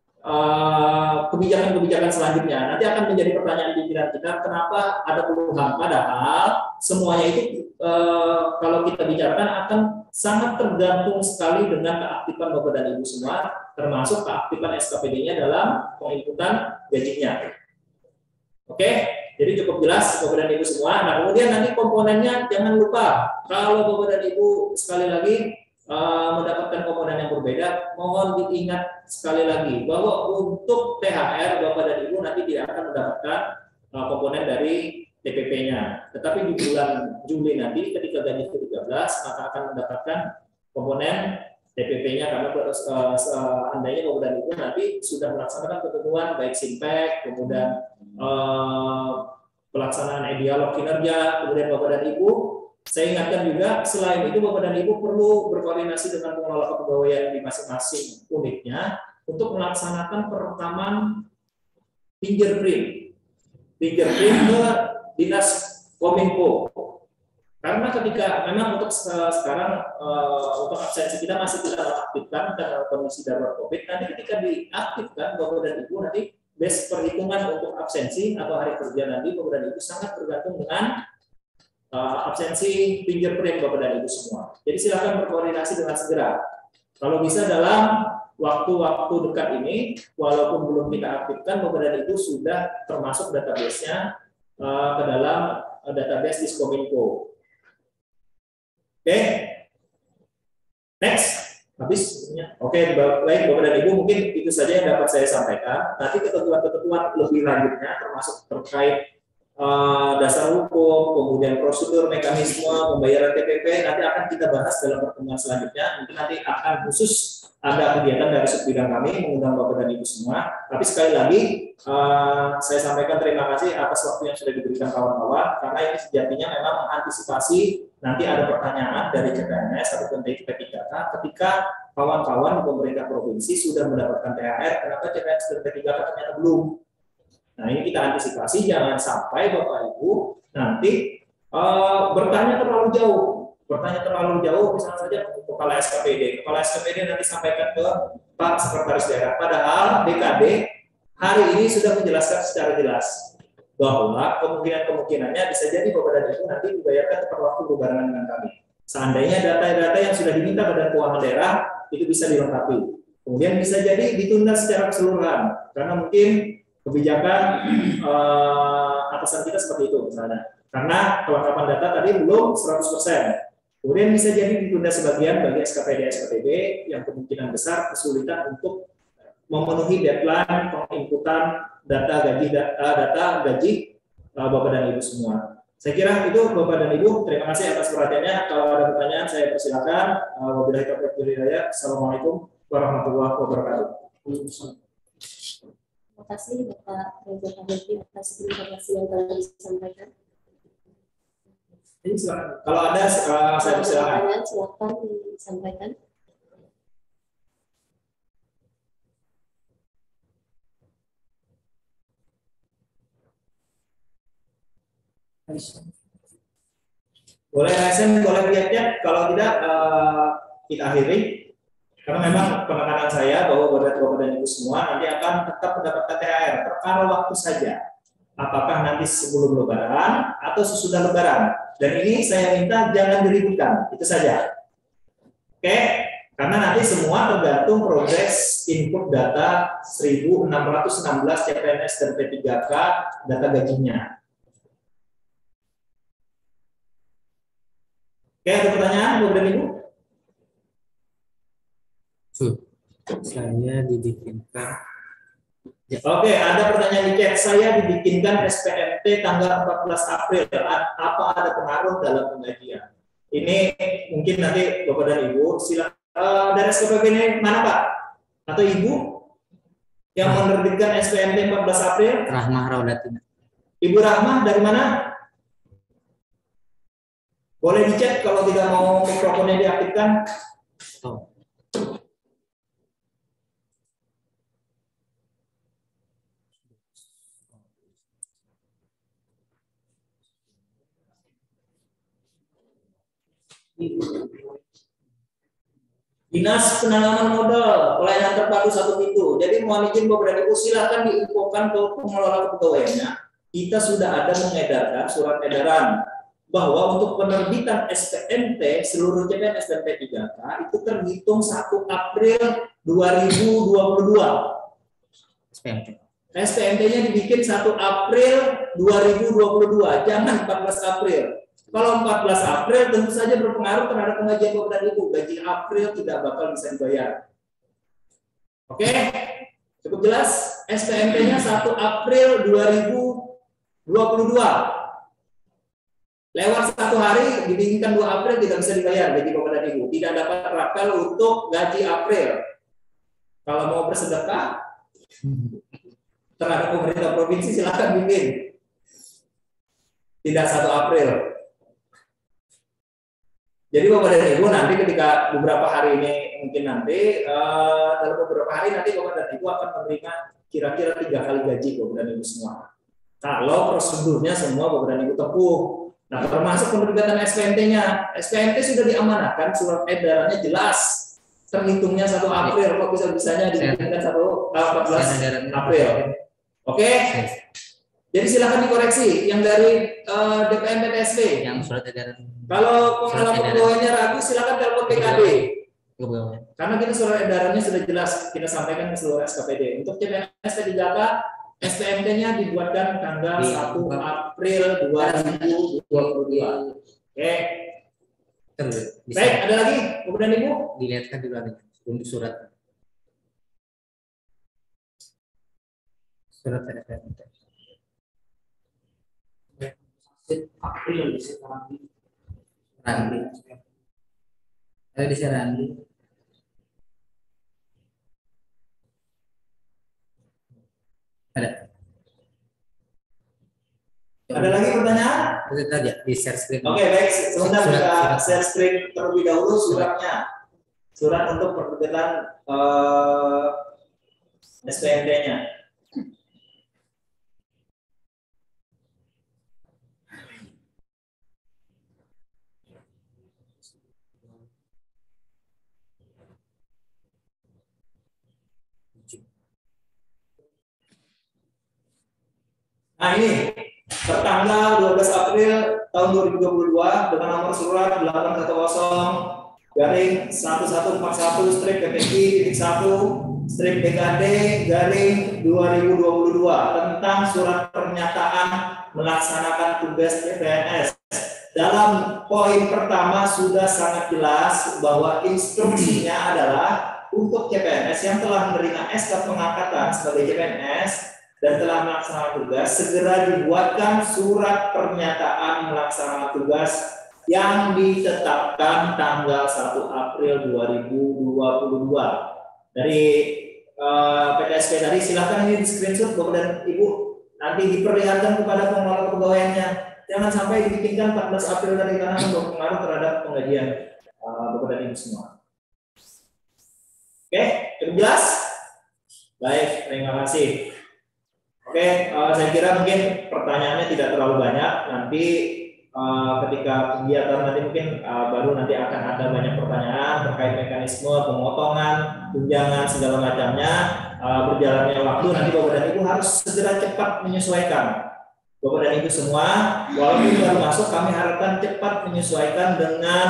Speaker 4: kebijakan-kebijakan selanjutnya. Nanti akan menjadi pertanyaan pikiran kita, kenapa ada keluhan? Padahal semuanya itu kalau kita bicarakan akan sangat tergantung sekali dengan keaktifan Bapak dan Ibu semua, termasuk keaktifan SKPD-nya dalam penginputan gajinya. Oke, jadi cukup jelas Bapak dan Ibu semua. Nah, kemudian nanti komponennya jangan lupa, kalau Bapak dan Ibu sekali lagi mendapatkan komponen yang berbeda, mohon diingat sekali lagi bahwa untuk THR Bapak dan Ibu nanti tidak akan mendapatkan komponen dari TPP-nya, tetapi di bulan Juli nanti ketika gaji ke-13 maka akan mendapatkan komponen TPP-nya, karena seandainya Bapak dan Ibu nanti sudah melaksanakan ketentuan baik Simpek, kemudian pelaksanaan dialog kinerja, kemudian Bapak dan Ibu, saya ingatkan juga selain itu Bapak dan Ibu perlu berkoordinasi dengan pengelola kepegawaian di masing-masing unitnya untuk melaksanakan perekaman fingerprint ke Dinas Kominfo. Karena ketika memang untuk sekarang untuk absensi kita masih tidak aktifkan karena kondisi darurat COVID, nanti ketika diaktifkan Bapak dan Ibu nanti base perhitungan untuk absensi atau hari kerja nanti Bapak dan Ibu sangat bergantung dengan absensi fingerprint Bapak dan Ibu semua. Jadi silakan berkoordinasi dengan segera. Kalau bisa dalam waktu-waktu dekat ini, walaupun belum kita aktifkan, Bapak dan Ibu sudah termasuk database-nya ke dalam database Diskominfo. Oke, next. Habis? Oke, baik Bapak dan Ibu, mungkin itu saja yang dapat saya sampaikan. Nanti ketentuan-ketentuan lebih lanjutnya, termasuk terkait dasar hukum, kemudian prosedur, mekanisme, pembayaran TPP, nanti akan kita bahas dalam pertemuan selanjutnya. Mungkin nanti akan khusus ada kegiatan dari subbidang kami, mengundang Bapak dan Ibu semua. Tapi sekali lagi, saya sampaikan terima kasih atas waktu yang sudah diberikan kawan-kawan, karena ini sejatinya memang mengantisipasi nanti ada pertanyaan dari CPNS atau P3K ketika kawan-kawan di pemerintah provinsi sudah mendapatkan THR, kenapa CPNS dan P3K ternyata belum. Nah, ini kita antisipasi, jangan sampai Bapak Ibu nanti bertanya terlalu jauh. Bertanya terlalu jauh, misalnya saja Kepala SKPD. Kepala SKPD nanti sampaikan ke Pak Sekretaris Daerah. Padahal DKD hari ini sudah menjelaskan secara jelas bahwa kemungkinannya bisa jadi Bapak dan Ibu nanti dibayarkan tepat waktu berbarengan dengan kami. Seandainya data-data yang sudah diminta Badan Keuangan Daerah itu bisa dilengkapi. Kemudian bisa jadi ditunda secara keseluruhan, karena mungkin kebijakan atasan kita seperti itu misalnya. Karena kelengkapan data tadi belum 100%. Kemudian bisa jadi ditunda sebagian bagi SKPD yang kemungkinan besar kesulitan untuk memenuhi deadline penginputan data gaji Bapak dan Ibu semua. Saya kira itu Bapak dan Ibu, terima kasih atas perhatiannya. Kalau ada pertanyaan saya persilakan. Wabillahi taufiq wal hidayah. Assalamualaikum warahmatullahi wabarakatuh.
Speaker 2: Terima kasih Bapak Reza Fahmi atas informasi yang telah disampaikan.
Speaker 4: Kalau ada saya persilakan.
Speaker 2: Pertanyaan silakan disampaikan.
Speaker 4: Boleh resen, boleh lihat. Kalau tidak kita akhiri. Karena memang penekanan saya bahwa Bapak dan Ibu semua nanti akan tetap mendapatkan THR perkara waktu saja. Apakah nanti sebelum Lebaran atau sesudah Lebaran. Dan ini saya minta jangan diributkan, itu saja. Oke, karena nanti semua tergantung progres input data 1616 CPNS dan P3K data gajinya. Oke, ada pertanyaan Bapak dan Ibu?
Speaker 10: Saya dibikinkan.
Speaker 4: Ya. Oke, ada pertanyaan di chat. Saya dibikinkan SPMT tanggal 14 April. Apa ada pengaruh dalam penggajian? Ini mungkin nanti Bapak dan Ibu silakan dari SKPP ini mana Pak? Atau Ibu yang menerbitkan SPMT 14 April?
Speaker 10: Rahmah Raudatina.
Speaker 4: Ibu Rahmah dari mana? Boleh dicek kalau tidak mau mikrofonnya diaktifkan.
Speaker 10: Oh.
Speaker 4: Dinas Penanaman Modal, pelayanan terpadu satu pintu. Jadi mohon izin Bapak dan Ibu silakan diinfokan ke pengelola kepegawaiannya. Kita sudah ada mengedarkan surat edaran bahwa untuk penerbitan SPMT seluruh CPNS dan P3K itu terhitung 1 April 2022. SPMT-nya dibikin 1 April 2022, jangan 14 April. Kalau 14 April tentu saja berpengaruh terhadap penggajian Bapak dan Ibu. Gaji April tidak bakal bisa dibayar. Oke? Cukup jelas? SPMT-nya 1 April 2022. Lewat 1 hari, dibingkikan 2 April tidak bisa dibayar gaji Bapak dan Ibu. Tidak dapat rapel untuk gaji April. Kalau mau bersedekah terhadap pemerintah provinsi silakan bimbing. Tidak 1 April. Jadi Bapak dan Ibu nanti ketika beberapa hari ini mungkin nanti dalam beberapa hari nanti Bapak dan Ibu akan menerima kira-kira 3 kali gaji Bapak dan Ibu semua. Kalau prosedurnya semua Bapak dan Ibu tempuh. Nah, termasuk penerbitan SPMT-nya. SPMT sudah diamanahkan, surat edarannya jelas. Terhitungnya 1 April, kok bisa-bisanya dibikinkan 14 April. Oke. Jadi silakan dikoreksi yang dari DPM PTSP.
Speaker 10: Yang surat edaran.
Speaker 4: Kalau pengalaman pegawainya ragu, silakan telepon PKD.
Speaker 10: Pegawai.
Speaker 4: Karena kita surat edarannya sudah jelas kita sampaikan ke seluruh SKPD. Untuk CPNS P3K, SPMT-nya dibuatkan tanggal 1 April 2022. Oke. Baik, ada lagi? Kemudian Ibu?
Speaker 10: Dilihatkan dulu ada untuk surat. Surat edaran.
Speaker 1: April di sekarang ini.
Speaker 10: Randi. Ada di sana Randi. Ada.
Speaker 4: Ada lagi pertanyaan?
Speaker 10: Itu tadi di share screen.
Speaker 4: Oke, baik. Sebentar kita share screen terlebih dahulu suratnya. Surat untuk penerbitan SPMT-nya. Nah ini tertanggal 12 April tahun 2022 dengan nomor surat 810-11-3-1-BKD-2022 tentang surat pernyataan melaksanakan tugas CPNS. Dalam poin pertama sudah sangat jelas bahwa instruksinya adalah untuk CPNS yang telah menerima SK pengangkatan sebagai CPNS dan telah melaksanakan tugas, segera dibuatkan surat pernyataan melaksanakan tugas yang ditetapkan tanggal 1 April 2022. Dari PTSP tadi, silakan ini di screenshot Bapak dan Ibu, nanti diperlihatkan kepada pengelola kepegawaiannya. Jangan sampai dibikinkan 14 April tadi karena berpengaruh terhadap penggajian Bapak dan Ibu semua. Oke, cukup jelas? Baik, terima kasih. Oke, saya kira mungkin pertanyaannya tidak terlalu banyak. Nanti ketika kegiatan nanti mungkin baru nanti akan ada banyak pertanyaan terkait mekanisme pemotongan, tunjangan segala macamnya. Berjalannya waktu nanti Bapak dan Ibu harus segera cepat menyesuaikan. Bapak dan Ibu semua, walaupun baru masuk, kami harapkan cepat menyesuaikan dengan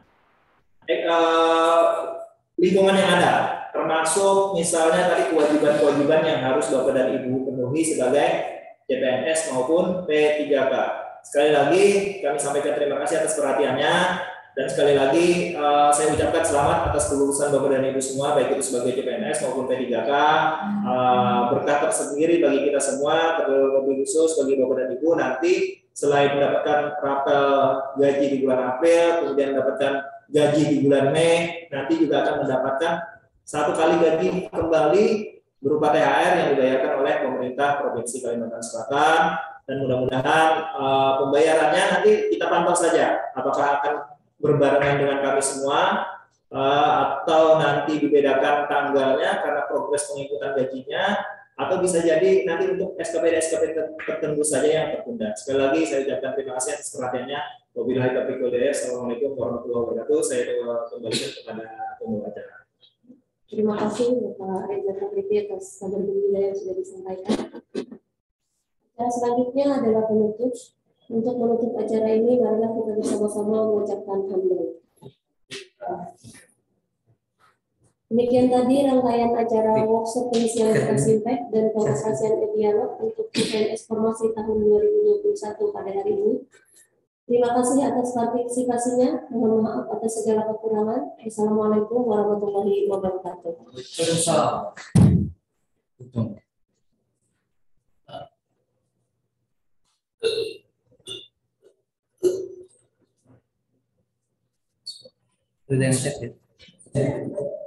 Speaker 4: lingkungan yang ada. Termasuk misalnya tadi kewajiban-kewajiban yang harus Bapak dan Ibu penuhi sebagai CPNS maupun P3K. Sekali lagi kami sampaikan terima kasih atas perhatiannya dan sekali lagi saya ucapkan selamat atas kelulusan Bapak dan Ibu semua baik itu sebagai CPNS maupun P3K. Berkah tersendiri bagi kita semua, terlebih khusus bagi Bapak dan Ibu nanti selain mendapatkan rapel gaji di bulan April, kemudian mendapatkan gaji di bulan Mei, nanti juga akan mendapatkan satu kali gaji kembali berupa THR yang dibayarkan oleh pemerintah Provinsi Kalimantan Selatan dan mudah-mudahan pembayarannya nanti kita pantau saja apakah akan berbarengan dengan kami semua atau nanti dibedakan tanggalnya karena progres pengikutan gajinya atau bisa jadi nanti untuk SKPD tertentu saja yang tertunda. Sekali lagi saya ucapkan terima kasih atas perhatiannya. Wabillahi taufiq wal hidayah. Assalamualaikum warahmatullahi wabarakatuh. Saya kembalikan kepada pembawa acara.
Speaker 2: Terima kasih Bapak Reza Fabriti atas kabar gembira yang sudah disampaikan. Acara selanjutnya adalah penutup. Untuk menutup acara ini, marilah kita bersama-sama mengucapkan hamdulillah. Demikian tadi rangkaian acara workshop pengisian berkas impact dan pengoperasian e-dialog untuk CPNS Formasi tahun 2021 pada hari ini. Terima kasih atas partisipasinya. Mohon maaf atas segala kekurangan. Assalamualaikum warahmatullahi wabarakatuh.
Speaker 10: Sudah yang cek ya.